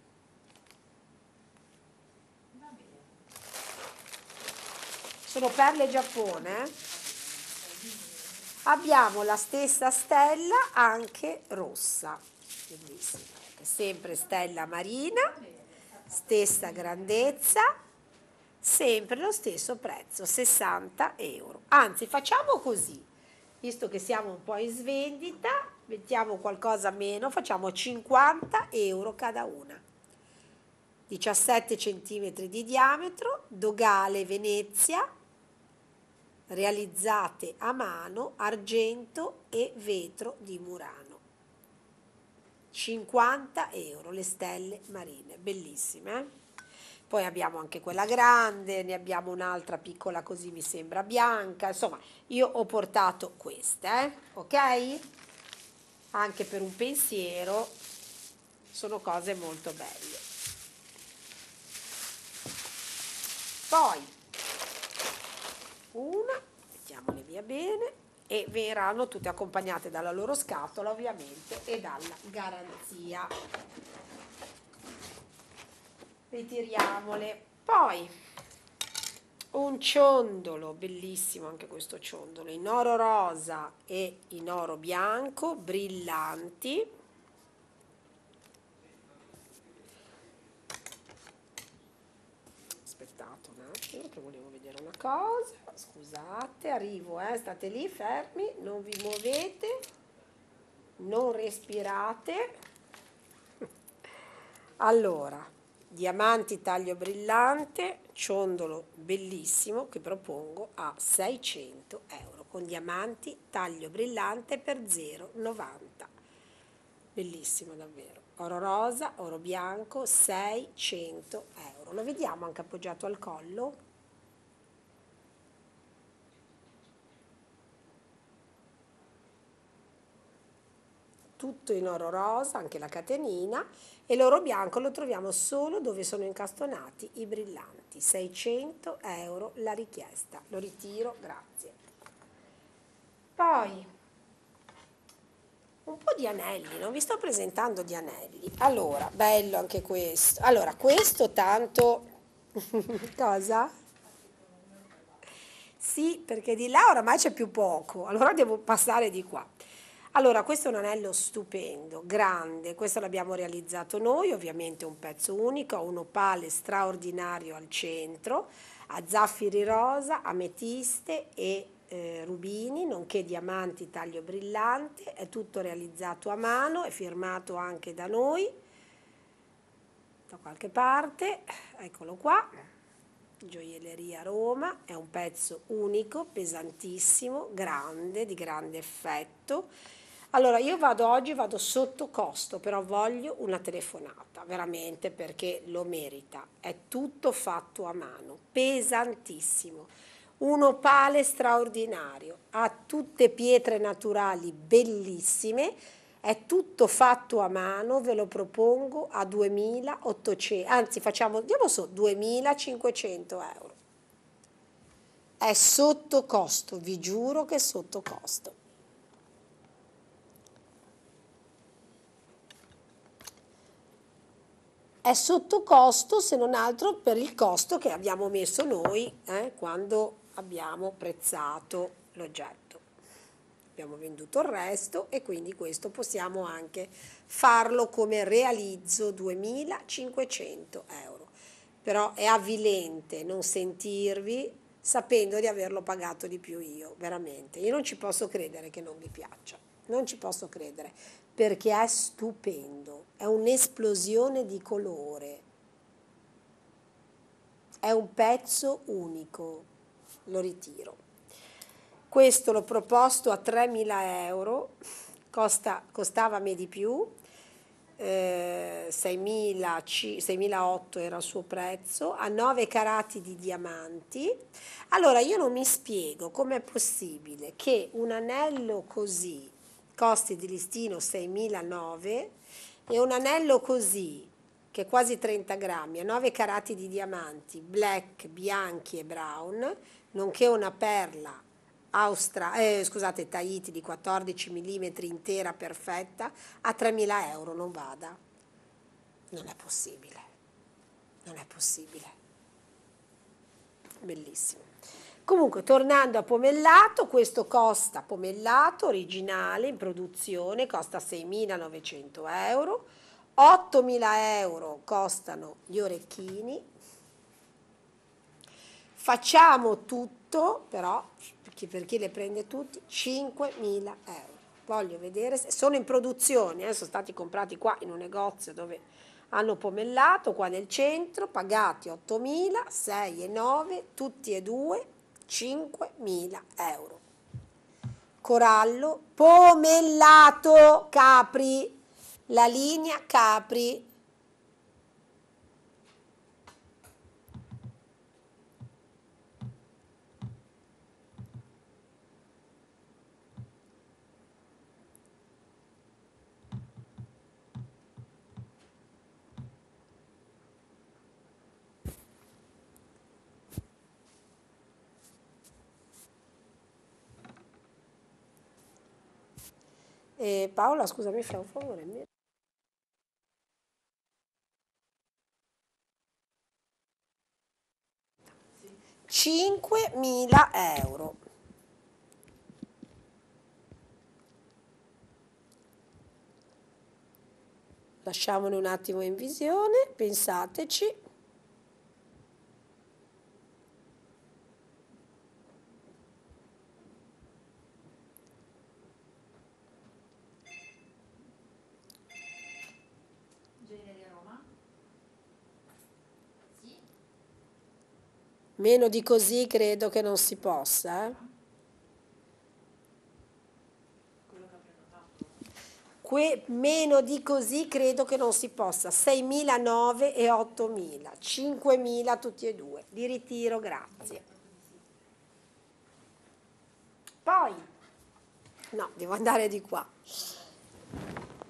Sono perle Giappone. Abbiamo la stessa stella anche rossa, bellissima, sempre stella marina, stessa grandezza, sempre lo stesso prezzo, 60 euro. Anzi, facciamo così, visto che siamo un po' in svendita, mettiamo qualcosa meno, facciamo 50 euro cada una. 17 centimetri di diametro, Dogale Venezia, realizzate a mano, argento e vetro di Murano. 50 euro le stelle marine, bellissime, eh? Poi abbiamo anche quella grande, ne abbiamo un'altra piccola così mi sembra bianca, insomma io ho portato queste, ok? Anche per un pensiero, sono cose molto belle. Poi una, mettiamole via bene, e verranno tutte accompagnate dalla loro scatola ovviamente e dalla garanzia. Ritiriamole. Poi un ciondolo, bellissimo anche questo ciondolo, in oro rosa e in oro bianco, brillanti. Aspettate un attimo che volevo vedere una cosa, scusate, arrivo, state lì fermi, non vi muovete, non respirate. Allora, diamanti taglio brillante, ciondolo bellissimo che propongo a 600 euro con diamanti taglio brillante per 0,90. Bellissimo davvero. Oro rosa, oro bianco, 600 euro. Lo vediamo anche appoggiato al collo? tutto in oro rosa, anche la catenina, e l'oro bianco lo troviamo solo dove sono incastonati i brillanti. 600 euro la richiesta, lo ritiro, grazie. Poi un po' di anelli, non vi sto presentando di anelli. Allora, bello anche questo. Allora, questo tanto... Cosa? Sì, perché di là oramai c'è più poco, allora devo passare di qua. Allora, questo è un anello stupendo, grande, questo l'abbiamo realizzato noi, ovviamente un pezzo unico, ha un opale straordinario al centro, ha zaffiri rosa, ametiste e rubini, nonché diamanti taglio brillante, è tutto realizzato a mano, è firmato anche da noi, da qualche parte, eccolo qua. Gioielleria Roma, è un pezzo unico, pesantissimo, grande, di grande effetto. Allora io oggi vado sotto costo, però voglio una telefonata, veramente, perché lo merita. È tutto fatto a mano, pesantissimo. Un opale straordinario, ha tutte pietre naturali bellissime, è tutto fatto a mano, ve lo propongo a 2.800, anzi diamo su 2.500 euro. È sotto costo, vi giuro che è sotto costo. È sotto costo se non altro per il costo che abbiamo messo noi quando abbiamo prezzato l'oggetto. Abbiamo venduto il resto e quindi questo possiamo anche farlo come realizzo 2.500 euro. Però è avvilente non sentirvi sapendo di averlo pagato di più io, veramente. Io non ci posso credere che non vi piaccia, non ci posso credere, perché è stupendo, è un'esplosione di colore, è un pezzo unico, lo ritiro. Questo l'ho proposto a 3.000 euro, costava a me di più, 6.800 era il suo prezzo, a 9 carati di diamanti. Allora io non mi spiego com'è possibile che un anello così costi di listino 6.900 e un anello così, che è quasi 30 grammi, a 9 carati di diamanti, black, bianchi e brown, nonché una perla scusate, Tahiti di 14 mm intera perfetta, a 3.000 euro non vada. Non è possibile, non è possibile. Bellissimo. Comunque, tornando a pomellato, questo costa, pomellato originale in produzione, costa 6.900 euro, 8.000 euro costano gli orecchini. Facciamo tutto, però, per chi le prende tutti, 5.000 euro. Voglio vedere, sono in produzione, sono stati comprati qua in un negozio dove hanno pomellato, qua nel centro, pagati 8.000, 6 e 9, tutti e due, 5.000 euro. Corallo, pomellato, Capri, la linea Capri. Paola, scusami, fai un favore. 5.000 euro. Lasciamone un attimo in visione, pensateci.
Gioielleria Roma? Sì.
Meno di così credo che non si possa.
Quello che ho prenotato.
Meno di così credo che non si possa. 6.900 e 8.000, 5.000 tutti e due. Li ritiro, grazie. Poi, no, devo andare di qua.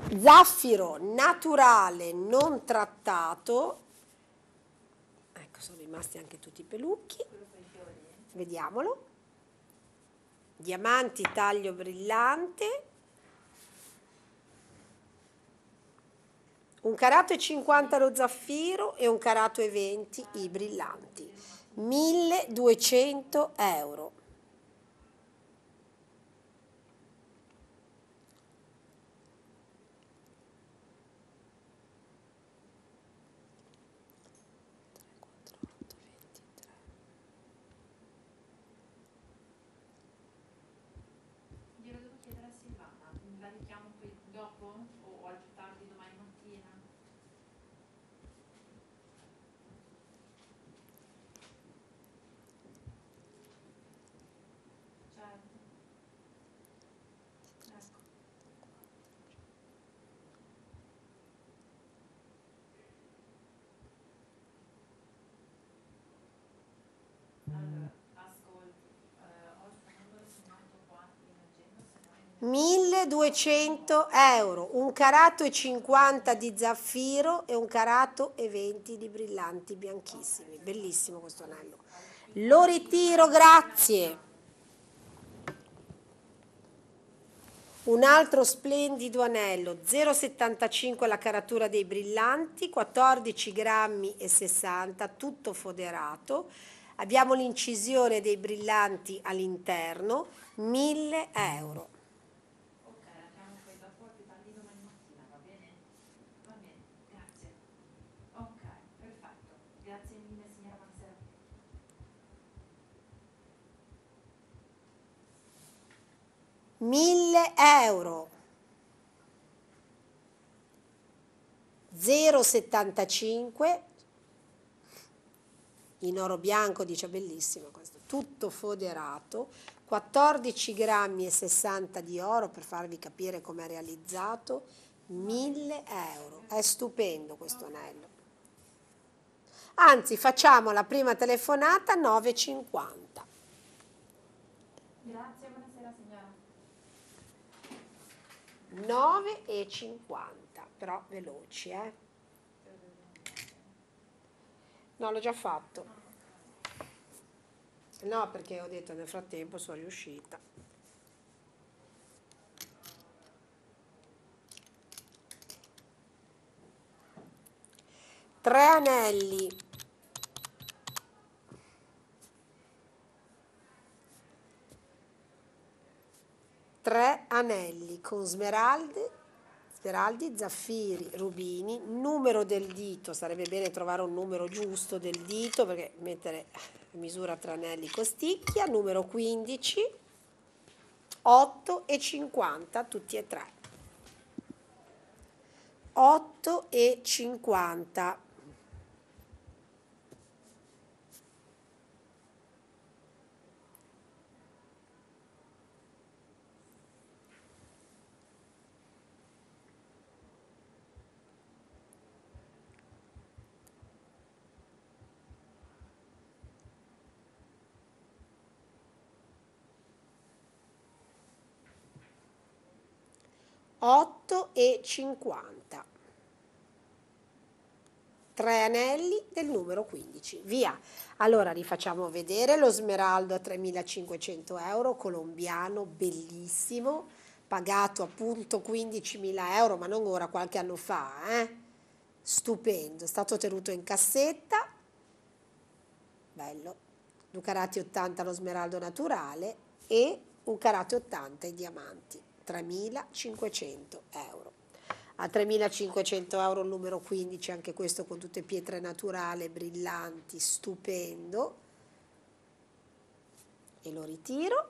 zaffiro naturale non trattato, ecco, sono rimasti anche tutti i pelucchi, vediamolo, diamanti taglio brillante, 1,50 carat lo zaffiro e 1,20 carat i brillanti, 1.200 euro.
Glielo devo chiedere a Silvana, la richiamo poi dopo o al più tardi domani mattina? Certo. Ecco. Allora, ascolti, ho il suo numero segnato qua in agenda, se no
1.200 euro, 1,50 carat di zaffiro e 1,20 carat di brillanti bianchissimi. Bellissimo questo anello. Lo ritiro, grazie. Un altro splendido anello, 0,75 la caratura dei brillanti, 14 grammi e 60, tutto foderato. Abbiamo l'incisione dei brillanti all'interno, 1.000 euro.
ok, la chiamo poi dopo al più tardi domani mattina, va bene? Va bene, grazie. Ok, perfetto. Grazie mille signora, buonasera.
1.000 euro, 0,75 in oro bianco, dice bellissimo questo, tutto foderato, 14 grammi e 60 di oro per farvi capire com'è realizzato, 1.000 euro, è stupendo questo anello. Anzi, facciamo la prima telefonata 9,50.
Grazie, buonasera signora.
9,50, però veloci, eh? No, l'ho già fatto. No, perché ho detto nel frattempo sono riuscita. Tre anelli. Tre anelli con smeraldi, zaffiri, rubini, numero del dito, sarebbe bene trovare un numero giusto del dito perché mettere misura tre anelli costicchia, numero 15, 8,50 tutti e tre. 8,50. €8,50. Tre anelli del numero 15. Via. Allora rifacciamo vedere lo smeraldo a 3.500 euro, colombiano, bellissimo, pagato appunto 15.000 euro, ma non ora, qualche anno fa, eh? Stupendo, è stato tenuto in cassetta, bello, 2 carati 80 lo smeraldo naturale e 1 carate 80 i diamanti, 3.500 euro. A 3.500 euro il numero 15, anche questo con tutte pietre naturali, brillanti, stupendo. E lo ritiro.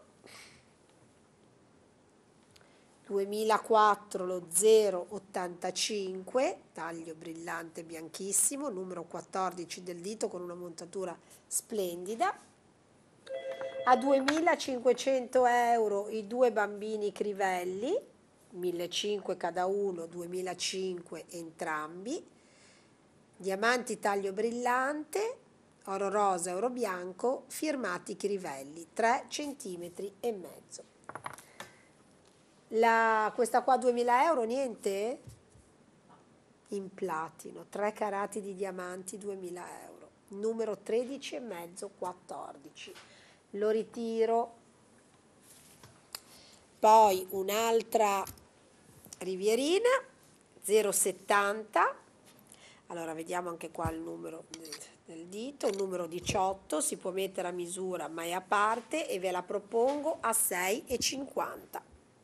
2004 lo 0,85, taglio brillante bianchissimo, numero 14 del dito con una montatura splendida. A 2.500 euro i due bambini crivelli, 1.500 cada uno, 2.500 entrambi, diamanti taglio brillante, oro rosa, oro bianco, firmati crivelli, 3,5 cm. Questa qua 2000 euro, niente? In platino, 3 carati di diamanti, 2000 euro. Numero 13 e mezzo, 14. Lo ritiro. Poi un'altra rivierina, 0,70. Allora vediamo anche qua il numero del dito, il numero 18, si può mettere a misura ma è a parte e ve la propongo a 6,50.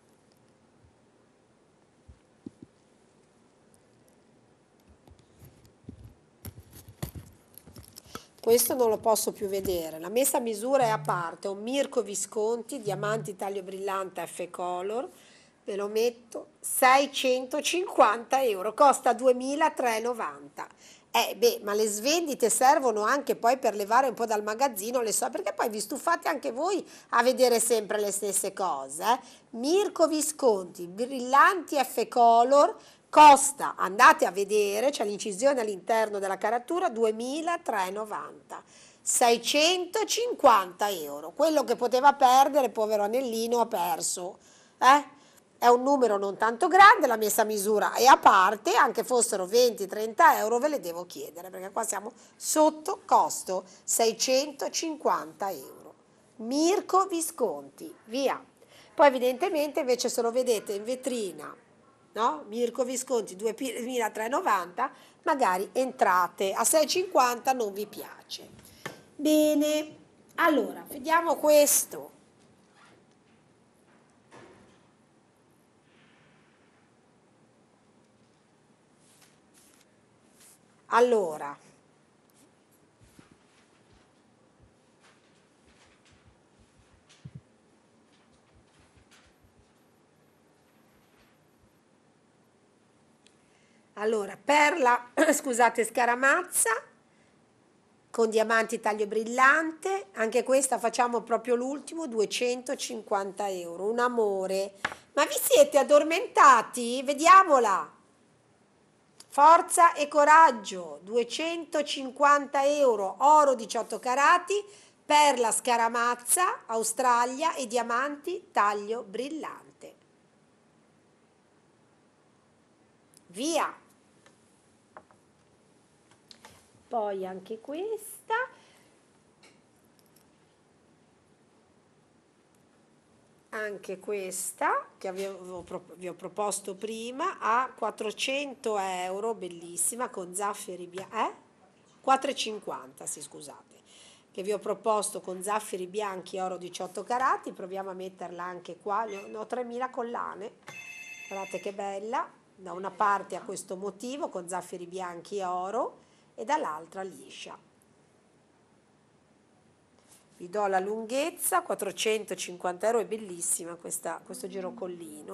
Questo non lo posso più vedere, la messa a misura è a parte, un Mirko Visconti, diamanti taglio brillante F Color, ve lo metto, 650 euro, costa 2.390. Ma le svendite servono anche poi per levare un po' dal magazzino, le so, perché poi vi stufate anche voi a vedere sempre le stesse cose. Mirko Visconti, brillanti F Color, costa, andate a vedere, c'è l'incisione all'interno della caratura, 2.390. 650 euro, quello che poteva perdere, povero anellino, ha perso. È un numero non tanto grande, la messa a misura è a parte, anche fossero 20-30 euro ve le devo chiedere, perché qua siamo sotto costo, 650 euro. Mirko Visconti, via. Poi evidentemente invece se lo vedete in vetrina, no? Mirko Visconti 2.390, magari entrate a 6,50, non vi piace. Bene, allora vediamo questo. Allora, perla, scusate, scaramazza con diamanti taglio brillante, anche questa facciamo proprio l'ultimo, 250 euro, un amore. Ma vi siete addormentati? Vediamola. Forza e coraggio, 250 euro, oro 18 carati, perla scaramazza, Australia e diamanti taglio brillante. Via! Poi anche questa. Anche questa che vi ho proposto prima a 400 euro, bellissima, con zaffiri bianchi, 4,50, sì, scusate, che vi ho proposto con zaffiri bianchi oro 18 carati, proviamo a metterla anche qua, ne ho 3000 collane, guardate che bella, da una parte ha questo motivo con zaffiri bianchi oro e dall'altra liscia. Vi do la lunghezza, 450 euro, è bellissima questo girocollino.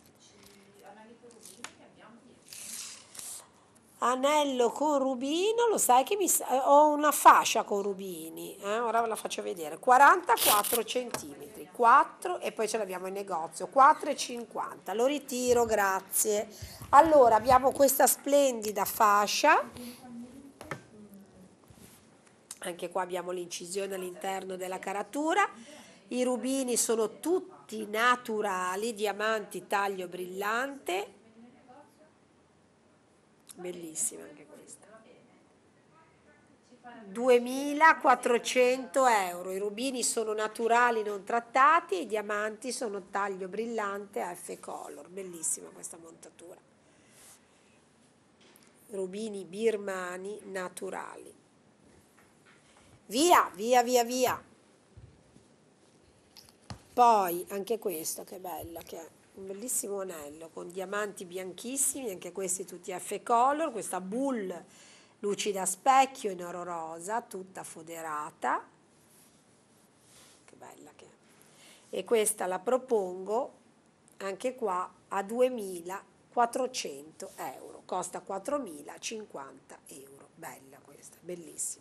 Anello con rubino, lo sai che ho una fascia con rubini, ora ve la faccio vedere, 44 centimetri, 4 e poi ce l'abbiamo in negozio, 4,50, lo ritiro, grazie. Allora abbiamo questa splendida fascia. Anche qua abbiamo l'incisione all'interno della caratura, i rubini sono tutti naturali, diamanti taglio brillante, bellissima anche questa, 2.400 euro, i rubini sono naturali non trattati e i diamanti sono taglio brillante F Color, bellissima questa montatura, rubini birmani naturali. Via, via, via, via. Poi anche questo, che bella, che è un bellissimo anello con diamanti bianchissimi, anche questi tutti F Color, questa bull lucida a specchio in oro rosa, tutta foderata. Che bella che è. E questa la propongo anche qua a 2.400 euro, costa 4.050 euro. Bella questa, bellissima.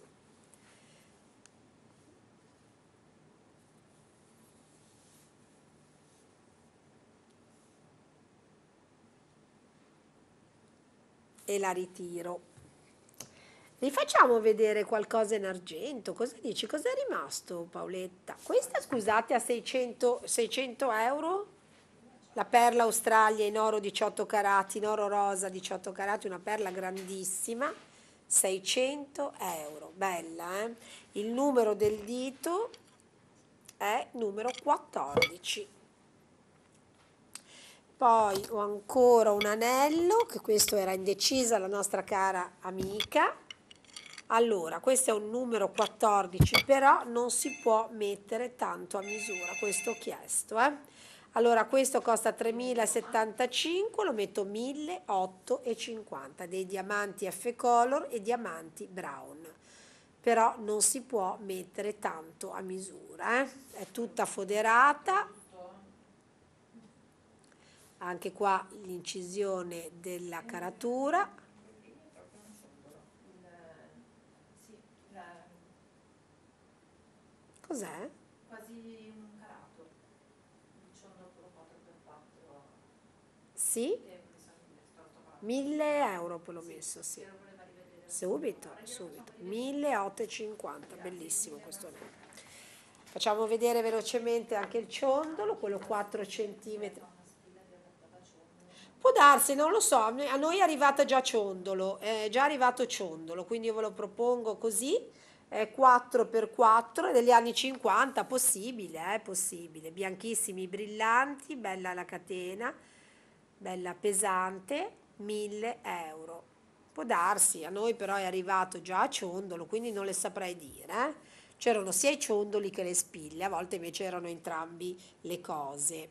E la ritiro. Rifacciamo vedere qualcosa in argento. Cosa dici? Cosa è rimasto, Paoletta? Questa, scusate, a 600 euro? la perla Australia in oro 18 carati, in oro rosa 18 carati, una perla grandissima, 600 euro, bella, eh? Il numero del dito è numero 14. Poi ho ancora un anello, che questo era indecisa la nostra cara amica. Allora, questo è un numero 14, però non si può mettere tanto a misura, questo ho chiesto, eh. Allora, questo costa 3.075, lo metto 1.850, dei diamanti F Color e diamanti Brown. Però non si può mettere tanto a misura, eh. È tutta foderata. Anche qua l'incisione della caratura. Cos'è?
Quasi un carato, il ciondolo 4x4.
Sì? 1.000 euro poi l'ho messo, sì. Subito, subito. 1.850, bellissimo questo anello. Facciamo vedere velocemente anche il ciondolo, quello 4 centimetri. Può darsi, non lo so, a noi è arrivata già ciondolo, è già arrivato ciondolo, quindi io ve lo propongo così, è 4x4, è degli anni 50, possibile, possibile, bianchissimi, brillanti, bella la catena, bella pesante, 1.000 euro. Può darsi, a noi però è arrivato già a ciondolo, quindi non le saprei dire, eh. C'erano sia i ciondoli che le spille, a volte invece erano entrambi le cose.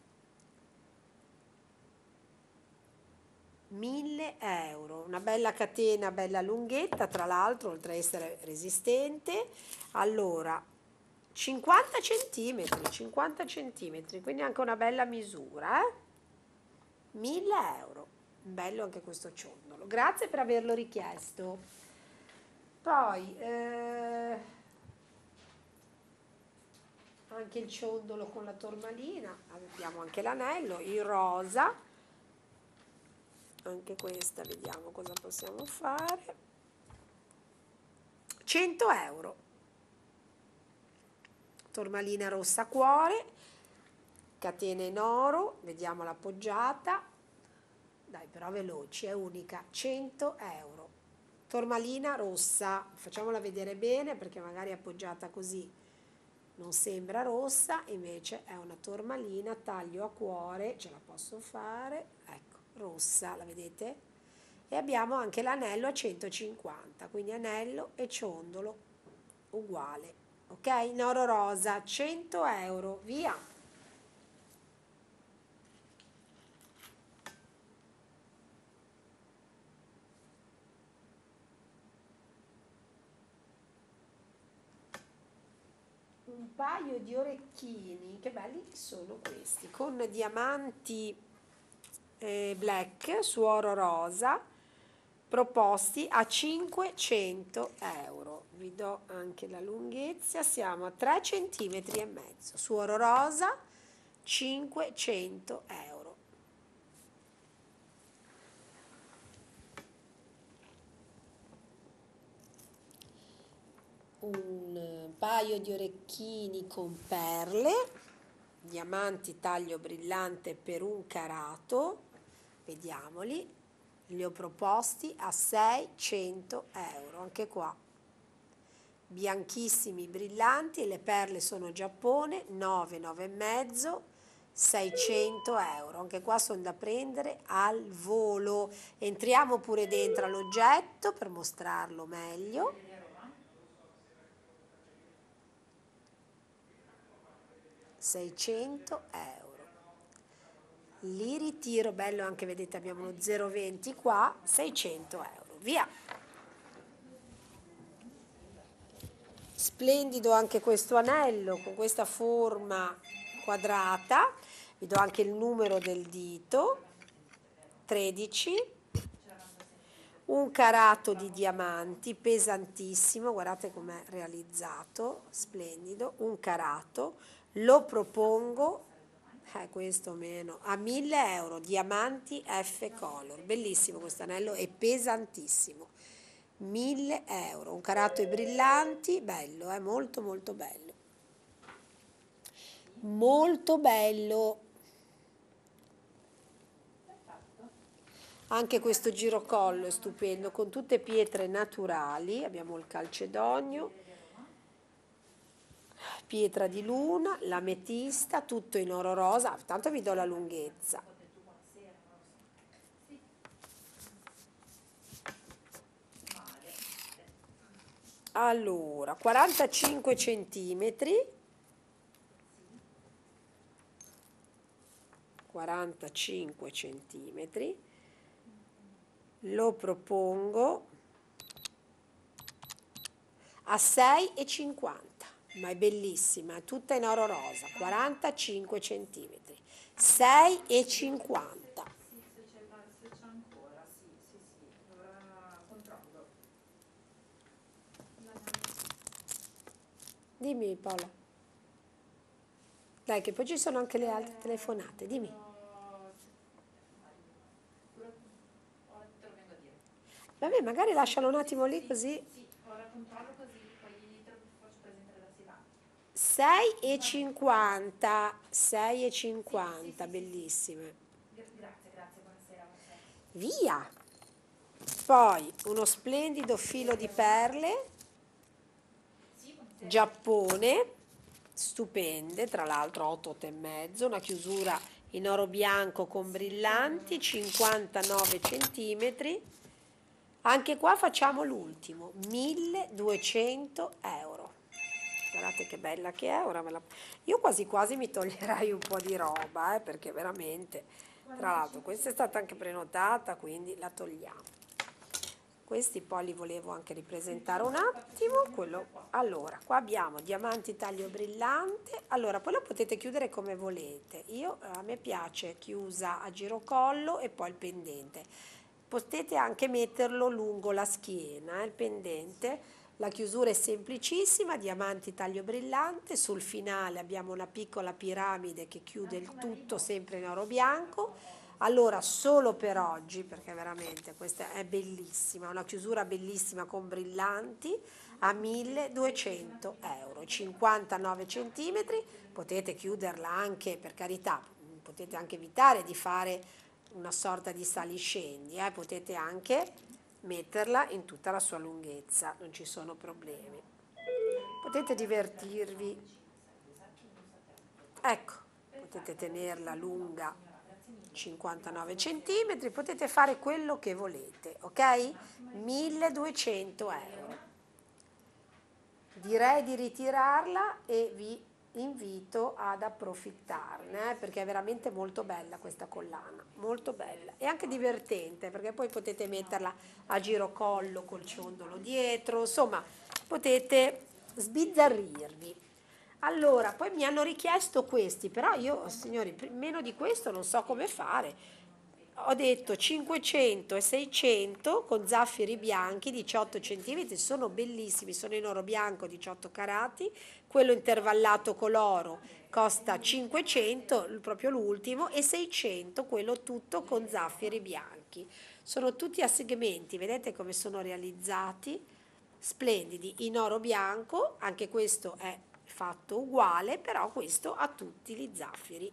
1.000 euro, una bella catena, bella lunghetta, tra l'altro, oltre a essere resistente. Allora, 50 centimetri, quindi anche una bella misura, eh? 1.000 euro, bello anche questo ciondolo. Grazie per averlo richiesto. Poi, anche il ciondolo con la tormalina, abbiamo anche l'anello, il rosa. Anche questa vediamo cosa possiamo fare. 100 euro, tormalina rossa cuore, catena in oro, vediamo l'appoggiata, dai però veloci, è unica, 100 euro, tormalina rossa, facciamola vedere bene perché magari appoggiata così non sembra rossa, invece è una tormalina taglio a cuore, ce la posso fare, ecco, rossa, la vedete? E abbiamo anche l'anello a 150, quindi anello e ciondolo uguale, ok? In oro rosa, 100 euro, via! Un paio di orecchini, che belli sono questi, con diamanti black su oro rosa, proposti a 500 euro. Vi do anche la lunghezza, siamo a 3 centimetri e mezzo, su oro rosa, 500 euro. Un paio di orecchini con perle, diamanti taglio brillante per 1 carato, vediamoli, li ho proposti a 600 euro, anche qua bianchissimi brillanti, le perle sono Giappone, 9, 9 e mezzo, 600 euro, anche qua sono da prendere al volo. Entriamo pure dentro all'oggetto per mostrarlo meglio. 600 euro, li ritiro, bello anche, vedete abbiamo uno 0,20 qua, 600 euro, via. Splendido anche questo anello con questa forma quadrata, vi do anche il numero del dito, 13, 1 carato di diamanti, pesantissimo, guardate com'è realizzato, splendido, 1 carato, lo propongo, questo meno, a 1.000 euro, diamanti F Color, bellissimo questo anello, è pesantissimo, 1.000 euro, 1 carato e brillanti, bello, molto molto bello, molto bello. Anche questo girocollo è stupendo, con tutte pietre naturali. Abbiamo il calcedonio, pietra di luna, l'ametista, tutto in oro rosa. Tanto vi do la lunghezza. Allora, 45 centimetri, 45 centimetri, lo propongo a 6,50, ma è bellissima, è tutta in oro rosa, 45 centimetri, 6,50.
Sì, se c'è ancora, sì, sì, sì, ora controllo.
Dimmi Paola. Dai, che poi ci sono anche le altre telefonate, dimmi.
Ora te lo vengo a dire.
Vabbè, magari lascialo un attimo lì così.
Sì, ora controllo così, poi te lo faccio presente da là.
6,50, 6,50, bellissime.
Grazie, grazie, buonasera, buonasera.
Via! Poi uno splendido filo di perle,
Sì, buonasera.
Giappone, stupende, tra l'altro 8,5, una chiusura in oro bianco con brillanti, 59 centimetri. Anche qua facciamo l'ultimo, 1.200 euro. Guardate che bella che è, ora io quasi quasi mi toglierei un po' di roba, perché veramente, tra l'altro questa è stata anche prenotata, quindi la togliamo. Questi poi li volevo anche ripresentare un attimo. Allora, qua abbiamo diamanti taglio brillante. Allora, poi lo potete chiudere come volete. A me piace chiusa a girocollo e poi il pendente. Potete anche metterlo lungo la schiena, il pendente. La chiusura è semplicissima, diamanti taglio brillante. Sul finale abbiamo una piccola piramide che chiude il tutto sempre in oro bianco. Allora, solo per oggi, perché veramente questa è bellissima, una chiusura bellissima con brillanti a 1.200 euro, 59 centimetri, potete chiuderla anche, per carità, potete anche evitare di fare una sorta di saliscendi, potete anche metterla in tutta la sua lunghezza, non ci sono problemi. Potete divertirvi, ecco, potete tenerla lunga 59 centimetri, potete fare quello che volete, ok? 1.200 euro. Direi di ritirarla e vi invito ad approfittarne, perché è veramente molto bella questa collana, molto bella e anche divertente, perché poi potete metterla a girocollo col ciondolo dietro, insomma, potete sbizzarrirvi. Allora, poi mi hanno richiesto questi, però io, signori, meno di questo non so come fare. Ho detto 500 e 600 con zaffiri bianchi, 18 centimetri, sono bellissimi, sono in oro bianco, 18 carati. Quello intervallato con l'oro costa 500, proprio l'ultimo, e 600, quello tutto con zaffiri bianchi. Sono tutti a segmenti, vedete come sono realizzati? Splendidi, in oro bianco, anche questo è fatto uguale, però questo ha tutti gli zaffiri.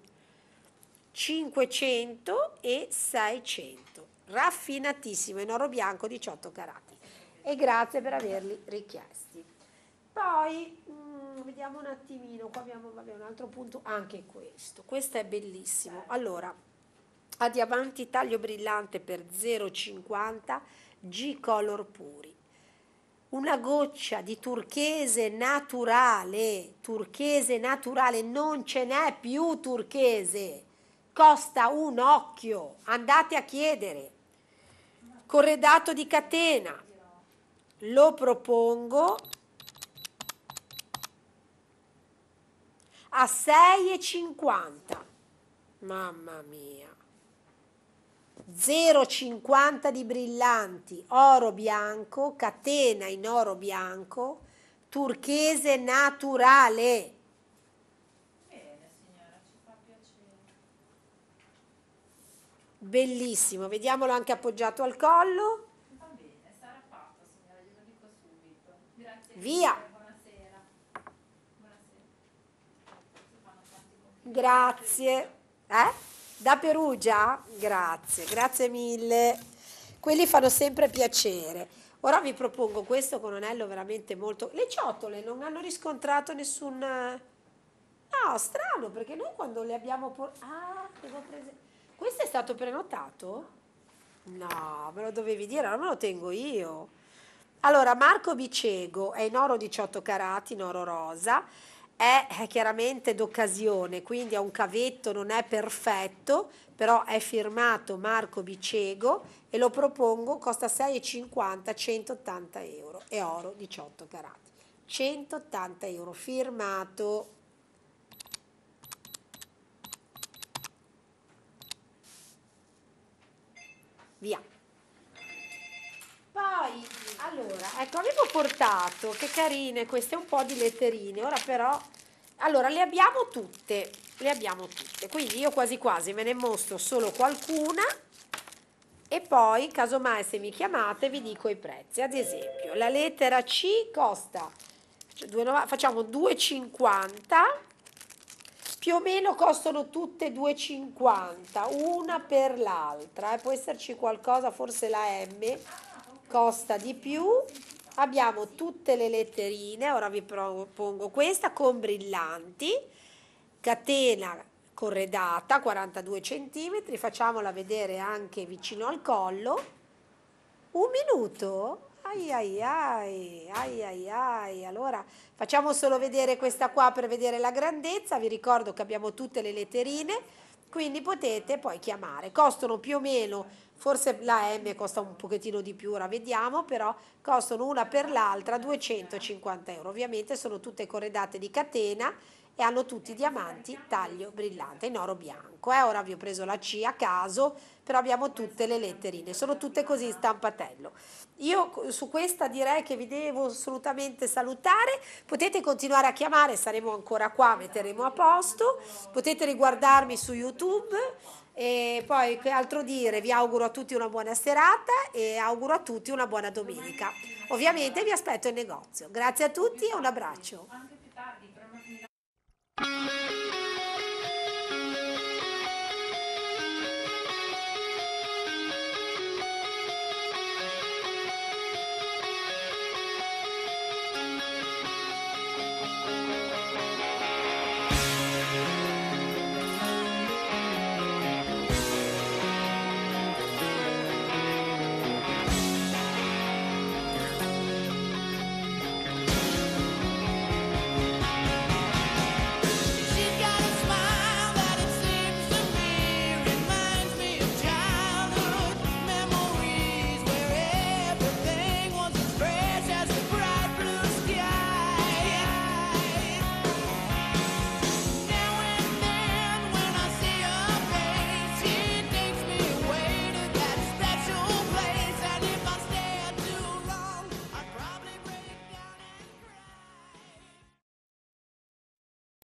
500 e 600, raffinatissimo in oro bianco, 18 carati. E grazie per averli richiesti. Poi vediamo un attimino, qua abbiamo vabbè, un altro punto, anche questo è bellissimo. Allora, a diamanti taglio brillante per 0,50 G-Color puri. Una goccia di turchese naturale, non ce n'è più turchese, costa un occhio, andate a chiedere. Corredato di catena, lo propongo a 6,50, mamma mia. 0,50 di brillanti, oro bianco, catena in oro bianco, turchese naturale.
Bene, signora, ci fa piacere.
Bellissimo, vediamolo anche appoggiato al collo.
Va bene, sarà fatto, signora, glielo dico subito. Grazie
Via.
mille, buonasera. Buonasera. Si fanno tanti complimenti.
Grazie. Da Perugia? Grazie, grazie mille. Quelli fanno sempre piacere. Ora vi propongo questo con anello veramente molto... Le ciotole non hanno riscontrato nessun... No, strano, perché noi quando le abbiamo... Ah, questo è stato prenotato? No, me lo dovevi dire, allora me lo tengo io. Allora, Marco Bicego è in oro 18 carati, in oro rosa, è chiaramente d'occasione, quindi ha un cavetto, non è perfetto, però è firmato Marco Bicego e lo propongo, costa 6,50, 180 euro, è oro 18 carati. 180 euro, firmato. Via. Poi, allora, ecco, avevo portato, che carine queste, un po' di letterine, ora però, allora, le abbiamo tutte, quindi io quasi quasi ve ne mostro solo qualcuna e poi, casomai, se mi chiamate, vi dico i prezzi. Ad esempio, la lettera C costa, facciamo 2,50, più o meno costano tutte 2,50, una per l'altra, può esserci qualcosa, forse la M costa di più. Abbiamo tutte le letterine, ora vi propongo questa con brillanti, catena corredata 42 centimetri, facciamola vedere anche vicino al collo. Un minuto? Ai ai ai, ai ai ai. Allora facciamo solo vedere questa qua per vedere la grandezza. Vi ricordo che abbiamo tutte le letterine, quindi potete poi chiamare. Costano più o meno, forse la M costa un pochettino di più, ora vediamo, però costano una per l'altra 250 euro. Ovviamente sono tutte corredate di catena e hanno tutti diamanti taglio brillante in oro bianco. Ora vi ho preso la C a caso, però abbiamo tutte le letterine, sono tutte così in stampatello. Io su questa direi che vi devo assolutamente salutare, potete continuare a chiamare, saremo ancora qua, metteremo a posto, potete riguardarmi su YouTube e poi che altro dire, vi auguro a tutti una buona serata e auguro a tutti una buona domenica. Ovviamente vi aspetto in negozio. Grazie a tutti e un abbraccio.
Anche più tardi, però non mi